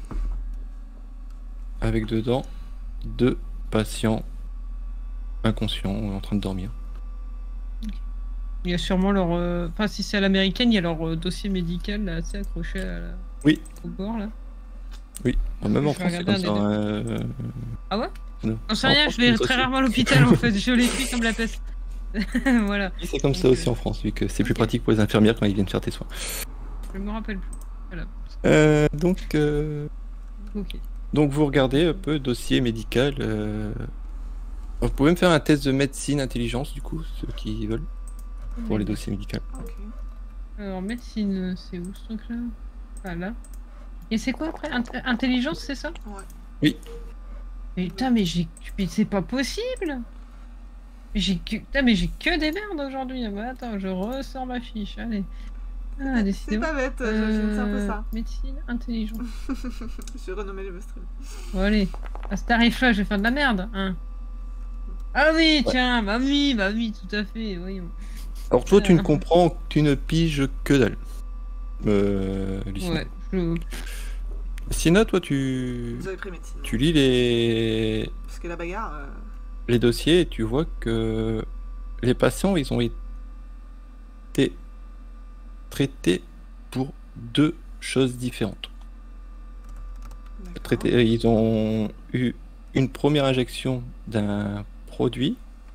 avec dedans deux patients inconscients en train de dormir. Il y a sûrement leur. euh, Enfin, si c'est à l'américaine, il y a leur euh, dossier médical là, assez accroché à la- Oui. au bord là. Même en Je vais France, c'est comme regarder ça. un euh, Ah ouais non. J'en sais En rien, France, je vais c'est comme très ça rarement à l'hôpital en fait, je l'ai pris comme la peste. Voilà, aussi. C'est comme ça Donc, aussi euh, en France, vu que c'est plus ok. pratique pour les infirmières quand ils viennent faire tes soins. je me rappelle plus. Voilà, Euh, donc, euh, ok. donc vous regardez un peu dossier médical. euh, Vous pouvez me faire un test de médecine intelligence du coup, ceux qui veulent, pour les dossiers médicaux. Ok. Alors, médecine, c'est où ce truc là Enfin là. Et c'est quoi après Int- Intelligence, c'est ça Ouais. Oui. Mais putain, mais j'ai. Mais c'est pas possible Mais j'ai que... Putain, mais j'ai que des merdes aujourd'hui. Ah bah, attends, je ressors ma fiche, allez. Ah, C'est décidément. pas bête, je c'est un peu Euh, ça. Médecine, intelligence. Je vais renommer le stream. Bon, allez. À ce tarif-là, je vais faire de la merde, hein. Ah oui, tiens, bah oui, bah oui, tout à fait, voyons. Alors toi, tu ne Euh. comprends, tu ne piges que dalle. Euh, Lucina. Ouais, je... Sinon, toi, tu, Vous avez pris médecine. tu lis les, Parce que la bagarre. euh, les dossiers et tu vois que les patients, ils ont été traités pour deux choses différentes. D'accord. Traité- ils ont eu une première injection d'un produit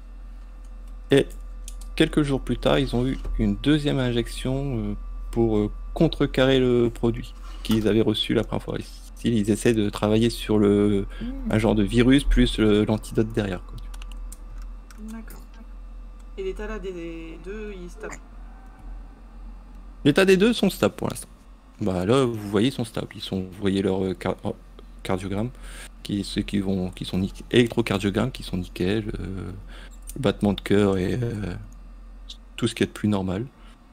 et quelques jours plus tard, ils ont eu une deuxième injection euh, pour euh, contrecarrer le produit qu'ils avaient reçu la première fois. Ici, ils essaient de travailler sur le, Mmh. un genre de virus plus le- l'antidote derrière, quoi. D'accord. Et l'état là des- des deux, il se tape. L'état des deux sont stables pour l'instant. Bah là, vous voyez, ils sont stables. Ils sont, vous voyez leur euh, car- oh, cardiogramme, qui ceux qui vont, qui sont nick- électrocardiogrammes, qui sont nickel, euh, battement de cœur et euh, tout ce qui est de plus normal.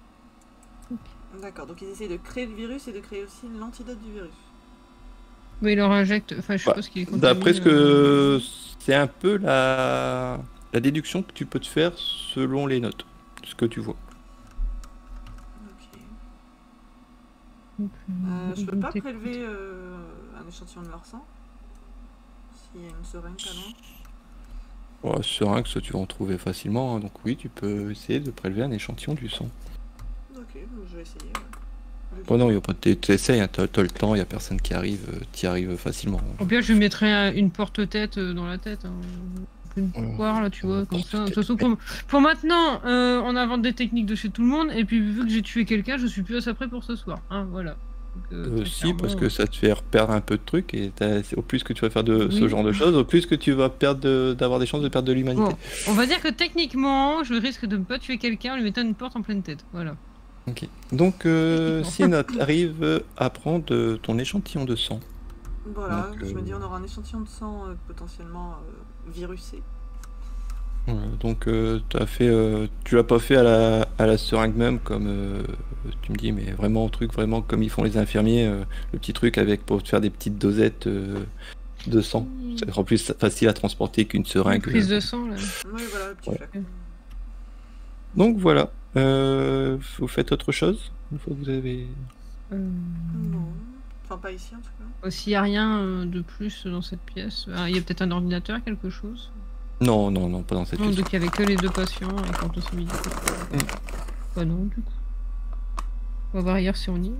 D'accord, donc ils essayent de créer le virus et de créer aussi l'antidote du virus. Oui, il leur injecte. Enfin, je Bah, suppose qu'il est contaminé, D'après ce euh, que c'est un peu la la déduction que tu peux te faire selon les notes, ce que tu vois. Ok. donc, Euh, je peux pas t'écoutes. prélever euh, un échantillon de leur sang s'il y a une seringue pas loin. Ouais, seringue, ça tu vas en trouver facilement, hein. Donc oui, tu peux essayer de prélever un échantillon du sang. Ok, donc je vais essayer. ouais. Je- Oh non, y a pas de... t'essayes, hein, t'as t'as le temps, il y a personne qui arrive, euh, t'y arrives facilement. Au pire, je lui mettrais un- une porte-tête euh, dans la tête. Hein. Une Ouais. poire, là, tu vois, comme ça. De toute Porte-tête. façon, pour, pour maintenant, euh, on invente des techniques de chez tout le monde. Et puis, vu que j'ai tué quelqu'un, je suis plus assez prêt pour ce soir. Hein, voilà. Donc, euh, Euh, très si, clairement, parce que ça te fait perdre un peu de trucs, et t'as- au plus que tu vas faire de ce Oui. genre de choses, au plus que tu vas perdre de- d'avoir des chances de perdre de l'humanité. Bon, on va dire que techniquement, je risque de ne pas tuer quelqu'un en lui mettant une porte en pleine tête. Voilà. Ok. Donc, euh, Techniquement. Sienna, t'arrives à prendre euh, ton échantillon de sang. Voilà, Donc, je me euh, dis on aura un échantillon de sang euh, potentiellement euh, virusé. Ouais, donc, euh, t'as fait, euh, tu l'as pas fait à la, à la seringue même, comme euh, tu me dis, mais vraiment, truc, vraiment comme ils font les infirmiers, euh, le petit truc avec pour te faire des petites dosettes euh, de sang. C'est en plus facile à transporter qu'une Une seringue. prise euh. de sang, là. Oui, voilà, le petit Ouais. flacon. Donc voilà. Euh, vous faites autre chose une fois que vous avez. Euh, Non. Enfin, pas ici en tout cas. S'il n'y a rien euh, de plus dans cette pièce, ah, il y a peut-être un ordinateur, quelque chose. Non, non, non, pas dans cette Non, pièce. donc il n'y avait que les deux patients avec l'endosse médicale. Mm. Bah non, du coup. On va voir hier si on y est.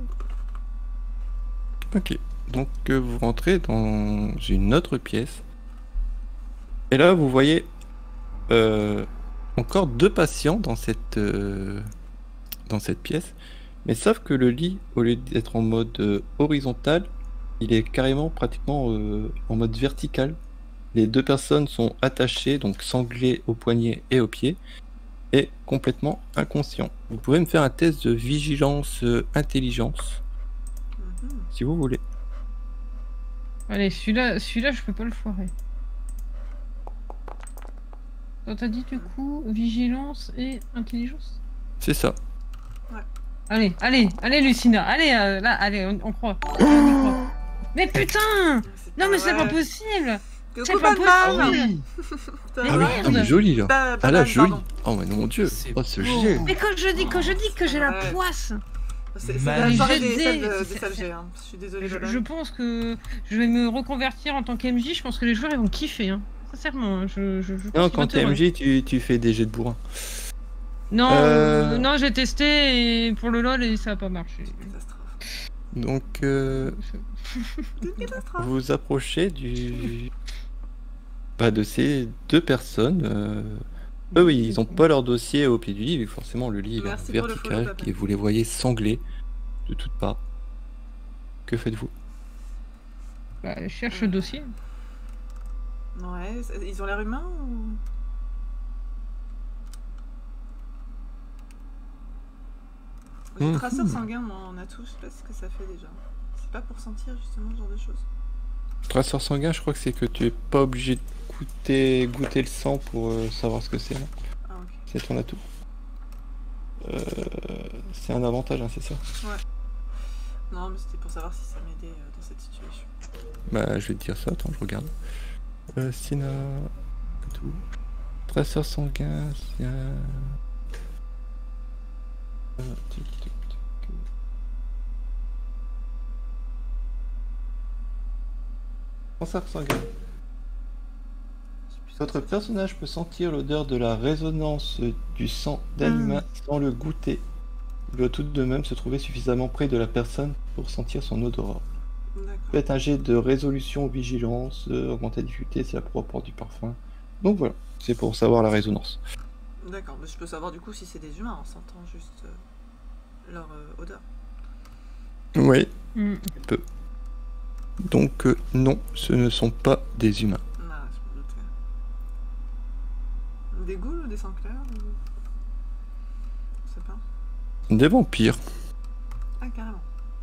Ok. Donc euh, vous rentrez dans une autre pièce. Et là, vous voyez euh, encore deux patients dans cette, euh, dans cette pièce. Mais sauf que le lit, au lieu d'être en mode euh, horizontal, il est carrément pratiquement euh, en mode vertical. Les deux personnes sont attachées, donc sanglées aux poignets et aux pieds, et complètement inconscients. Vous pouvez me faire un test de vigilance euh, intelligence, Mhm. si vous voulez. Allez, celui-là, celui-là, je peux pas le foirer. Donc, t'as dit du coup vigilance et intelligence. C'est ça. Allez, allez, allez, Lucina, allez, euh, là, allez, on, on croit. On y croit. Mais putain! Non, mais c'est pas possible! Coucou, C'est pas Batman. possible! Ça Mais Ah va oui, merde. il est joli là. Ba- Ah là, Batman, joli. pardon. Oh mais mon dieu. C'est Oh ce beau. jet. Mais quand je dis, quand je dis que j'ai la Ouais. poisse, C'est c'est Mal- la soirée Mais des j'ai salles des- de, des c'est- salles c'est- G, hein. Je suis désolée, je, Batman. je pense que je vais me reconvertir en tant qu'M J. Je pense que les joueurs ils vont kiffer, hein. Sincèrement, hein, je, je, je pense Non, qu'ils vont quand être t'es heureux. M J, tu, tu fais des jets de bourrin. Non, Euh. euh, non, j'ai testé et pour le LoL et ça a pas marché. Catastrophe. Donc, euh, Je- Une catastrophe. vous vous approchez du. Bah, de ces deux personnes. euh, Eux, oui, ils ont pas leur dossier au pied du lit, vu que forcément le lit il est Merci pour le vertical follow, papa. et vous les voyez sanglés de toutes parts. Que faites-vous? Bah, je cherche le dossier. Ouais, c'est- ils ont l'air humains ou. Les Mhm. traceurs sanguins, on a tous, je sais pas ce que ça fait déjà. C'est pas pour sentir justement ce genre de choses. Traceur sanguin, je crois que c'est que tu es pas obligé de goûter, goûter le sang pour euh, savoir ce que c'est. Hein. Ah, ok. C'est ton atout. Euh, c'est un avantage, hein, c'est ça. Non, mais c'était pour savoir si ça m'aidait euh, dans cette situation. Bah, je vais te dire ça, attends, je regarde. Euh, Sina. Tout. Traceur sanguin, c'est un. Euh, tic, tic, tic. Traceur sanguin. Votre personnage peut sentir l'odeur de la résonance du sang d'un Ah. humain sans le goûter. doit tout de même se trouver suffisamment près de la personne pour sentir son odorat. D'accord. Faites un jet de résolution vigilance, euh, augmenter la difficulté si la proie porte du parfum. Donc voilà, c'est pour savoir la résonance. D'accord, mais je peux savoir du coup si c'est des humains en sentant juste euh, leur euh, odeur. Oui, Mm. tu peux. Donc euh, non, ce ne sont pas des humains. Ah, je me doutais. Des ghouls ou des sangs clairs ou... Je sais pas. Des vampires. Ah, carrément.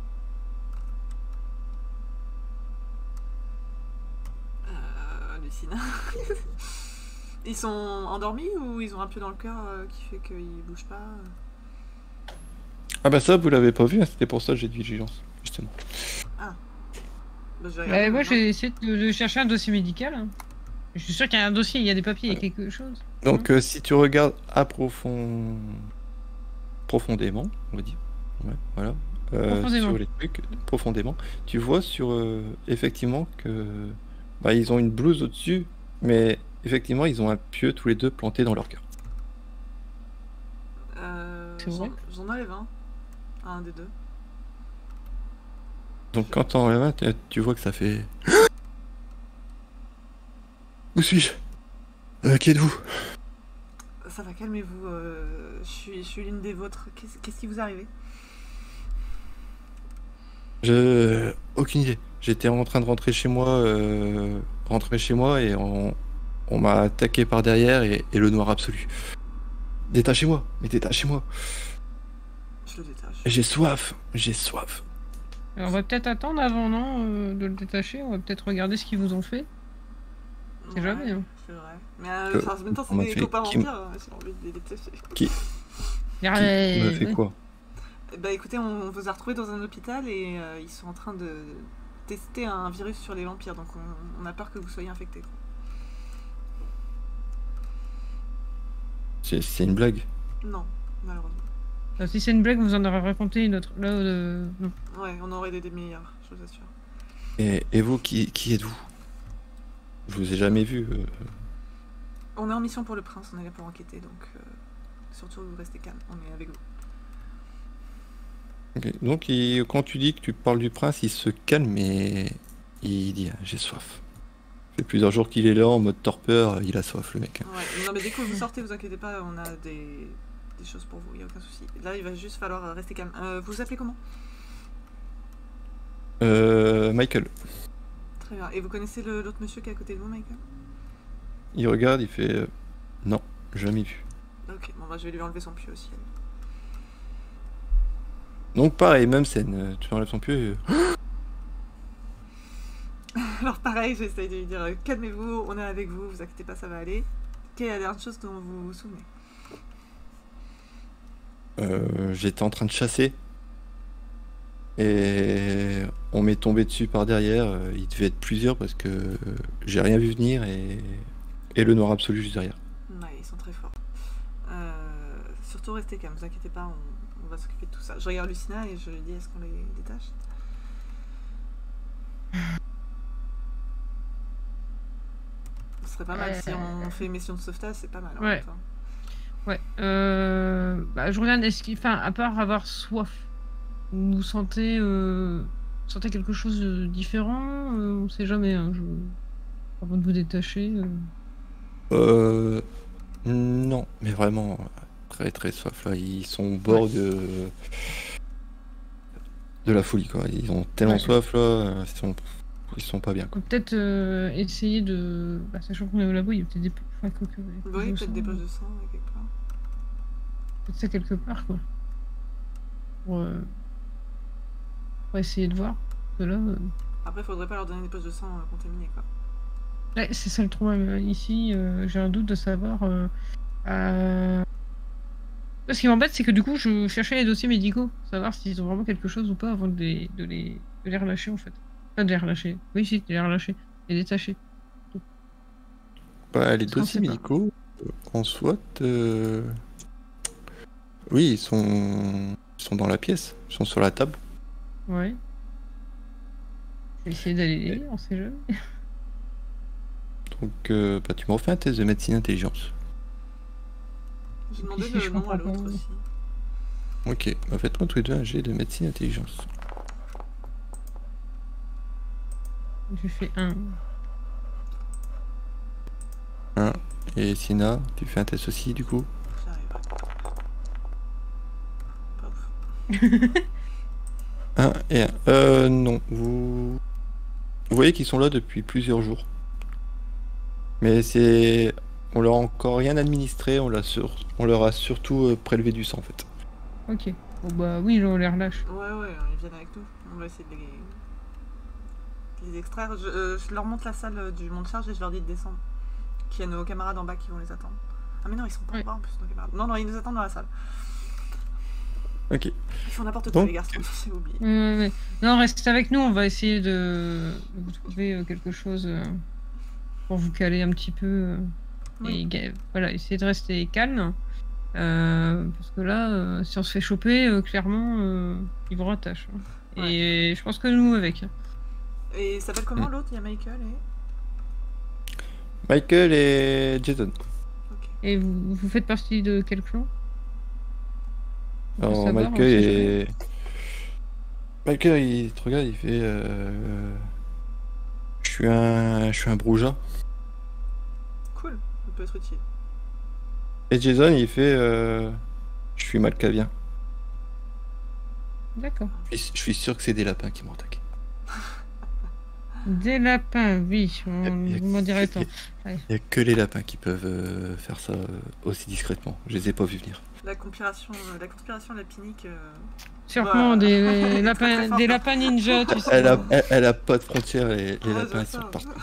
Euh, Lucina. Ils sont endormis ou ils ont un pieu dans le cœur euh, qui fait qu'ils bougent pas euh Ah bah ça, vous l'avez pas vu, hein, c'était pour ça que j'ai de vigilance, justement. Bah, je vais Bah, regarder moi, maintenant. j'ai essayé de, de chercher un dossier médical. hein. Je suis sûr qu'il y a un dossier, il y a des papiers, il y a quelque chose. Donc euh, si tu regardes à profond... profondément, on va dire, ouais, voilà, euh, Profondément. sur les trucs, profondément, tu vois sur euh, effectivement que bah, ils ont une blouse au-dessus, mais effectivement ils ont un pieu tous les deux planté dans leur cœur. Euh, C'est vrai j'en- J'en enlève un. Un des deux. Donc quand t'enlèves un, tu- tu vois que ça fait... Où suis-je? Euh, Qui êtes-vous? Ça va, calmez-vous. euh, je suis, je suis l'une des vôtres. Qu'est-ce qu'est-ce qui vous est arrivé? Je... Aucune idée. J'étais en train de rentrer chez moi, euh, rentrer chez moi et on, on m'a attaqué par derrière et, et le noir absolu. Détachez-moi, mais détachez-moi. Je le détache. J'ai soif, j'ai soif. Alors, on va peut-être attendre avant, non, euh, de le détacher. On va peut-être regarder ce qu'ils vous ont fait. C'est jamais, hein. C'est vrai. Mais euh, Euh, enfin, en même temps, on m'a c'est des fait- copains qui- vampires. hein, J'ai envie de les détacher. Qui, Il y a- qui euh, me fait ouais. quoi? Bah écoutez, on vous a retrouvé dans un hôpital et euh, ils sont en train de tester un virus sur les vampires. Donc on, on a peur que vous soyez infectés. C'est c'est une blague. Non, malheureusement. Euh, si c'est une blague, vous en aurez raconté une autre. Là, euh, non. Ouais, on aurait des, des meilleurs, je vous assure. Et, et vous, qui, qui êtes-vous? Je vous ai jamais vu. euh. On est en mission pour le prince, on est là pour enquêter, donc euh, surtout restez calme, on est avec vous. Ok. Donc il- quand tu dis que tu parles du prince, il se calme et il dit j'ai soif. Ça fait plusieurs jours qu'il est là en mode torpeur, il a soif le mec. Ouais, non mais dès que vous sortez, vous inquiétez pas, on a des, des choses pour vous, il a aucun souci. Là, il va juste falloir euh, rester calme. Euh, vous vous appelez comment? Euh, Michael, Très bien. Et vous connaissez le- l'autre monsieur qui est à côté de vous, Michael? il regarde, il fait euh, non, jamais vu. Ok, bon bah je vais lui enlever son pieu aussi. Donc pareil, même scène, euh, tu enlèves son pieu. euh, Alors pareil, j'essaye de lui dire euh, calmez-vous, on est avec vous, vous inquiétez pas, ça va aller. Quelle est la dernière chose dont vous vous souvenez? Euh, J'étais en train de chasser et on m'est tombé dessus par derrière. euh, Il devait être plusieurs parce que euh, j'ai rien vu venir et, et le noir absolu juste derrière. Ouais, ils sont très forts. Euh, surtout restez calme, vous inquiétez pas, on, on va s'occuper de tout ça. Je regarde Lucina et je lui dis est-ce qu'on les détache? Ce serait pas mal si on fait mission de sauvetage, c'est pas mal. en Ouais. même temps. Ouais. Euh... Bah, je regarde, est-ce qu'il. Enfin, à part avoir soif, vous sentez, euh... vous sentez quelque chose de différent euh, On sait jamais, hein, je... avant de vous détacher. euh. Euh, non, mais vraiment très très soif là. Ils sont au bord de de la folie quoi. Ils ont tellement Ouais. soif là, ils sont ils sont pas bien On quoi. peut peut-être euh, essayer de. Bah, sachant qu'on est au labo, il y a peut-être des. Enfin, quoi que- Oui, je peut-être sens, des poches de sang ouais, quelque part. Peut-être ça quelque part, quoi. Pour, euh, pour essayer de voir. Parce que là. euh, Après, faudrait pas leur donner des poches de sang euh, contaminées quoi. Ouais, c'est ça le problème. Ici, euh, j'ai un doute de savoir. Euh, euh, Ce qui m'embête, c'est que du coup, je cherchais les dossiers médicaux, savoir s'ils ont vraiment quelque chose ou pas avant de les, de les, de les relâcher en fait. Pas de les relâcher. Oui, si, de les relâcher. Les détacher. Bah, les Parce qu'on dossiers sait pas. médicaux euh, en SWAT, euh, oui ils sont ils sont dans la pièce, ils sont sur la table. Ouais. Je vais essayer d'aller les lire, on sait jamais. Donc euh, bah, tu me refais un test de médecine intelligence. J'ai demandé Ici, le je nom à comprends l'autre pas. aussi. Ok, bah faites-moi tous les deux un jet de médecine intelligence. J'ai fait un. Un. Et Sina, tu fais un test aussi du coup. J'arrive. Pas ouf. Un et un. Euh non, vous. Vous voyez qu'ils sont là depuis plusieurs jours. Mais c'est. On leur a encore rien administré, on, l'a sur... on leur a surtout euh, prélevé du sang en fait. Ok. Bon bah oui, on les relâche. Ouais, ouais, ils viennent avec nous. On va essayer de les, de les extraire. Je, euh, je leur montre la salle euh, du monte charge et je leur dis de descendre. Qu'il y a nos camarades en bas qui vont les attendre. Ah mais non, ils sont pas Ouais. en bas en plus, nos camarades. Non, non, ils nous attendent dans la salle. Ok. Ils font n'importe Donc- quoi, les garçons, j'ai oublié. Ouais, ouais, ouais. Non, restez avec nous, on va essayer de, de vous trouver euh, quelque chose euh, pour vous caler un petit peu. euh, Oui. Et ga- voilà, essayez de rester calme. euh, parce que là, euh, si on se fait choper, euh, clairement, euh, ils vous rattachent. hein. Et je pense que nous avec. hein. Et il s'appelle comment l'autre? Il y a Michael et... Michael et Jason. Ok. Et vous, vous faites partie de quel clan? On peut Alors savoir, on Michael sait jamais. est... Michael il te regarde, il fait... Euh... Je suis un... Je suis un brouja. Cool, ça peut être utile. Et Jason il fait... Euh... Je suis malcavien. D'accord. Je suis- je suis sûr que c'est des lapins qui m'ont attaqué. Des lapins, oui, on Il y a- vous m'en direz tant. Il n'y a que les lapins qui peuvent euh, faire ça euh, aussi discrètement. Je les ai pas vus venir. La conspiration, euh, la conspiration lapinique. euh, Sûrement Bah, des, très, lapins, très fort. des lapins ninja, tu sais. Elle a, elle, elle a pas de frontières, les, les ouais, lapins je ils sont sais. partout.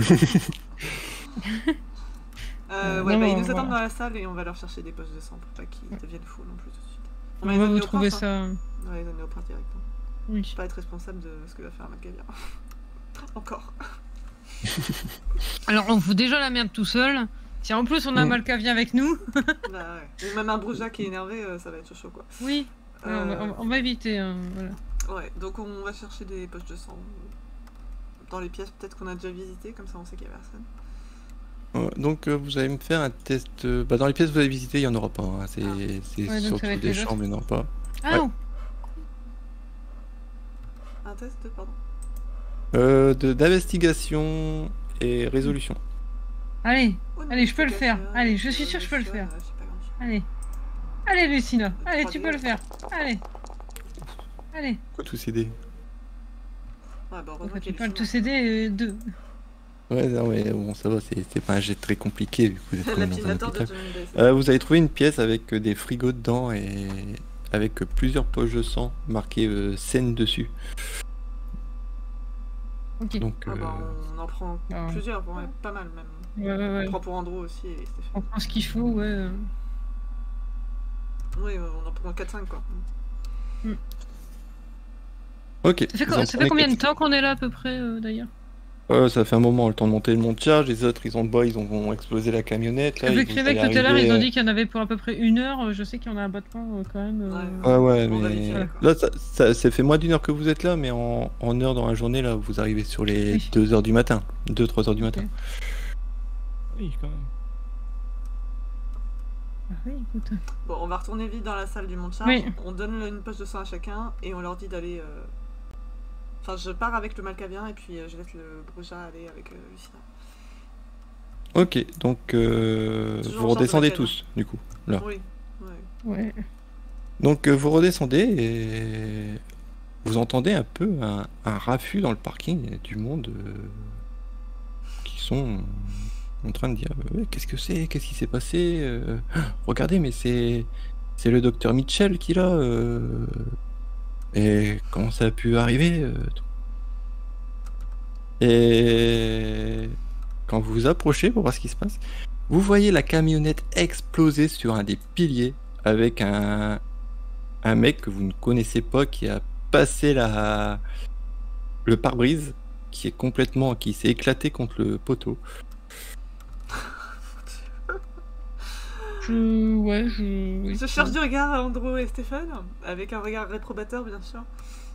Euh, Euh, ouais, non, bah, non, ils nous voilà. attendent dans la salle et on va leur chercher des poches de sang pour pas qu'ils deviennent fous non plus tout de suite. On les va amener vous au trouver prince, ça. hein. Ouais, les amener au prince directement. Oui. Pas être responsable de ce que va faire Macavia. Encore. Alors, on fout déjà la merde tout seul. Si en plus on a Mm. Malcavien avec nous, Bah, ouais. Ou même un Brouja qui est énervé, euh, ça va être chaud quoi. oui, ouais, on, va, Euh, on va- on va éviter. hein, voilà. Ouais, donc on va chercher des poches de sang dans les pièces peut-être qu'on a déjà visitées, comme ça on sait qu'il y a personne. Ouais, donc euh, vous allez me faire un test. euh, Bah, dans les pièces que vous avez visitées, il n'y en aura pas. hein. C'est Ah. c'est Ouais, donc ça surtout va être des les autres. chambres, il n'y en aura pas. Ah, Ouais. Un test, pardon. Euh, de- D'investigation et résolution. allez, Oh, non, Allez, je peux le c'est faire. caché, Allez, je euh, suis sûre que je peux le faire. euh, je sais pas grand-chose. allez. Allez, Lucina. Euh, Allez, trois tu D. peux le faire. Allez. Allez. Quoi tous ces dés? Ouais, bah heureusement Enfin, qu'il tu y a parles du tous ces dés, euh, deux. Ouais, non, mais bon, ça va, c'est c'est pas un jet très compliqué vu que vous êtes quand même dans un L'apinateur de hôpital. Johnny Depp. Euh, vous avez trouvé une pièce avec euh, des frigos dedans et avec euh, plusieurs poches de sang marquées euh, scène dessus. Ok. Donc, Ah euh, bah, on en prend Ah. plusieurs, ouais, pas mal même. Ouais, ouais, ouais. On prend pour Andrew aussi et Stéphane. On prend ce qu'il faut, ouais. euh. Oui, on en prend quatre cinq quoi. ok. Ça fait, vous co- en ça fait prenez combien de quatre. temps qu'on est là à peu près, euh, d'ailleurs Euh, Ça fait un moment, le temps de monter le mont de charge. Les autres, ils ont bas, ils ont, vont exploser la camionnette. Là, Vu ils que vous les mecs allez tout à l'heure, ils arriver, ont euh, dit qu'il y en avait pour à peu près une heure. euh, Je sais qu'il y en a un battement euh, quand même. euh, Ouais. Ouais, ouais, On va mais vérifier, d'accord. là, ça, ça, ça fait moins d'une heure que vous êtes là, mais en, en heure dans la journée, là, vous arrivez sur les Oui. deux heures du matin, deux trois heures du matin. Ok. Oui, quand même. Ah oui, écoute. Bon, on va retourner vite dans la salle du monde charge. Oui. On donne le- une poche de sang à chacun et on leur dit d'aller. euh, Enfin, je pars avec le Malcavien et puis euh, je laisse le Brouja aller avec euh, Lucina. Ok, donc euh, Toujours vous en sorte de redescendez laquelle, tous, du coup. Là. Oui, ouais. Ouais. Donc euh, vous redescendez et vous entendez un peu un, un raffut dans le parking. Il y a du monde euh, qui sont en train de dire euh, Ouais, qu'est-ce que c'est, qu'est-ce qui s'est passé euh, regardez, mais c'est c'est le docteur Mitchell qui est là. euh, et comment ça a pu arriver euh, tout. Et quand vous vous approchez pour voir ce qui se passe, vous voyez la camionnette exploser sur un des piliers avec un, un mec que vous ne connaissez pas qui a passé la, le pare-brise, qui est complètement, qui s'est éclaté contre le poteau. Je. Ouais, je. Oui. Je cherche du regard à Andrew et Stéphane, avec un regard réprobateur bien sûr.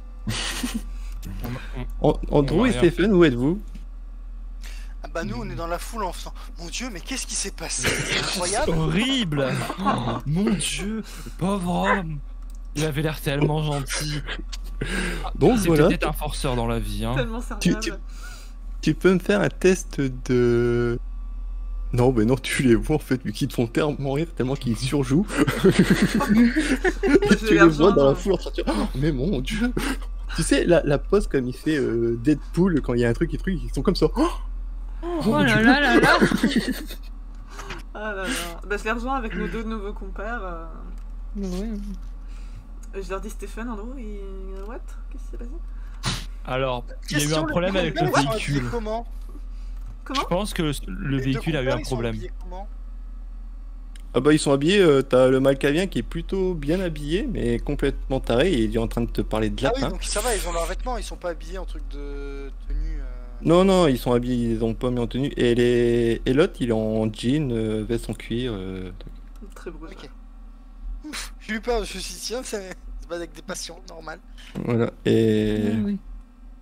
An- Andrew On va et rien. Stéphane, où êtes-vous? Ah bah nous on est dans la foule en faisant mon dieu mais qu'est-ce qui s'est passé? C'est incroyable. Horrible. Oh, mon dieu, le pauvre homme. Il avait l'air tellement gentil. Donc C'est voilà, peut-être un forceur dans la vie. Hein. Tellement tu, serviable. tu, tu peux me faire un test de... Non, mais non, tu les vois en fait, vu qu'ils te font tellement rire, tellement qu'ils surjouent. Et Je tu vais les les vois dans la rejoindre. foule en train de dire oh, mais mon dieu. Tu sais, la, la pose comme il fait euh, Deadpool quand il y a un truc et truc, ils sont comme ça. Oh, Oh là là là là. Ah là là. Bah, je les rejoins avec nos deux nouveaux compères. euh, Bah ouais. Je leur dis Stéphane, Andrew, et... What? Qu'est-ce qui s'est passé? Alors, il y a eu Question, un problème les avec le compères sont habillés véhicule. Comment Comment? Je pense que le, le Les deux véhicule a eu compères, un ils sont problème. habillés comment Ah bah ils sont habillés, euh, t'as le Malkavien qui est plutôt bien habillé, mais complètement taré, et il est en train de te parler de Ah oui, lapin. donc ça va, ils ont leurs vêtements, ils sont pas habillés en truc de tenue. euh, Non, non, ils sont habillés, ils ont pas mis en tenue. Et, les... et l'autre, il est en jean, euh, veste en cuir. euh, truc. Très beau. Ok. Ouf, j'ai eu peur, je me suis dit, tiens, c'est c'est pas avec des passions, normal. Voilà, et... Ah oui.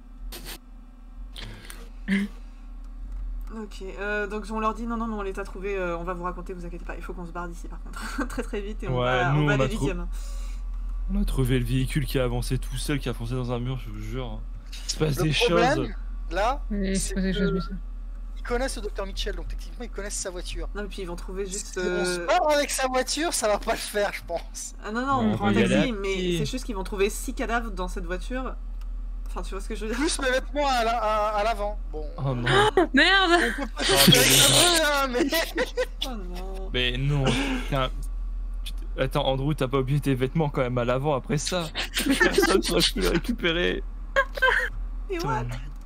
Ok, euh, donc on leur dit non, non, mais on les a trouvés, euh, on va vous raconter, vous inquiétez pas, il faut qu'on se barre d'ici par contre, très très vite et on Ouais, va, nous, on va on à a l'Elysium. On a trouvé le véhicule qui a avancé tout seul, qui a foncé dans un mur, je vous jure. Il se passe Le des problème, choses. là, Ouais, c'est c'est pas des choses que bizarres. ils connaissent le docteur Mitchell, donc techniquement ils connaissent sa voiture. Non, mais puis ils vont trouver juste. Si on euh, se barre avec sa voiture, ça va pas le faire, je pense. Ah non, non, Ouais, on on prend un va y aller taxi, à mais pied. c'est juste qu'ils vont trouver six cadavres dans cette voiture. Enfin, tu vois ce que je veux dire? Plus mes vêtements à la- à à l'avant. Bon. Oh non. Merde. On peut pas Oh, mais espérer que ça brûle, hein, mais. Oh non. Mais non. Putain. Tu t- Attends, Andrew, t'as pas oublié tes vêtements quand même à l'avant après ça. Personne n'aurait pu les récupérer. Et what?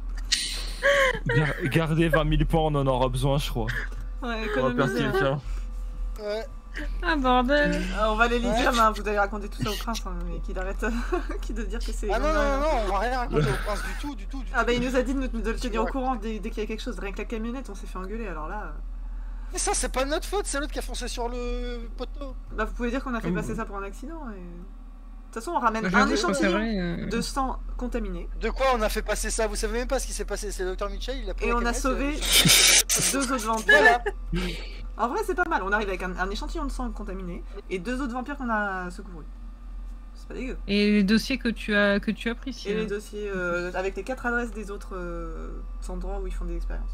Gar- Gardez vingt mille points, on en aura besoin, je crois. Ouais, On va perdre économiser. hein. quelqu'un. Ouais. Ah bordel. Ah, on va à l'Elysium, hein, vous allez raconter tout ça au prince, hein, mais qu'il arrête qui de dire que c'est. Ah non, non, normal, non, hein. non, on va rien raconter au prince du tout, du tout, du tout. Ah bah il nous a dit de, nous- de le Tu tenir au vois. courant dès, dès qu'il y a quelque chose. Rien que la camionnette, on s'est fait engueuler, alors là. euh, Mais ça, c'est pas notre faute, c'est l'autre qui a foncé sur le poteau. Bah vous pouvez dire qu'on a fait Oh. passer ça pour un accident. Et... De toute façon, on ramène Bah, un je- je échantillon préférerais, euh, de sang contaminé. De quoi on a fait passer ça? Vous savez même pas ce qui s'est passé, c'est le docteur Mitchell, il a pris Et la on a camionnette, sauvé il a- deux autres vampires. Voilà. En vrai, c'est pas mal. On arrive avec un, un échantillon de sang contaminé et deux autres vampires qu'on a secourus. C'est pas dégueu. Et les dossiers que tu as que tu as pris. Et les dossiers euh, avec les quatre adresses des autres euh, endroits où ils font des expériences.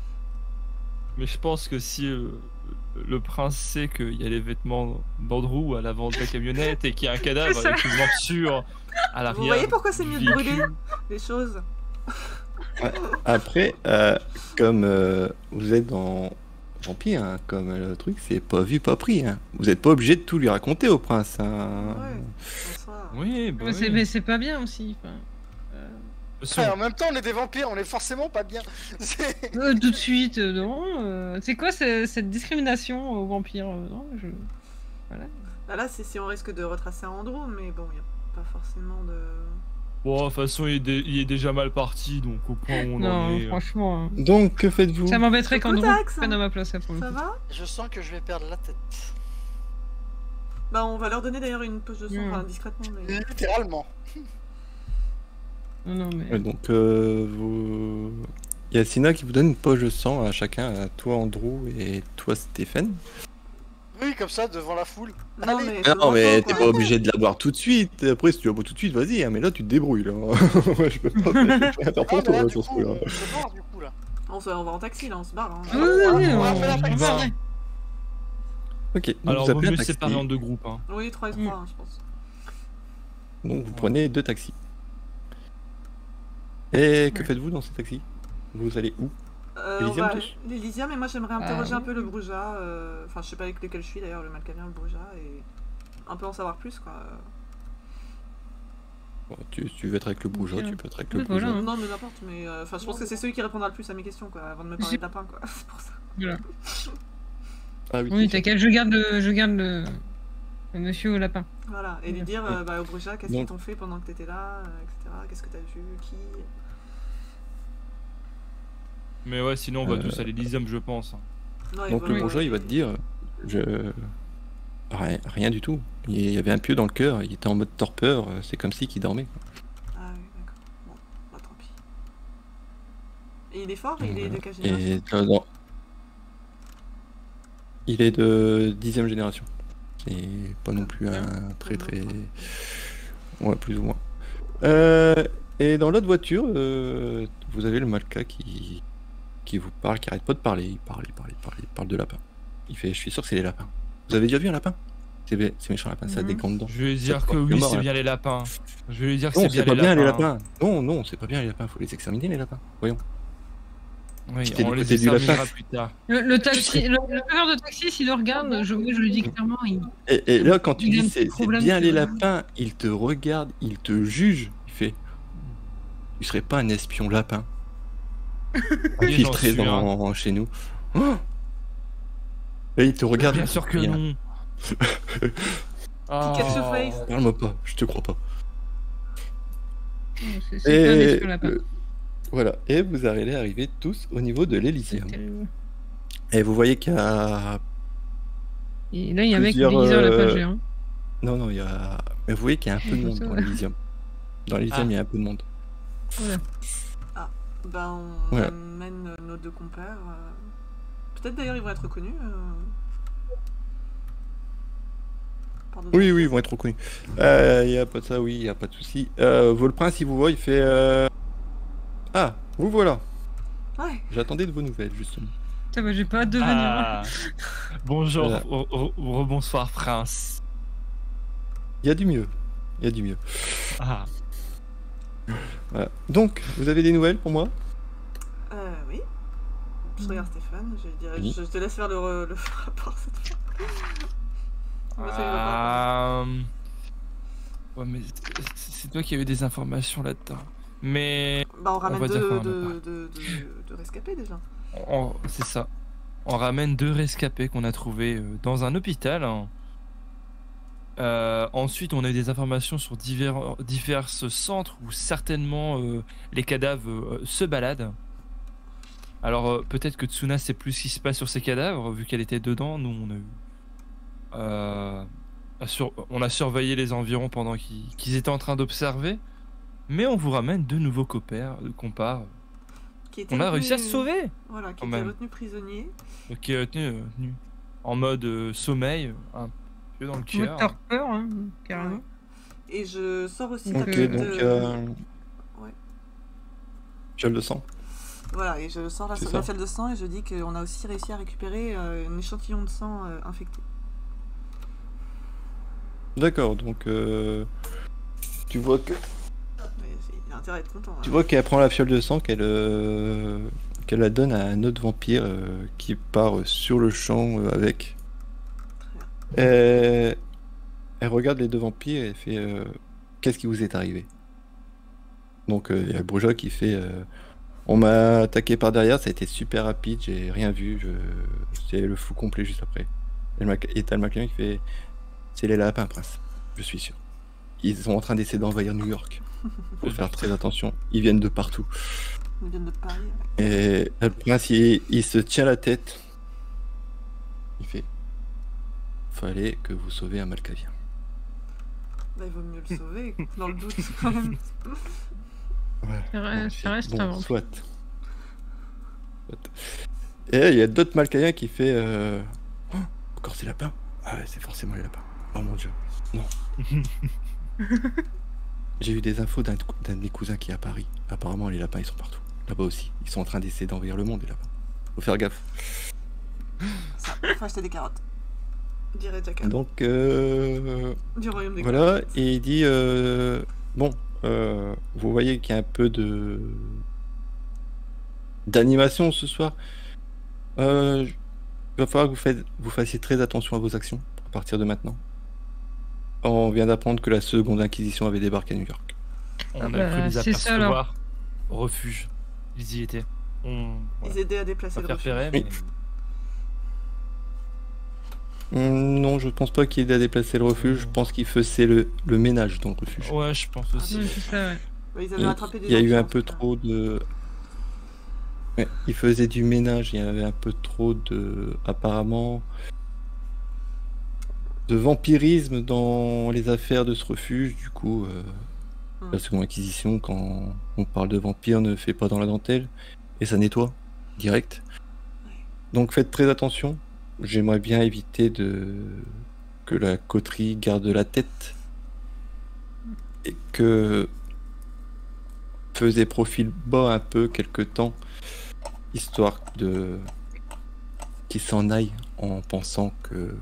Mais je pense que si euh, le prince sait qu'il y a les vêtements d'Andrew à l'avant de la camionnette et qu'il y a un cadavre C'est ça. avec une morsure à l'arrière. Vous voyez pourquoi c'est du mieux de brûler véhicule. les choses? Après, euh, comme euh, vous êtes dans Vampire, hein, comme le truc, c'est pas vu, pas pris. Hein. Vous êtes pas obligé de tout lui raconter au prince. Hein. Ouais. Bonsoir. Oui, bah Mais c'est oui. mais c'est pas bien aussi. enfin, euh, De toute façon, Ouais, en même temps, on est des vampires, on est forcément pas bien. C'est- euh, tout de suite, euh, non. euh, C'est quoi ce- cette discrimination aux vampires euh, Non, je. Voilà. Bah là, c'est si on risque de retracer un Andrew, mais bon, il n'y a pas forcément de. bon, de toute façon, il est, dé- il est déjà mal parti, donc au point où on en Non, est. euh, franchement. hein. Donc, que faites-vous? Ça m'embêterait Coucou, qu'Andrew Dax, prenne hein. à ma place là pour le Ça coup. va? Je sens que je vais perdre la tête. Bah, on va leur donner d'ailleurs une poche de sang, Mm. enfin discrètement. Mais... Littéralement. Non, non, mais. Euh, Donc, euh, vous... il y a Sina qui vous donne une poche de sang à chacun, à toi Andrew et toi Stéphane. Oui, comme ça, devant la foule. Non, Allez. mais. Ah non, mais t'es quoi. pas obligé de la boire tout de suite. Après, si tu la bois tout de suite, vas-y, hein, mais là tu te débrouilles. Là. Moi, je peux pas faire rien Ah, pour mais là, toi du sur ce coup, coup-là. on se barre, du coup, là. On, se- on va en taxi là, on se barre. Hein. Oui, oui, oui, on on va faire la on taxe. va. Ok, donc Alors, vous vaut appelez un mieux taxi. séparer en deux groupes. Hein. Oui, trois et Mm. trois, hein, je pense. Donc vous prenez deux taxis. Et que faites-vous dans ces taxis? Vous allez où? Euh, on Elysium va- tous L'Elysium, mais moi j'aimerais Ah, interroger un oui. peu le Bruja. euh, Enfin, je sais pas avec lequel je suis d'ailleurs, le Malkavien, le Bruja, et un peu en savoir plus quoi. Bon, tu, tu veux être avec le bourgeois, Ok. tu peux être avec Oui, le voilà. bourgeois. hein. Non, mais n'importe, mais euh, enfin, je pense que c'est celui qui répondra le plus à mes questions quoi, avant de me parler de lapin quoi. C'est pour ça. Voilà. Ah oui, Oui, c'est t'inquiète, je garde le, je garde le, le monsieur au lapin. Voilà, et lui dire euh, bah, au Bruja, qu'est-ce qu'ils Donc- t'ont fait pendant que t'étais là, euh, et cetera. Qu'est-ce que t'as vu, qui. Mais ouais, sinon, on va Euh, tous à l'Elysium, je pense. hein. Non, Donc va- le Oui. bourgeois, il va te dire, je... Rien, rien du tout. Il y avait un pieu dans le cœur, il était en mode torpeur, c'est comme si qu'il dormait. Ah oui, d'accord. Bon, bah tant pis. Et il est fort, il est de quelle Et génération euh, non. Il est de dixième génération. C'est pas non plus un très très... Ouais, plus ou moins. Euh, et dans l'autre voiture, euh, vous avez le Malka qui... qui vous parle, qui arrête pas de parler. Il parle, il parle, il parle, il parle de lapins. Il fait, je suis sûr que c'est les lapins. Vous avez déjà vu un lapin? C'est bé- c'est méchant lapin, ça a des Mhm. grandes dents. Je vais lui Ça dire te que porte oui, mort, c'est hein. bien les lapins. Je vais lui dire que Non, c'est c'est bien pas les bien les lapins. lapins. Non, non, c'est pas bien les lapins. Faut les exterminer les lapins. Voyons. Oui, J'étais on du les côté du exterminera lapin. plus tard. Le, le taxi, le, le chauffeur de taxi, s'il le regarde, je, moi, je lui dis clairement, il, Et, et là, quand tu Il a un dis petit c'est c'est problème bien que- les lapins, il te regarde, il te juge. Il fait, tu serais pas un espion lapin Oui, j'en infiltré suis un. dans chez nous. Oh, et il te regarde. Bien sûr que Rien. non. Ah. Pikachu face. Parle-moi pas, je te crois pas. c'est c'est pas un Et espion lapin. euh, voilà. Et vous allez arriver tous au niveau de l'Elyséeum. C'était le- Et vous voyez qu'il y a Et là, il y a un mec qui plusieurs, déguisé en lapin euh, géant. non non il y a. Mais vous voyez qu'il y a un peu de Je monde sais, dans ouais. l'Elyséeum. Dans l'Elyséeum, Ah. il y a un peu de monde. Voilà. Ben, on Ouais. amène nos deux compères. euh, Peut-être d'ailleurs ils vont être reconnus. euh, par d'autres Oui, personnes. oui, ils vont être reconnus. Euh, Il n'y a pas de ça, oui, il n'y a pas de souci. Euh, Volprince, il vous voit, il fait... euh, Ah, vous voilà. Ouais. J'attendais de vos nouvelles, justement. Ça va, j'ai pas hâte de venir. Ah. Bonjour, Voilà. re- re- rebonsoir prince. Il y a du mieux. Il y a du mieux. Ah. Voilà. Donc, vous avez des nouvelles pour moi? Euh, oui. Je regarde Stéphane, je, dirais, Oui. je, je te laisse faire le, re- le rapport cette fois. On va faire le rapport. Ah. Ouais, mais c'est- c'est toi qui as eu des informations là-dedans. Mais Bah, on ramène va dire deux, qu'on en a deux, pas. deux, deux- deux rescapés déjà. on- c'est ça. On ramène deux rescapés qu'on a trouvés euh, dans un hôpital. hein. Euh, ensuite, on a eu des informations sur divers, divers centres où certainement euh, les cadavres euh, se baladent. Alors, euh, peut-être que Tsuna sait plus ce qui se passe sur ces cadavres, vu qu'elle était dedans. Nous, on a eu. euh, à sur- on a surveillé les environs pendant qu'ils qu'ils étaient en train d'observer. Mais on vous ramène deux nouveaux compères, euh, compars. Qui était On a retenu- réussi à se sauver! Voilà, qui quand était même. retenu prisonnier. Qui est tenu, euh, tenu en mode euh, sommeil, un peu dans le Mode cœur. torpeur, hein, carrément. Ouais. Et je sors aussi Donc, Ok, ta carte donc... de... Euh... Ouais. Fiole de sang. Voilà, et je sors la, C'est la ça. fiole de sang et je dis qu'on a aussi réussi à récupérer euh, un échantillon de sang euh, infecté. D'accord, donc... Euh... Tu vois que... Mais c'est- il a intérêt à être content. Tu hein. vois qu'elle prend la fiole de sang, qu'elle euh, qu'elle la donne à un autre vampire euh, qui part euh, sur le champ euh, avec. Très bien. Et elle regarde les deux vampires et elle fait euh, qu'est-ce qui vous est arrivé? Donc euh, il y a le bourgeois qui fait euh, on m'a attaqué par derrière, ça a été super rapide, j'ai rien vu, je... c'est le flou complet juste après. Et, le Mac- et t'as le McLean qui fait c'est les lapins, prince, je suis sûr. Ils sont en train d'essayer d'envahir New York. Faut faire très attention, ils viennent de partout. Ils viennent de Paris. ouais. Et le prince, il, il se tient la tête. Il fait fallait que vous sauviez un Malkavien. Bah, il vaut mieux le sauver, dans le doute quand même. Ouais. Ça reste- Bon, il ça fait, reste bon, un vampire. soit. Soit. Et il y a d'autres Malkaviens qui fait euh... oh, encore ces lapins? Ah ouais, c'est forcément les lapins. Oh mon dieu. Non. J'ai eu des infos d'un d'un de mes cousins qui est à Paris. Apparemment, les lapins, ils sont partout. Là-bas aussi. Ils sont en train d'essayer d'envahir le monde, les lapins. Faut faire gaffe. Ça, faut acheter des carottes. Dirait Jackal. Donc, euh... Du royaume des voilà. carottes. Et il dit euh... bon, euh... vous voyez qu'il y a un peu de d'animation ce soir. Euh... Il va falloir que vous, faites... vous fassiez très attention à vos actions à partir de maintenant. On vient d'apprendre que la seconde inquisition avait débarqué à New York. On Ah a bah, cru les c'est ça, alors. apercevoir au refuge. Ils y étaient. On voilà. Ils aidaient à déplacer Pas le faire refuge. ferrer, Oui. mais... Hum, non, je pense pas qu'il ait à déplacer le refuge. Je pense qu'il faisait le... le ménage dans le refuge. Ouais, je pense aussi. Ouais, c'est ça, ouais. Bah, ils avaient Il attrapé des il y a gens eu qui un sont- peu trop de. Ouais, il faisait du ménage, il y avait un peu trop de. Apparemment. de vampirisme dans les affaires de ce refuge. Du coup, euh, Hmm. la seconde inquisition, quand on parle de vampire, ne fait pas dans la dentelle. Et ça nettoie, direct. Donc faites très attention. J'aimerais bien éviter de. que la coterie garde la tête et que faisait profil bas un peu quelque temps, histoire de qu'ils s'en aillent en pensant que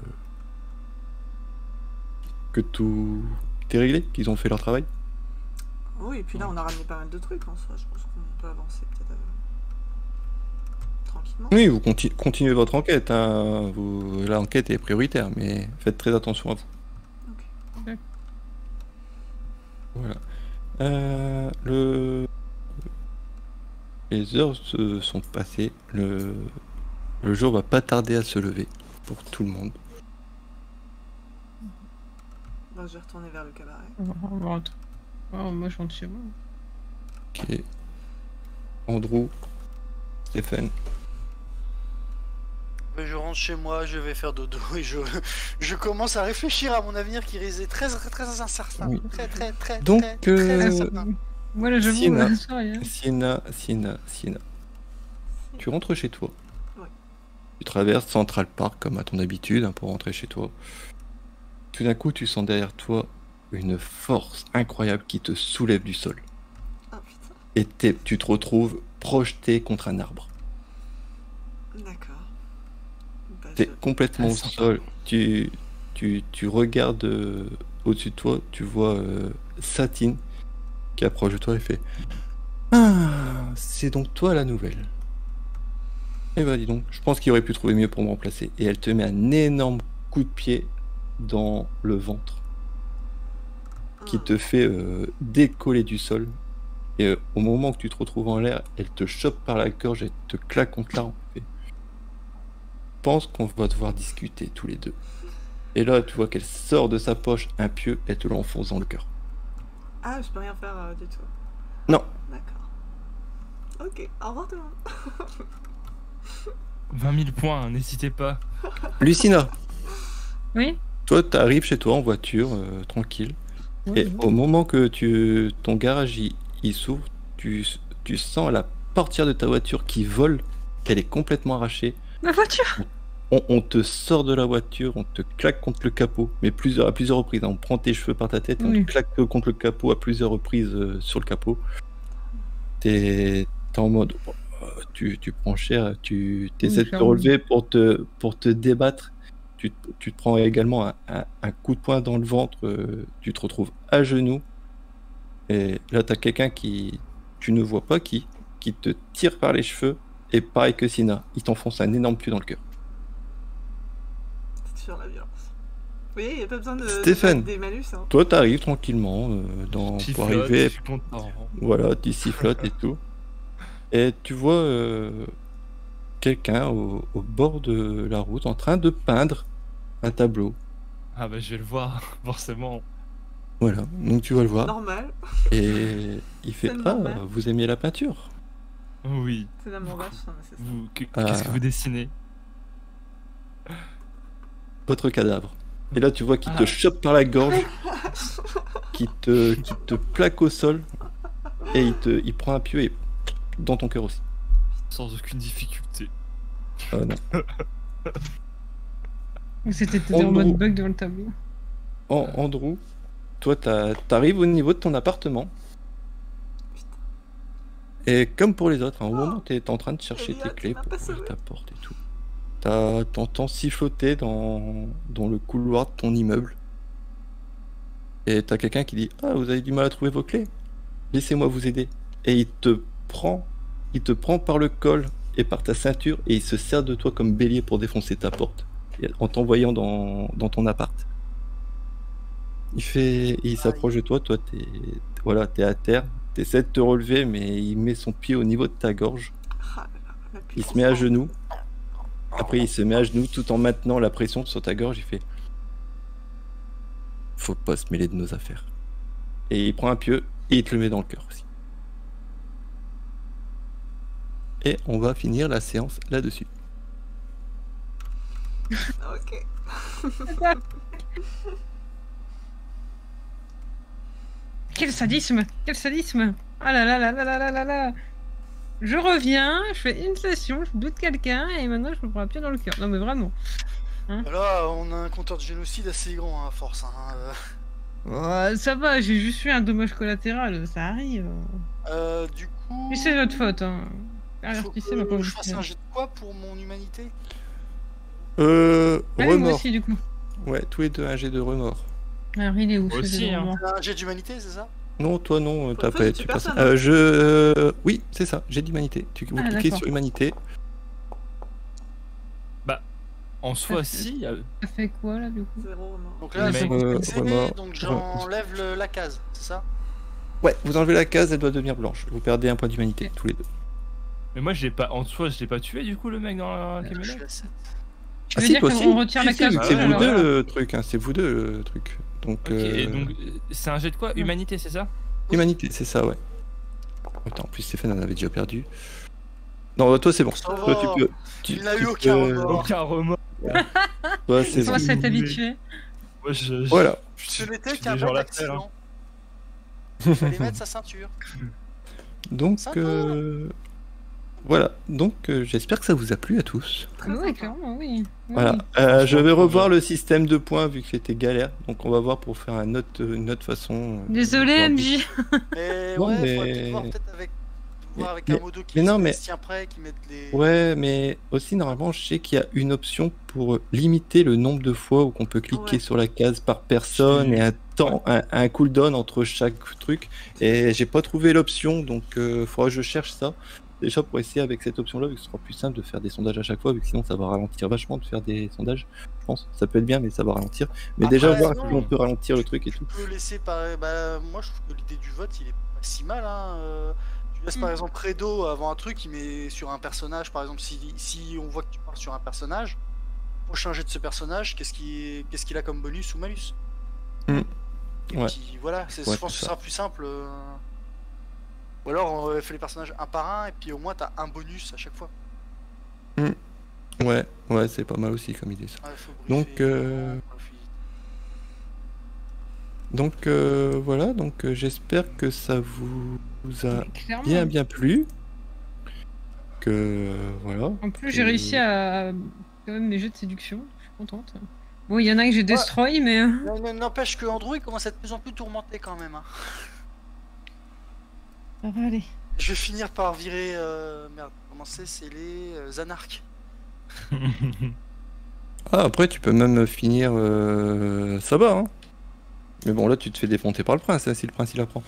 que tout est réglé, qu'ils ont fait leur travail. Oui, et puis là, on a ramené pas mal de trucs en soi. Je pense qu'on peut avancer peut-être euh, tranquillement. Oui, vous conti- continuez votre enquête. Hein. Vous... L'enquête est prioritaire, mais faites très attention à vous. Ok. Ok. Voilà. Euh, le... Les heures se sont passées. Le... le jour va pas tarder à se lever pour tout le monde. Bon, je vais retourner vers le cabaret. On va, on va rentrer. Oh, moi, je rentre chez moi. Ok. Andrew, Stéphane. Mais je rentre chez moi, je vais faire dodo et je, je commence à réfléchir à mon avenir qui risque d'être très très très incertain. Oui. Très très très Donc, très, très euh, incertain. Moi, là, j'avoue, Sienna. euh, ça, rien. Sienna, Sienna, Sienna. Tu rentres chez toi. Ouais. Tu traverses Central Park comme à ton habitude hein, pour rentrer chez toi. Tout d'un coup, tu sens derrière toi une force incroyable qui te soulève du sol. Oh putain. Et t'es- tu te retrouves projeté contre un arbre. D'accord. Bah, T'es je- complètement Ah, au sympa. sol. Tu, tu, tu regardes euh, au-dessus de toi, tu vois euh, Satine qui approche de toi et fait Ah, c'est donc toi la nouvelle. Eh ben dis donc, je pense qu'il aurait pu trouver mieux pour me remplacer. Et elle te met un énorme coup de pied dans le ventre qui Hmm. te fait euh, décoller du sol. Et euh, au moment que tu te retrouves en l'air, elle te chope par la gorge et te claque contre l'arbre. Et pense qu'on va devoir discuter tous les deux. Et là, tu vois qu'elle sort de sa poche un pieu et te l'enfonce dans le cœur. Ah, je peux rien faire euh, du tout. Non, D'accord. Ok, au revoir tout le monde. vingt mille points, hein, n'hésitez pas. Lucina, Oui. toi, t'arrives chez toi en voiture, euh, tranquille. Ouais, Et ouais. au moment que tu, ton garage il, il s'ouvre, tu, tu sens la portière de ta voiture qui vole, qu'elle est complètement arrachée. Ma voiture. On, on te sort de la voiture, on te claque contre le capot, mais plusieurs, à plusieurs reprises. hein. On prend tes cheveux par ta tête et on Oui. te claque contre le capot à plusieurs reprises euh, sur le capot. T'es t'es en mode, oh, tu, tu prends cher, tu essaies de te clairement. relever pour te, pour te débattre. Tu, te- tu te prends également un, un- un coup de poing dans le ventre, euh, tu te retrouves à genoux. Et là, t'as quelqu'un qui, tu ne vois pas qui, qui te tire par les cheveux. Et pareil que Sina, il t'enfonce un énorme pieu dans le cœur. C'est toujours la violence. Oui, il a pas besoin de, de Stéphane. mettre des malus. Hein. Toi, t'arrives tranquillement euh, dans, Petit pour flotte, arriver. je suis content. Voilà, tu sifflotes et tout. Et tu vois euh, quelqu'un au, au bord de la route en train de peindre un tableau. Ah bah je vais le voir, forcément. Voilà, donc tu vas le voir. Normal. Et il fait C'est Ah, normal. vous aimiez la peinture? Oui. C'est d'amour vache, non, mais c'est ça. Vous, que- Ah. qu'est-ce que vous dessinez? Votre cadavre. Et là, tu vois qu'il Ah. te chope par la gorge, qui te, qui te plaque au sol, et il, te, il prend un pieu et dans ton cœur aussi. Sans aucune difficulté. Ah, non. C'était En en mode gros. bug devant le tableau. En, Andrew, toi, t'as- t'arrives au niveau de ton appartement. Et comme pour les autres, hein, au moment où tu es en train de chercher Elliot, tes tu clés m'as pour pas ouvrir sauvé. ta porte et tout, t'as- t'entends siffloter dans, dans le couloir de ton immeuble. Et t'as quelqu'un qui dit Ah, vous avez du mal à trouver vos clés? Laissez-moi vous aider. Et il te prend, il te prend par le col et par ta ceinture et il se sert de toi comme bélier pour défoncer ta porte et- en t'envoyant dans, dans ton appart. Il fait, il s'approche de toi, toi t'es, voilà, t'es à terre, t'essaies de te relever, mais il met son pied au niveau de ta gorge. Ah, là là, la Il se puissance. met à genoux. Après, il se met à genoux tout en maintenant la pression sur ta gorge. Il fait Faut pas se mêler de nos affaires. Et il prend un pieu et il te le met dans le cœur aussi. Et on va finir la séance là-dessus. Ok. Quel sadisme! Quel sadisme! Ah là là là là là là là là! Je reviens, je fais une session, je doute quelqu'un et maintenant je me prends un pied dans le cœur. Non mais vraiment. Là, on a un compteur de génocide assez grand, hein, à force. Hein. euh. Ouais, ça va, j'ai juste eu un dommage collatéral, ça arrive. Euh, du coup... Mais c'est votre faute, hein. faut Avertissez que ma pauvre je fasse fille. un jet de quoi pour mon humanité? Euh, Ah, oui, moi remords. aussi, du coup. Ouais, tous les deux un jet de remords. Alors, il est où, Moi ce aussi, jeu de hein. roman Un jet d'humanité, c'est ça? Non, toi non, Faut t'as le pas faire, tu tu passes. personne. Euh, je. euh, Oui, c'est ça, j'ai d'humanité. Tu vous Ah, cliquez d'accord. sur humanité. En soi, fait- si. euh, Ça fait quoi, là, du coup? Zéro remords. Donc là, Mais- c'est Euh, accéder, remords. donc j'enlève le- la case, c'est ça? Ouais, vous enlevez la case, elle doit devenir blanche. Vous perdez un point d'humanité, Ok. tous les deux. Mais moi, je l'ai pas. En soi, je l'ai pas tué du coup, le mec dans la Je camionnette. suis à sept. Tu Ah veux si, dire toi qu'on aussi. retire Si, la si, case vu que c'est ouais, vous alors deux là. le truc, hein, c'est vous deux le truc. Donc, Ok, et euh, donc, euh, c'est un jet de quoi? Humanité, c'est ça? humanité, c'est ça, ouais. Attends, en plus Stéphane en avait déjà perdu. Non, toi c'est bon. Ça Toi, va. tu peux. Tu, Il n'a tu eu aucun peux- remords. Aucun remords. Toi, c'est On bon. va s'être Oui. habitué. Moi, je, je- Voilà. Ce n'était je suis qu'un déjà bel la faire, hein. accident. Il fallait mettre sa ceinture. Donc, Sympa. euh, voilà. Donc, euh, j'espère que ça vous a plu à tous. Très Oui, sympa. clairement, oui. Oui. Voilà. Euh, je vais Franchement, revoir trop le système de points vu que c'était galère. Donc, on va voir pour faire un autre, une autre façon. euh, Désolé, de- M J. Mais Non, ouais, mais- faudrait peut-être voir peut-être avec, voir avec Mais- un modo qui mais non, se mais- tient prêt, qui mette les... Ouais, mais aussi normalement, je sais qu'il y a une option pour limiter le nombre de fois où on peut cliquer Ouais. sur la case par personne et un temps, un, un cooldown entre chaque truc. Et j'ai pas trouvé l'option, donc euh, faudra que je cherche ça. Déjà pour essayer avec cette option-là, vu que ce sera plus simple de faire des sondages à chaque fois, vu que sinon ça va ralentir vachement de faire des sondages. Je pense ça peut être bien, mais ça va ralentir. Mais Après, déjà voir non. si on peut ralentir le truc et tout. Tu peux laisser par... Bah, moi, je trouve que l'idée du vote, il est pas si mal. Hein. euh, Tu laisses par Mm. exemple Credo avant un truc, il met sur un personnage. Par exemple, si, si on voit que tu parles sur un personnage, prochain jet de ce personnage, qu'est-ce qu'il qu'est-ce qu'il a comme bonus ou malus? Mm. Et Ouais. puis voilà, c'est- Ouais, je pense que c'est ce ça. sera plus simple. euh. Ou alors on euh, fait les personnages un par un et puis au moins t'as un bonus à chaque fois. Ouais, ouais, c'est pas mal aussi comme idée ça. Ouais, faut Donc, briefer, euh, faut briefer. Donc euh, voilà, donc euh, j'espère que ça vous, vous a Clairement. bien bien plu. Que euh, voilà. En plus, j'ai Euh, réussi à quand même mes jeux de séduction. Je suis contente. Bon, il y en a que j'ai destroy, mais. euh, Non, non, N'empêche que Andrew il commence à être de plus en plus tourmenté quand même. Hein. Ça va aller. Je vais finir par virer. Euh... Merde, comment c'est? C'est les euh, Zanark. Ah, après tu peux même finir euh, ça va, hein. Mais bon là tu te fais défoncer par le prince, hein, si le prince il apprend.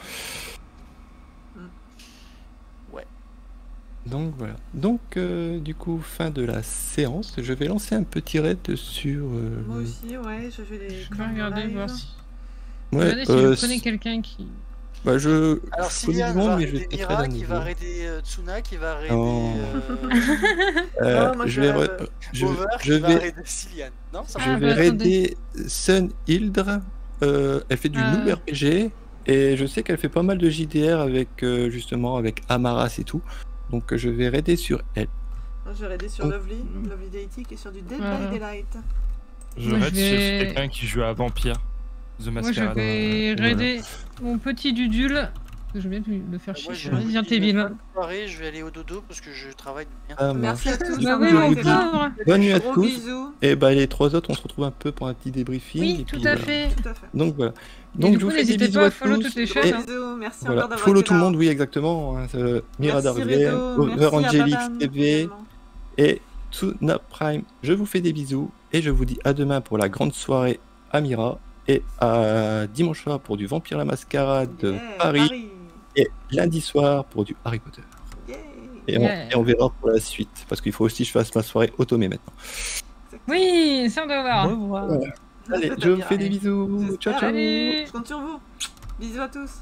Ouais. Donc voilà. Donc euh, du coup fin de la séance. Je vais lancer un petit raid sur. euh, Moi aussi, ouais, je vais les. Je vais regarder, voir si. Ouais, Regardez si euh, je connais quelqu'un qui. bah je. Alors je s'il connais y a du monde, va mais je vais raider peut-être Mira, raid à qui va nouveau. raider euh, Tsuna, qui va raider Non. euh, Euh, Non, moi, je je vais, raid, re- euh, je, Over, je qui va vais, raider Cillian. Non, ça je Ah, va. vais bah, raider Sun Hildre. Euh, elle fait du Ah. noob R P G et je sais qu'elle fait pas mal de J D R avec euh, justement avec Amaras et tout. Donc euh, je vais raider sur elle. Moi, je vais raider sur Oh. Lovely, Lovely Deity qui est sur du Dead Voilà. by Daylight. Je Moi, je raid vais- sur quelqu'un qui joue à Vampire. The Moi, je Masquerade. vais voilà. raider mon petit Dudule. Je vais bien le faire Moi, chier je sur vous Resident dis, Evil. bonne soirée, je vais aller au dodo parce que je travaille bien. Ah, Merci à tous. Du Bah coup, oui, je mon vous dis pauvre. bonne nuit à Gros tous. bisous. Et bah les trois autres, on se retrouve un peu pour un petit débriefing. Oui, et tout puis, à voilà. fait. Tout à fait. Donc voilà. Et Donc du je vous coup, fais des n'hésitez bisous pas à à follow tous. toutes les Gros chaînes. hein. bisous. Merci Voilà. encore d'avoir Follow été tout le là. monde, oui exactement. Hein, euh, Mira Merci Darvier, Redo, merci Over à Angelique Baban T V également. et Tsuna Prime. Je vous fais des bisous et je vous dis à demain pour la grande soirée à Mira et à dimanche soir pour du Vampire la Mascarade de Yeah, Paris, Paris. et lundi soir pour du Harry Potter. Yeah. Et on, Yeah. et on verra pour la suite parce qu'il faut aussi que je fasse ma soirée automée maintenant. Oui, ça on doit voir. revoir. Allez, T'as je vous bien fais des raison. bisous. Ciao J'espère. ciao. Salut. Je compte sur vous. Bisous à tous.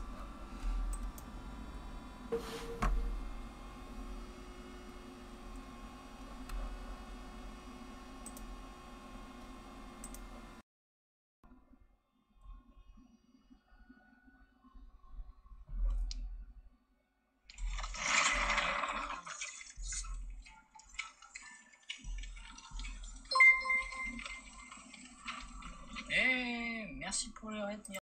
Eh, merci pour le raid, Mira.